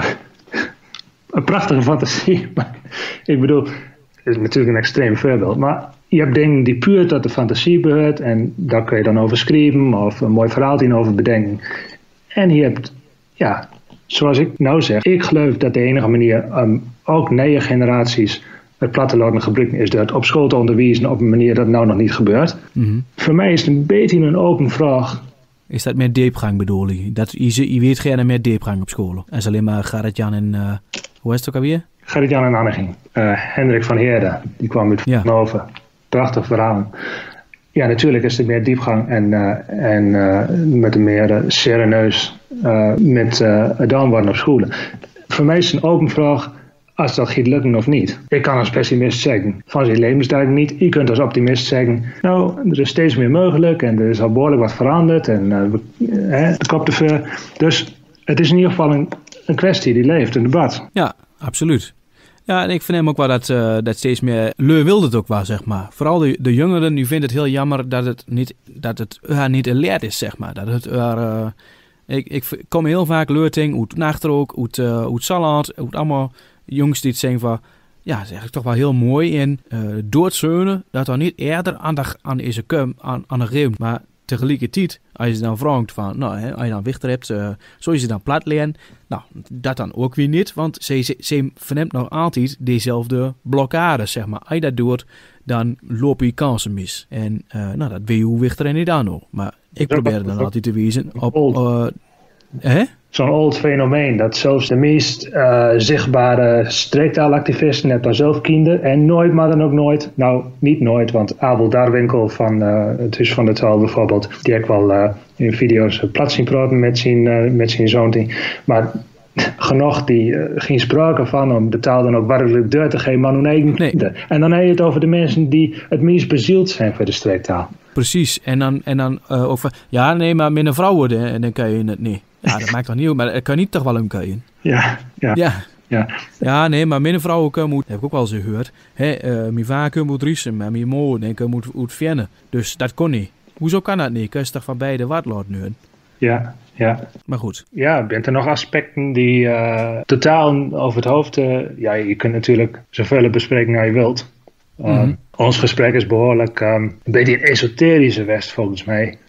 een prachtige fantasie. Maar ik bedoel, het is natuurlijk een extreem voorbeeld. Maar je hebt dingen die puur tot de fantasie behoort. En daar kun je dan over schrijven of een mooi verhaal over bedenken. En je hebt, ja, zoals ik nou zeg, ik geloof dat de enige manier um, ook nieuwe generaties het platteland gebruiken is dat op school te onderwijzen op een manier dat nou nog niet gebeurt. Mm-hmm. Voor mij is het een beetje een open vraag. Is dat meer diepgang bedoel je? Dat, je, je weet geen meer diepgang op school. En is alleen maar Gerrit-Jan en, uh, hoe is het ook alweer? Gerrit-Jan en Anneging. Uh, Hendrik van Heerden, die kwam uit ja. Noven. Prachtig verhaal. Ja, natuurlijk is er meer diepgang en, uh, en uh, met een meer uh, serieus uh, met uh, gedaan worden op scholen. Voor mij is het een open vraag als dat gaat lukken of niet. Ik kan als pessimist zeggen, van zijn levensduiding niet. Je kunt als optimist zeggen, nou, er is steeds meer mogelijk en er is al behoorlijk wat veranderd en uh, we, uh, de kop te ver. Dus het is in ieder geval een, een kwestie die leeft, een debat. Ja, absoluut. Ja, en ik vind hem ook wel dat, uh, dat steeds meer leur wilde het ook wel, zeg maar. Vooral de, de jongeren, die vinden het heel jammer dat het niet, dat het uh, niet geleerd is, zeg maar. Dat het uh, ik, ik kom heel vaak leurting, uit Nachtrook, uit, uh, uit Salland, uit allemaal jongens die het zeggen van, ja, dat is eigenlijk toch wel heel mooi in uh, door het zeunen, dat er niet eerder aandacht aan deze kum, aan, aan de reeuw, maar tegelijkertijd, als je dan vraagt van, nou, hè, als je dan wichter hebt, uh, zou je ze dan plat leren? Nou, dat dan ook weer niet, want ze, ze, ze verneemt nog altijd dezelfde blokkades, zeg maar. Als je dat doet, dan loop je kansen mis. En uh, nou, dat weet je hoe wichter en niet aan nog. Maar ik probeer dan altijd te wijzen op... Uh, hè? Zo'n oud fenomeen, dat zelfs de meest uh, zichtbare streektaalactivisten hebben daar zelf kinderen en nooit, maar dan ook nooit, nou niet nooit, want Abel Darwinkel van uh, het Huis van de Taal bijvoorbeeld, die heb ik wel uh, in video's plat zien praten met zijn, uh, met zijn zoon. Maar genoeg die uh, geen sprake van om de taal dan ook werkelijk deur te geven aan hun eigen kinderen. Nee. En dan heb je het over de mensen die het meest bezield zijn voor de streektaal. Precies, en dan, en dan uh, over, ja nee, maar met een vrouw worden en dan kan je het niet. Ja, dat maakt toch niet uit, maar dat kan niet toch wel omkijken? Ja, ja. Ja. Ja. Ja, nee, maar mijn vrouwen moet, heb ik ook wel eens gehoord. Hè, uh, mijn vaker moet riesen, maar mijn moeder denk ik moet uitvinden. Dus dat kon niet. Hoezo kan dat niet? Kun je toch van beide wat laten nu? Ja, ja. Maar goed. Ja, bent er nog aspecten die uh, totaal over het hoofd... Uh, ja, je kunt natuurlijk zoveel bespreken als je wilt. Um, mm-hmm. Ons gesprek is behoorlijk um, een beetje een esoterische west volgens mij.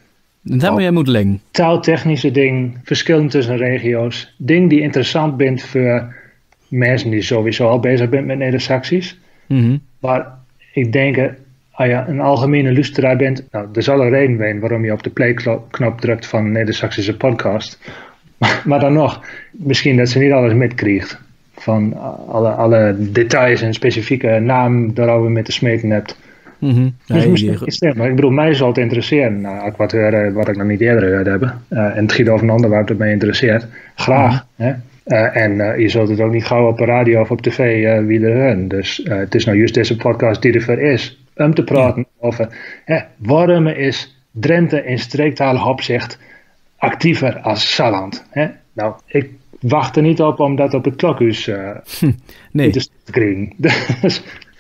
Dat moet je moeten leggen. Taaltechnische dingen, verschillen tussen regio's. Dingen die interessant zijn voor mensen die sowieso al bezig zijn met Neder-Saxisch. Mm-hmm. Maar ik denk, als je een algemene luisteraar bent, nou, er zal een reden zijn waarom je op de play-knop drukt van een Neder-Saxische podcast. Maar, maar dan nog, misschien dat ze niet alles metkrijgt. Van alle, alle details en specifieke namen waarover je met te smeten hebt. Mm-hmm. Dus Nee, misschien je- is het, maar ik bedoel, mij zal het interesseren. Nou, als ik wat hoor wat ik nog niet eerder gehoord heb. Uh, en het gaat over een onderwerp dat mij interesseert. Graag. Hè? Uh, en uh, je zult het ook niet gauw op de radio of op tv uh, wie er horen. Dus uh, het is nou juist deze podcast die ervoor is. Om te praten over hè, waarom is Drenthe in streektalig opzicht actiever als Salland. Hè? Nou, ik wacht er niet op om dat op het klokhuis uh, nee. te krijgen. Dus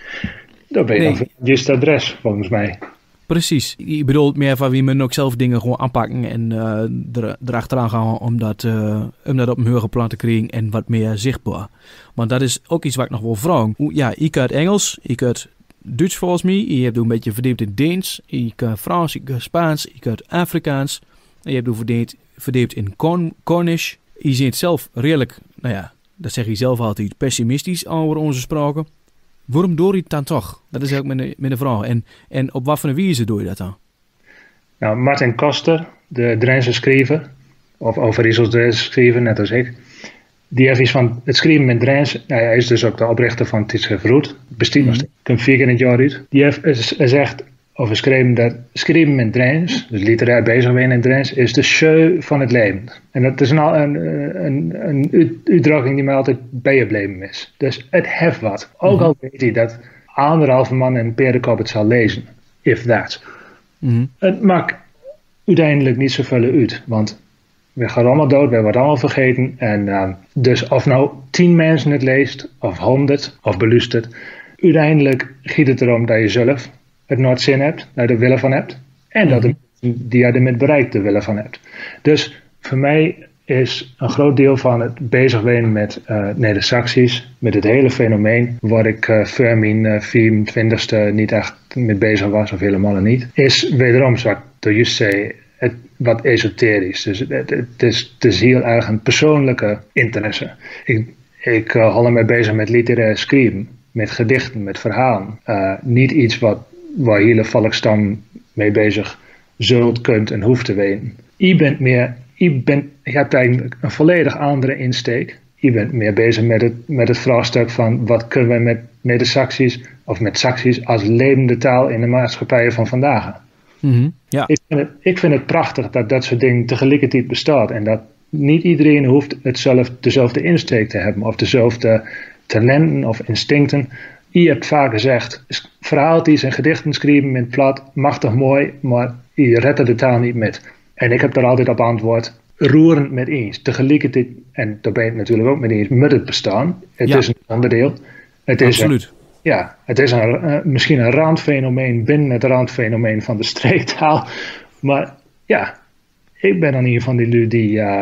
daar ben je Nee. dan voor het juiste adres, volgens mij. Precies. Je bedoelt meer van wie men ook zelf dingen gewoon aanpakken en uh, er, erachteraan gaan om dat, uh, om dat op een hoger plan te krijgen en wat meer zichtbaar. Want dat is ook iets wat ik nog wil vragen. Hoe- Ja, ik kan Engels, ik kan Duits volgens mij, je hebt ook een beetje verdiept in Deens, ik kan Frans, ik kan Spaans, ik kan Afrikaans. En je hebt ook verdiept, verdiept in Corn, Cornish. Je ziet zelf redelijk, nou ja, dat zeg je zelf altijd, pessimistisch over onze spraken. Waarom doe je het dan toch? Dat is ook mijn, mijn vraag. En, en op wat voor een wijze doe je dat dan? Nou, Martin Koster, de Drentse schrijver, of Overijssels Drentse schrijver, net als ik, die heeft iets van het schrijven met Drents. Nou, hij is dus ook de oprichter van Tijdschrift Roet. Bestaat nog steeds. Komt vier keer in het jaar uit. Die heeft hij zegt over schrijven dat schrijven met Drents, dus literair bezig zijn in Drents, is de show van het leven. En dat is nou een, een, een, een uitdrukking die mij altijd bijgebleven is. Dus het heft wat. Ook al weet hij dat anderhalve man in een perenkop het zal lezen. If that. Mm-hmm. Het maakt uiteindelijk niet zoveel uit, want we gaan allemaal dood, we worden allemaal vergeten. En uh, dus of nou tien mensen het leest, of honderd, of beluistert, uiteindelijk gaat het erom dat je zelf het nooit zin hebt, dat je er willen van hebt. En dat de mensen die je ermee bereikt er willen van hebt. Dus voor mij is een groot deel van het bezig zijn met uh, Neder-Saxisch, met het hele fenomeen, waar ik uh, voor mijn uh, vierentwintigste niet echt mee bezig was, of helemaal niet, is wederom, zoals ik door juist zei, het, wat esoterisch. Dus het, het, het, is, het is heel erg een persoonlijke interesse. Ik, ik uh, hou me bezig met literair schrijven, met gedichten, met verhalen. Uh, niet iets wat, waar hele volkstam mee bezig zult, kunt en hoeft te weten. Je bent meer, je, bent, je hebt eigenlijk een volledig andere insteek. Je bent meer bezig met het, met het vraagstuk van wat kunnen we met Neder-Saxisch of met Saxisch als levende taal in de maatschappij van vandaag. Mm-hmm. Ja. Ik vind, het, ik vind het prachtig dat dat soort dingen tegelijkertijd bestaat. En dat niet iedereen hoeft hetzelfde, dezelfde insteek te hebben. Of dezelfde talenten of instincten. Je hebt vaak gezegd, verhaaltjes en gedichten schrijven met plat, machtig mooi, maar je redt er de taal niet met. En ik heb daar altijd op antwoord, roerend met eens. Tegelijkertijd, en daar ben je het natuurlijk ook met eens, met het bestaan. Het Ja. is een onderdeel. Het is Absoluut. Een, ja, het is een, uh, misschien een randfenomeen binnen het randfenomeen van de streektaal. Maar ja, ik ben dan een van die lui die, uh,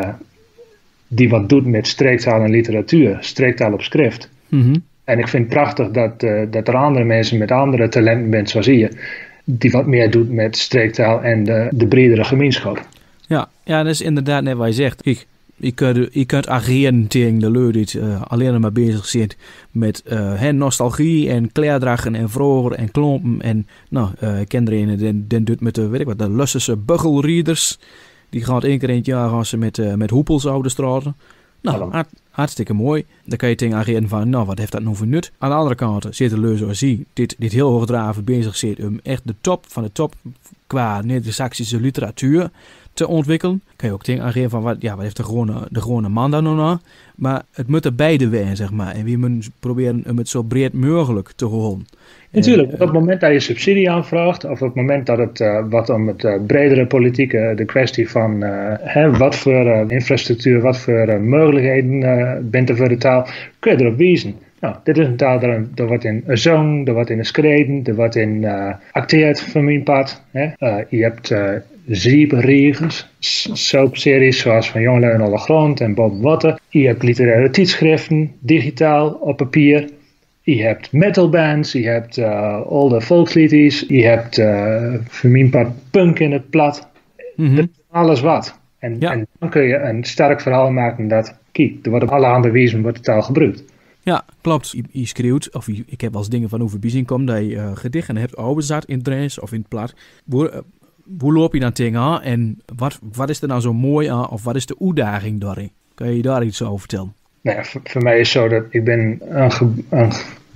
die wat doet met streektaal en literatuur. Streektaal op schrift. Mm-hmm. En ik vind het prachtig dat, uh, dat er andere mensen met andere talenten bent, zoals je, die wat meer doet met streektaal en de, de bredere gemeenschap. Ja, ja, dat is inderdaad net wat je zegt. Kijk, je kunt, je kunt ageren tegen de lui die uh, alleen maar bezig zijn met uh, nostalgie en kleerdrachten en vroeger en klompen. En nou, uh, ik ken er een, den, den doet met de, weet ik wat, de Lussense buggelreaders. Die gaat één keer in het jaar gaan ze met, uh, met hoepels over de straten. Nou, hart, hartstikke mooi. Dan kan je tegen ageren van, nou, wat heeft dat nou voor nut? Aan de andere kant zit de lui zoals die, dit, dit heel hoogdravend bezig zit om echt de top van de top qua Neder-Saxische literatuur te ontwikkelen. Kan je ook tegen aangeven van, wat, ja, wat heeft de gewone, de gewone man daar nou aan? Maar het moet er beide zijn, zeg maar. En we moeten proberen om het zo breed mogelijk te houden. Natuurlijk, op het moment dat je subsidie aanvraagt, of op het moment dat het uh, wat om het uh, bredere politieke, de kwestie van uh, hè, wat voor uh, infrastructuur, wat voor uh, mogelijkheden uh, bent er voor de taal, kun je erop wijzen. Nou, dit is een taal, er, er wordt in zong, er wordt in schreden, er wordt in uh, acteerd van mijn pad. Hè. Uh, je hebt uh, zeepregels, soapseries zoals van Jongelui en Alle Grond en Bob Watte. Je hebt literaire tijdschriften, digitaal, op papier. Je hebt metalbands, je hebt uh, olde volksliedjes, je hebt uh, voor mijn part punk in het plat. Mm-hmm. Alles wat. En, ja. en dan kun je een sterk verhaal maken dat, kijk, er wordt op alle handen wijzen wordt de taal gebruikt. Ja, klopt. Je, je schreeuwt, of je, ik heb wel eens dingen van over bijzien komen, dat je uh, gedichten hebt overzet in het Drents of in het plat. Hoe, uh, hoe loop je dan tegen aan en wat, wat is er nou zo mooi aan, of wat is de uitdaging daarin? Kan je daar iets over vertellen? Nou ja, voor, voor mij is het zo dat ik ben een, een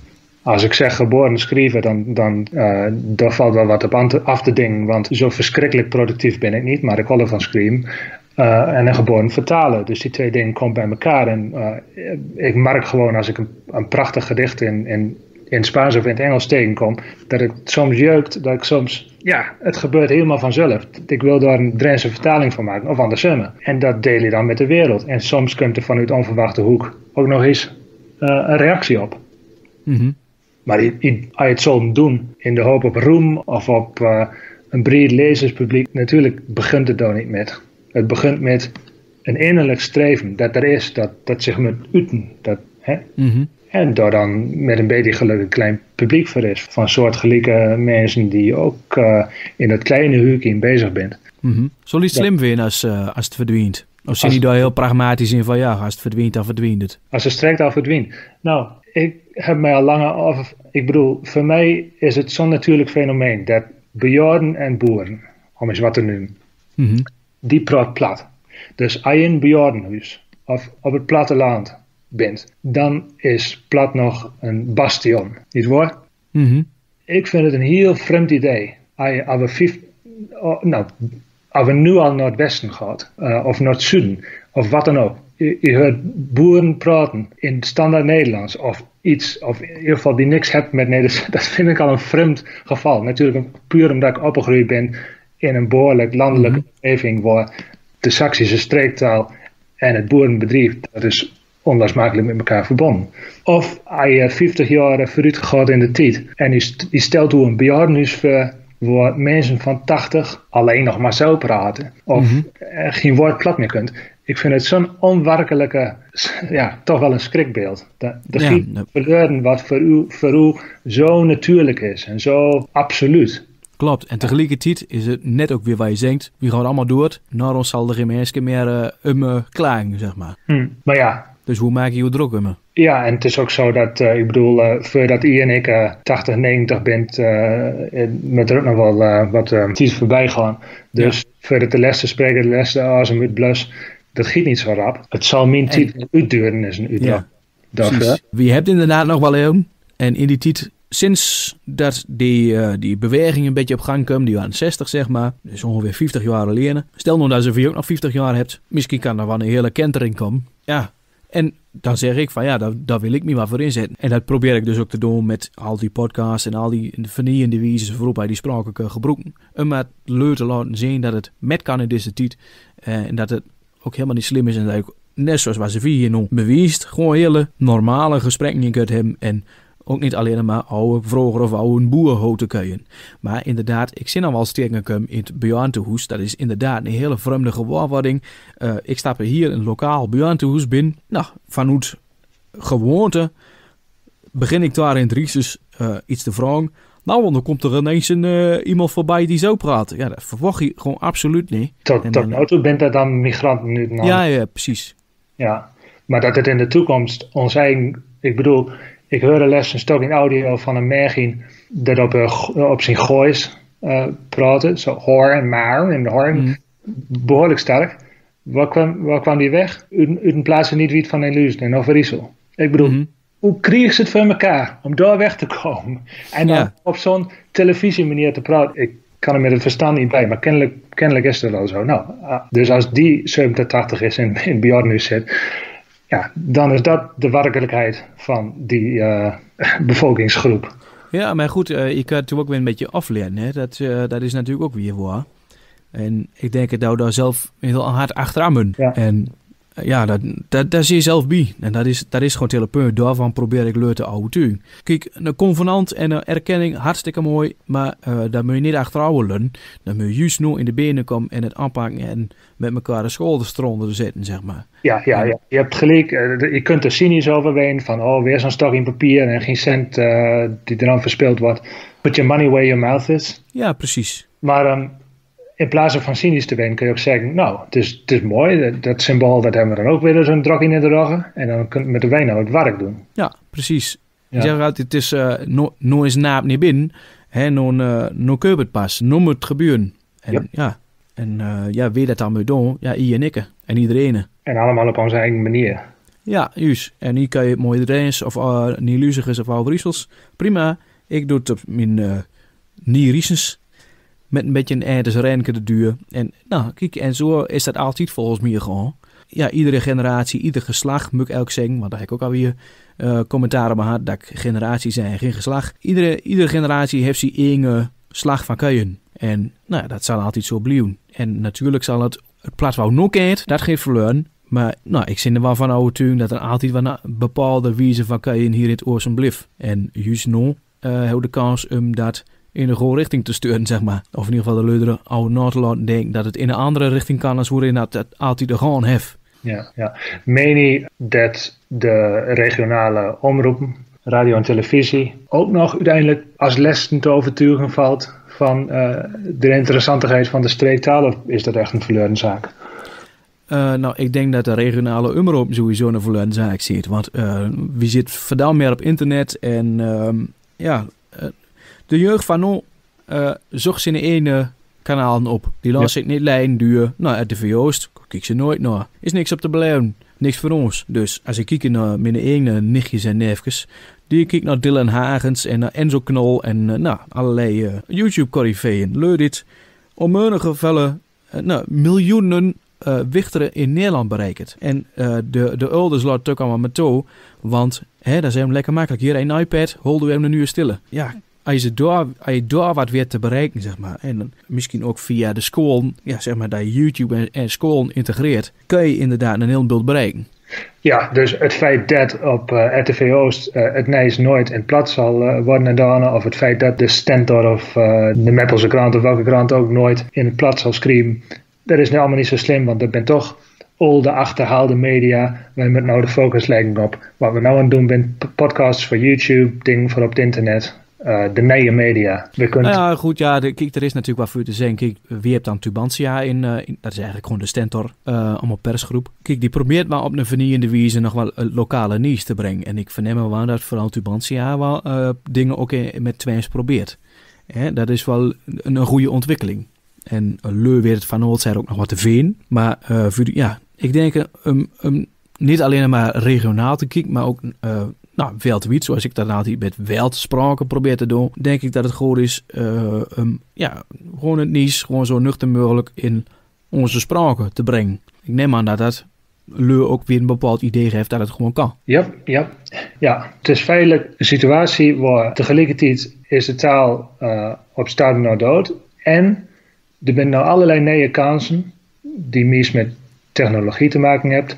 als ik zeg geboren schrijver, dan, dan uh, daar valt wel wat op af te dingen, want zo verschrikkelijk productief ben ik niet, maar ik hou ervan schrijven. Uh, en een geboren vertalen. Dus die twee dingen komen bij elkaar. En uh, ik merk gewoon als ik een, een prachtig gedicht in, in, in het Spaans of in het Engels tegenkom, dat het soms jeukt, dat ik soms, ja, het gebeurt helemaal vanzelf. Ik wil daar een Drentse vertaling van maken, of andersom. En dat deel je dan met de wereld. En soms komt er vanuit onverwachte hoek ook nog eens uh, een reactie op. Mm-hmm. Maar je, je, als je het zo doen, in de hoop op roem of op uh, een breed lezerspubliek, natuurlijk begint het daar niet met. Het begint met een innerlijk streven dat er is, dat, dat zich moet uiten. Dat, hè? Mm-hmm. En door dan met een beetje geluk een klein publiek voor is. Van soortgelijke mensen die ook uh, in dat kleine huurtje bezig bent. Mm-hmm. Zal iets slim vinden als, uh, als het verdwijnt? Of zijn die daar heel pragmatisch in van ja, als het verdwijnt, dan verdwijnt het? Als het strekt, dan verdwijnt. Nou, ik heb mij al langer over... Ik bedoel, voor mij is het zo'n natuurlijk fenomeen dat bejaarden en boeren, om eens wat te noemen, mm-hmm. die praat plat. Dus als je in een bejaardenhuis of op het platteland bent, dan is plat nog een bastion, niet waar? Mm-hmm. Ik vind het een heel vreemd idee. Als je, als we, vijf, oh, nou, als we nu al naar het westen gaat, uh, of naar het zuiden, of wat dan ook. Je, je hoort boeren praten in standaard Nederlands, of iets, of in ieder geval die niks hebt met Nederlands. Dat vind ik al een vreemd geval. Natuurlijk puur omdat ik opgegroeid ben in een behoorlijk landelijke mm-hmm. omgeving waar de Saksische streektaal en het boerenbedrijf, dat is onlosmakelijk met elkaar verbonden. Of als je vijftig jaar vooruit gaat in de tijd en je, st- je stelt hoe een bejaardenhuis voor waar mensen van tachtig alleen nog maar zo praten of mm-hmm. geen woord plat meer kunt. Ik vind het zo'n onwerkelijke, ja, toch wel een schrikbeeld. De, de ja, giet verleuren wat voor u, voor u zo natuurlijk is en zo absoluut. Klopt, en tegelijkertijd is het net ook weer waar je denkt, wie gaat allemaal door, naar ons zal er geen mensen meer uh, um uh, klagen, zeg maar. Hmm, maar ja. Dus hoe maak je je druk om me? Ja, en het is ook zo dat, uh, ik bedoel, uh, voordat I en ik uh, tachtig, negentig bent, uh, met er ook nog wel uh, wat uh, tijd voorbij gaan. Dus ja. Voordat de lessen spreken, de lessen als een blus, dat giet niet zo rap. Het zal mijn tijd uitduren, is een uitdracht. Ja, wie hebt inderdaad nog wel eeuwen, en in die tijd... Sinds dat die, uh, die beweging een beetje op gang kwam, die waren zestig zeg maar, dus ongeveer vijftig jaar geleden. Stel nou dat je ook nog vijftig jaar hebt, misschien kan er wel een hele kentering komen. Ja, en dan zeg ik van ja, daar, daar wil ik me maar voor inzetten. En dat probeer ik dus ook te doen met al die podcasts en al die vernieuwende wijzes waarop wij die spraak uh, gebruiken. Om het leuk te laten zien dat het met kan in deze tijd. Uh, en dat het ook helemaal niet slim is en dat ik, net zoals wat ze hier nog bewijst, gewoon hele normale gesprekken in kunt hebben en ook niet alleen maar oude vroeger of oude boerenhouten kuien. Maar inderdaad, ik zie al wel sterker komen in het bejaardentehuis. Dat is inderdaad een hele vreemde gewaarwording. Uh, ik stap hier in een lokaal bejaardentehuis binnen. Nou, vanuit gewoonte begin ik daar in het Rieses uh, iets te vragen. Nou, want dan komt er ineens een, uh, iemand voorbij die zo praat. Ja, dat verwacht je gewoon absoluut niet. Tot, tot nou toe bent dat dan migranten nu? Nou. Ja, ja, precies. Ja, maar dat het in de toekomst ons eigen... Ik bedoel... Ik hoorde les een stuk in audio van een merging dat op, uh, op zijn goois uh, praten. Zo hoor en maar in de hoorn. Mm. Behoorlijk sterk. Waar kwam, waar kwam die weg? U, u plaatsen niet wie van Elusen en Overijssel. Ik bedoel, mm-hmm. hoe kreeg ze het voor elkaar om daar weg te komen? En dan ja. op zo'n televisiemanier te praten. Ik kan er met het verstand niet bij, maar kennelijk, kennelijk is het wel zo. Nou, uh, dus als die zeventig, tachtig is en in het bejaardenhuis zit... Ja, dan is dat de werkelijkheid van die uh, bevolkingsgroep. Ja, maar goed, uh, je kunt het ook weer een beetje afleren. Hè? Dat, uh, dat is natuurlijk ook weer waar. En ik denk dat we daar zelf heel hard achteraan moeten. Ja. En uh, ja, dat, dat, daar zie je zelf bij. En dat is, dat is gewoon het hele punt. Daarvan probeer ik leuk te ouwen. Kijk, een convenant en een erkenning, hartstikke mooi. Maar uh, daar moet je niet achteraan leren. Dan moet je juist nu in de benen komen en het aanpakken en met elkaar de schouderstronden zetten, zeg maar. Ja, ja, ja, je hebt gelijk. Je kunt er cynisch over ween van, oh, weer zo'n stok in papier en geen cent uh, die er dan verspeeld wordt. Put your money where your mouth is. Ja, precies. Maar um, in plaats van cynisch te zijn kun je ook zeggen, nou, het is, het is mooi, dat, dat symbool dat hebben we dan ook weer zo'n drok in de roggen. En dan kun je met de wijn nou het werk doen. Ja, precies. Ja. Ik zeg altijd, het is uh, no, no is naap niet binnen, hè, no, uh, no keur het pas, no moet het gebeuren. En ja, ja, en uh, ja, wie dat dan moet doen, ja, i en ik en iedereen. En allemaal op onze eigen manier. Ja, juist. En hier kan je het mooi Dreens of uh, Nieuw-Luzigers of Oud-Riesels. Prima. Ik doe het op mijn uh, Nieuw-Riesens. Met een beetje een eindes renke de duur. En nou, kijk, en zo is dat altijd volgens mij gewoon. Ja, iedere generatie, ieder geslacht, moet ik elk zeggen. Want daar heb ik ook alweer uh, commentaren op gehad. Dat generaties zijn geen geslacht. Iedere, iedere generatie heeft zijn eigen slag van kuien. En nou, dat zal altijd zo blijven. En natuurlijk zal het, het plat wat nog eet, dat geeft verloren. Maar nou, ik zit er wel van overtuigd dat er altijd wel een bepaalde wijze van kuien hier in het oosten blijft. En juist nu uh, hebben de kans om dat in de goede richting te sturen, zeg maar. Of in ieder geval de leuderen oude Noord te laten denken dat het in een andere richting kan als waarin dat het altijd er gewoon heeft. Ja, ja. Meen je dat de regionale omroepen, radio en televisie, ook nog uiteindelijk als lessen te overtuigen valt van uh, de interessantigheid van de streektaal? Of is dat echt een verloren zaak? Uh, nou, ik denk dat de regionale omroep sowieso een verloren zaak ziet. Want uh, we zitten verdampt meer op internet en uh, ja, uh, de jeugd van nu uh, zocht zijn ene kanalen op. Die laat zich ja. niet leiden duur. Nou, R T V Oost, kijk ze nooit naar. Is niks op te beleven. Niks voor ons. Dus als ik kijk naar mijn ene nichtjes en neefjes, die kijk naar Dylan Hagens en naar Enzo Knol en uh, nou, allerlei uh, YouTube-corriveeën. Leuk dit. Om een gevallen uh, nou, miljoenen Uh, wichteren in Nederland bereikt. En uh, de, de ouders laten het ook allemaal met toe. Want hè, dat is hem lekker makkelijk. Hier een iPad, holden we hem een uur stille. Ja, als je daar, als je daar wat weer te bereiken, zeg maar. En dan misschien ook via de school, ja, zeg maar, dat je YouTube en, en school integreert, kun je inderdaad een heel beeld bereiken. Ja, dus het feit dat op uh, R T V Oost uh, het Nijs nooit in plat zal uh, worden gedaan, of het feit dat de Stentor of uh, de Meppelse krant of welke krant ook nooit in het plat zal schrijven, dat is nu allemaal niet zo slim, want dat bent toch al de achterhaalde media. Wij moeten nou de focus leggen op wat we nou aan het doen zijn. Podcasts voor YouTube, dingen voor op het internet. Uh, de nieuwe media. We kunnen... Nou ja, goed, ja, de, kijk, er is natuurlijk wat voor te zeggen. Kijk, wie hebt dan Tubantia in, uh, in, dat is eigenlijk gewoon de Stentor, uh, allemaal persgroep. Kijk, die probeert maar op een vernieuwende wijze nog wel uh, lokale nieuws te brengen. En ik verneem wel dat vooral Tubantia wel uh, dingen ook in, met tweeëns probeert. Hè, dat is wel een, een goede ontwikkeling. En Leu weet het van Noord zijn ook nog wat te veen. Maar uh, voor die, ja, ik denk um, um, niet alleen maar regionaal te kijken, maar ook uh, nou, wereldwijd, zoals ik dat altijd met weltspraken probeer te doen. Denk ik dat het goed is, uh, um, ja, gewoon het nieuws, gewoon zo nuchter mogelijk in onze spraken te brengen. Ik neem aan dat dat Leu ook weer een bepaald idee geeft dat het gewoon kan. Ja, ja, ja. Het is feitelijk een situatie waar tegelijkertijd is de taal uh, op sterven naar dood. En er zijn nou allerlei nieuwe kansen die meest met technologie te maken hebben.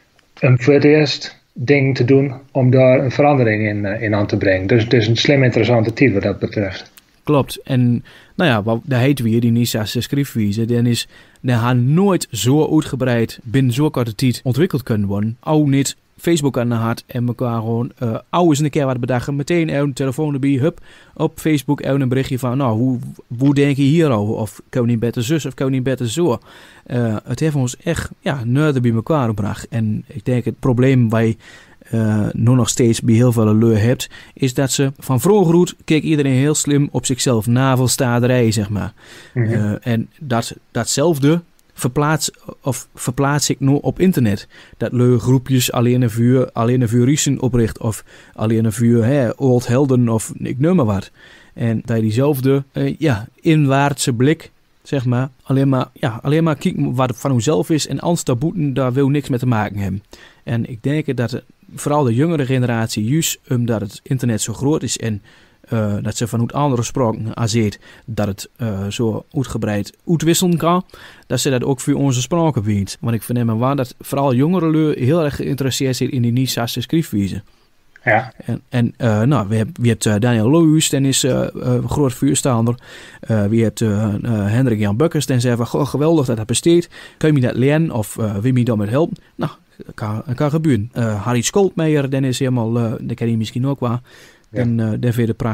Om voor het eerst dingen te doen om daar een verandering in, uh, in aan te brengen. Dus het is een slim interessante tijd wat dat betreft. Klopt. En nou ja, wat daar heet weer die Nisa's schriftwijze. Dan is dan haar nooit zo uitgebreid binnen zo'n korte tijd ontwikkeld kunnen worden. Ook niet Facebook aan de hart en elkaar gewoon uh, oude eens een keer wat bedachten. Meteen even een telefoon erbij, hup, op Facebook even een berichtje van, nou, hoe, hoe denk je hierover? Of kan niet beter zus of kan niet beter zo? Uh, het heeft ons echt, ja, nerden bij elkaar gebracht. En ik denk het probleem wij uh, nu nog steeds bij heel veel Leu hebt, is dat ze van vroeger uit keek iedereen heel slim op zichzelf, navelstaderij, zeg maar. Mm-hmm. Uh, en dat, datzelfde verplaats, of verplaats ik nu op internet. Dat Leu groepjes alleen een vuur, alleen een vuur Riesen opricht, of alleen een vuur hè, old helden, of ik noem maar wat. En dat je diezelfde uh, ja, inwaartse blik, zeg maar, alleen maar, ja, alleen maar kijken wat het van onszelf is en anders daarboeten, daar wil niks mee te maken hebben. En ik denk dat het, vooral de jongere generatie, juist omdat het internet zo groot is en uh, dat ze vanuit andere spraken aanzeet dat het uh, zo uitgebreid uitwisselen kan, dat ze dat ook voor onze spraken wint. Want ik verneem waar dat vooral jongere Leu heel erg geïnteresseerd zijn in die Nisa's schriftwijze. Ja. En, en uh, nou, we hebben, we hebben uh, Daniel Lohuis, dan is uh, uh, groot vuurstaander. Uh, we hebben uh, uh, Hendrik Jan Bukkers, dan zei van, goh, geweldig dat dat besteedt. Kun je me dat leren of uh, wil je me daarmee helpen? Nou, dat kan, kan gebeuren. Uh, Harry Skoltmeijer, dan is helemaal, uh, dat ken je misschien ook wel. Ja. En uh, dat vind je prachtig.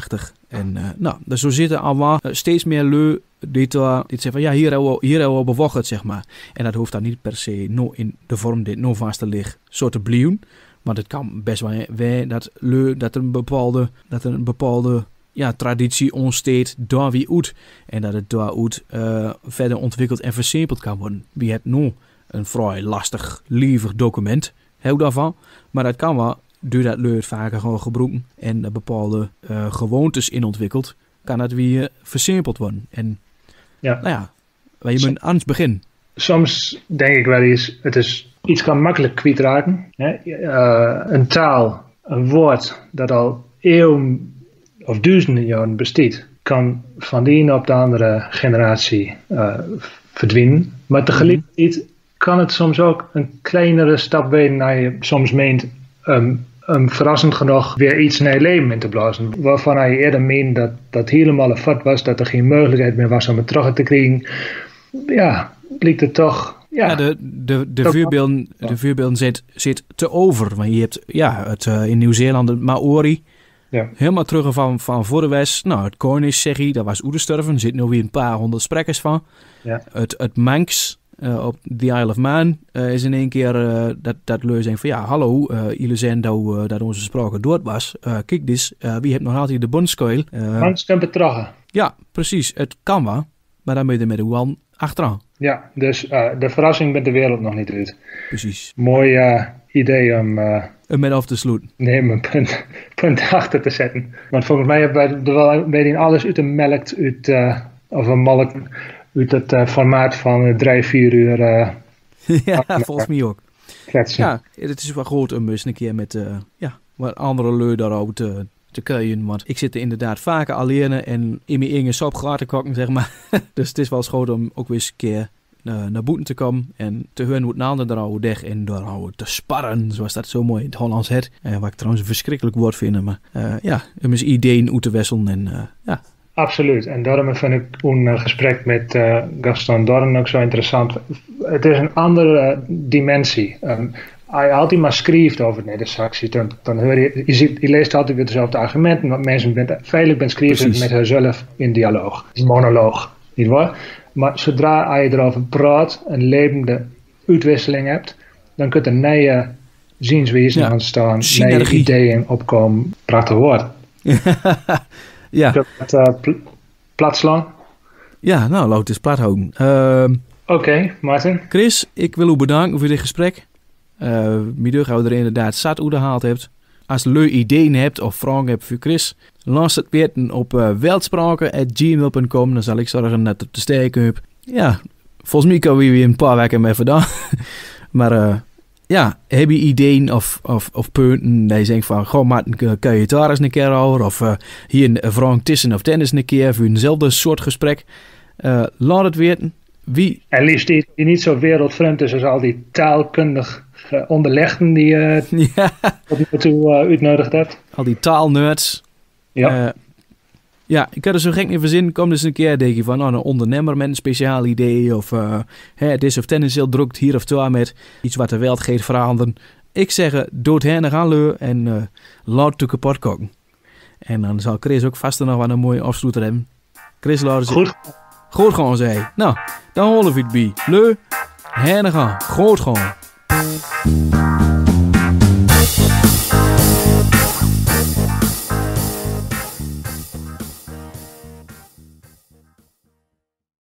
En uh, nou, dus zo zitten al wel uh, steeds meer lui die, uh, die zeggen van ja, hier hebben we, hier hebben we bewogen, zeg maar. En dat hoeft dan niet per se no in de vorm dit no vast te liggen, zo te blijven. Want het kan best wel wij dat lui dat er een bepaalde, dat er een bepaalde ja, traditie ontsteekt door wie uit. En dat het door uit uh, verder ontwikkeld en versimpeld kan worden. Wie hebt nu een vrij lastig, lievig document, heel daarvan. Maar dat kan wel, doordat lui het vaker gewoon gebruiken en uh, bepaalde uh, gewoontes in ontwikkelt, kan dat weer versimpeld worden. En ja. nou ja, je moet anders beginnen. Soms denk ik wel eens, het is iets kan makkelijk kwijtraken. Hè? Uh, een taal, een woord dat al eeuwen of duizenden jaren bestaat, kan van de ene op de andere generatie uh, verdwijnen. Maar tegelijkertijd mm-hmm. kan het soms ook een kleinere stap zijn naar je soms meent um, um, verrassend genoeg weer iets naar je leven in te blazen. Waarvan je eerder meent dat dat helemaal een vat was, dat er geen mogelijkheid meer was om het terug te krijgen. Ja, blijkt het toch. Ja, ja de, de, de vuurbeelden, de vuurbeelden zit, zit te over. Want je hebt ja, het, uh, in Nieuw-Zeeland het Maori. Ja. Helemaal terug van, van voor de West. Nou, het Cornish, zeg je, dat was oedersturven. Er zitten nu weer een paar honderd sprekers van. Ja. Het, het Manx uh, op the Isle of Man uh, is in één keer uh, dat, dat lui zeggen van ja, hallo, uh, jullie zijn dat, uh, dat onze spraak dood was. Uh, kijk dus, uh, wie heeft nog altijd de bondskuil? Uh, Manx kan betragen. Ja, precies. Het kan wel. Maar dan moet je er met de one achteraan. Ja, dus uh, de verrassing met de wereld nog niet uit. Precies. Mooi uh, idee om... Uh, Een met af te sluiten. Nee, mijn punt, punt achter te zetten. Want volgens mij hebben wij er wel een beetje alles uit de melkt, uit, uh, of een melk, uit het uh, formaat van uh, drie, vier uur. Uh, ja, aan, volgens mij ook. Kletsen. Ja, het is wel goed om eens een keer met uh, ja, wat andere lui daarover te... te kuien, want ik zit er inderdaad vaker alleen en in mijn eigen sop gaat te koken, zeg maar. Dus het is wel eens goed om ook weer eens een keer uh, naar buiten te komen en te horen hoe het een ander erover deg en door te sparren, zoals dat zo mooi in het Hollands heet. Uh, wat ik trouwens een verschrikkelijk woord vind, maar uh, ja, om eens ideeën uit te wisselen en uh, ja. Absoluut, en daarom vind ik een gesprek met uh, Gaston Dorn ook zo interessant. Het is een andere uh, dimensie. Um, Als je altijd maar schrijft over Neder-Saxie, dan, dan hoor je, je, ziet, je leest altijd weer dezelfde argumenten, want mensen zijn veilig bent schrijven met zichzelf in dialoog, in monoloog, niet waar? Maar zodra je erover praat, een levende uitwisseling hebt, dan kunt er nieuwe zienswijzen ja. ontstaan, nieuwe ideeën opkomen, prachtig woord. ja. Kun je het uh, pl- plat slaan? Ja, nou, laat het eens plat houden. Uh, Oké, okay, Martin. Chris, ik wil u bedanken voor dit gesprek. Uh, Middag dat je er inderdaad zat uitgehaald hebt. Als je leuke ideeën hebt of vragen hebt voor Chris, laat het weten op uh, weltspraken at gmail dot com. Dan zal ik zorgen dat het op de steken heb. Ja, volgens mij kunnen we weer een paar weken mee vandaan. maar uh, ja, heb je ideeën of, of, of punten dat je denkt van, goh Martin, kan je het daar eens een keer over? Of uh, hier een vraag tussen of tennis een keer voor eenzelfde soort gesprek. Uh, laat het weten. Wie? En liefst die, die niet zo wereldvreemd is als al die taalkundig uh, onderlegden die je uh, ja. tot nu toe uh, uitnodigd hebt. Al die taalnerds. Ja. Uh, ja, ik had er zo gek niet verzinnen. Kom dus een keer, denk je van, nou, een ondernemer met een speciaal idee. Of uh, het is of tennis heel drukt hier of daar met iets wat de wereld gaat veranderen. Ik zeg, dood hen gaan leu en uh, laat het kapot koken. En dan zal Chris ook vast nog wel een mooie afsluiter hebben. Chris, laat eens... Goed. Goed gewoon, zei. Nou, dan holen we het bij. Leu, hen gaan. Goed gewoon.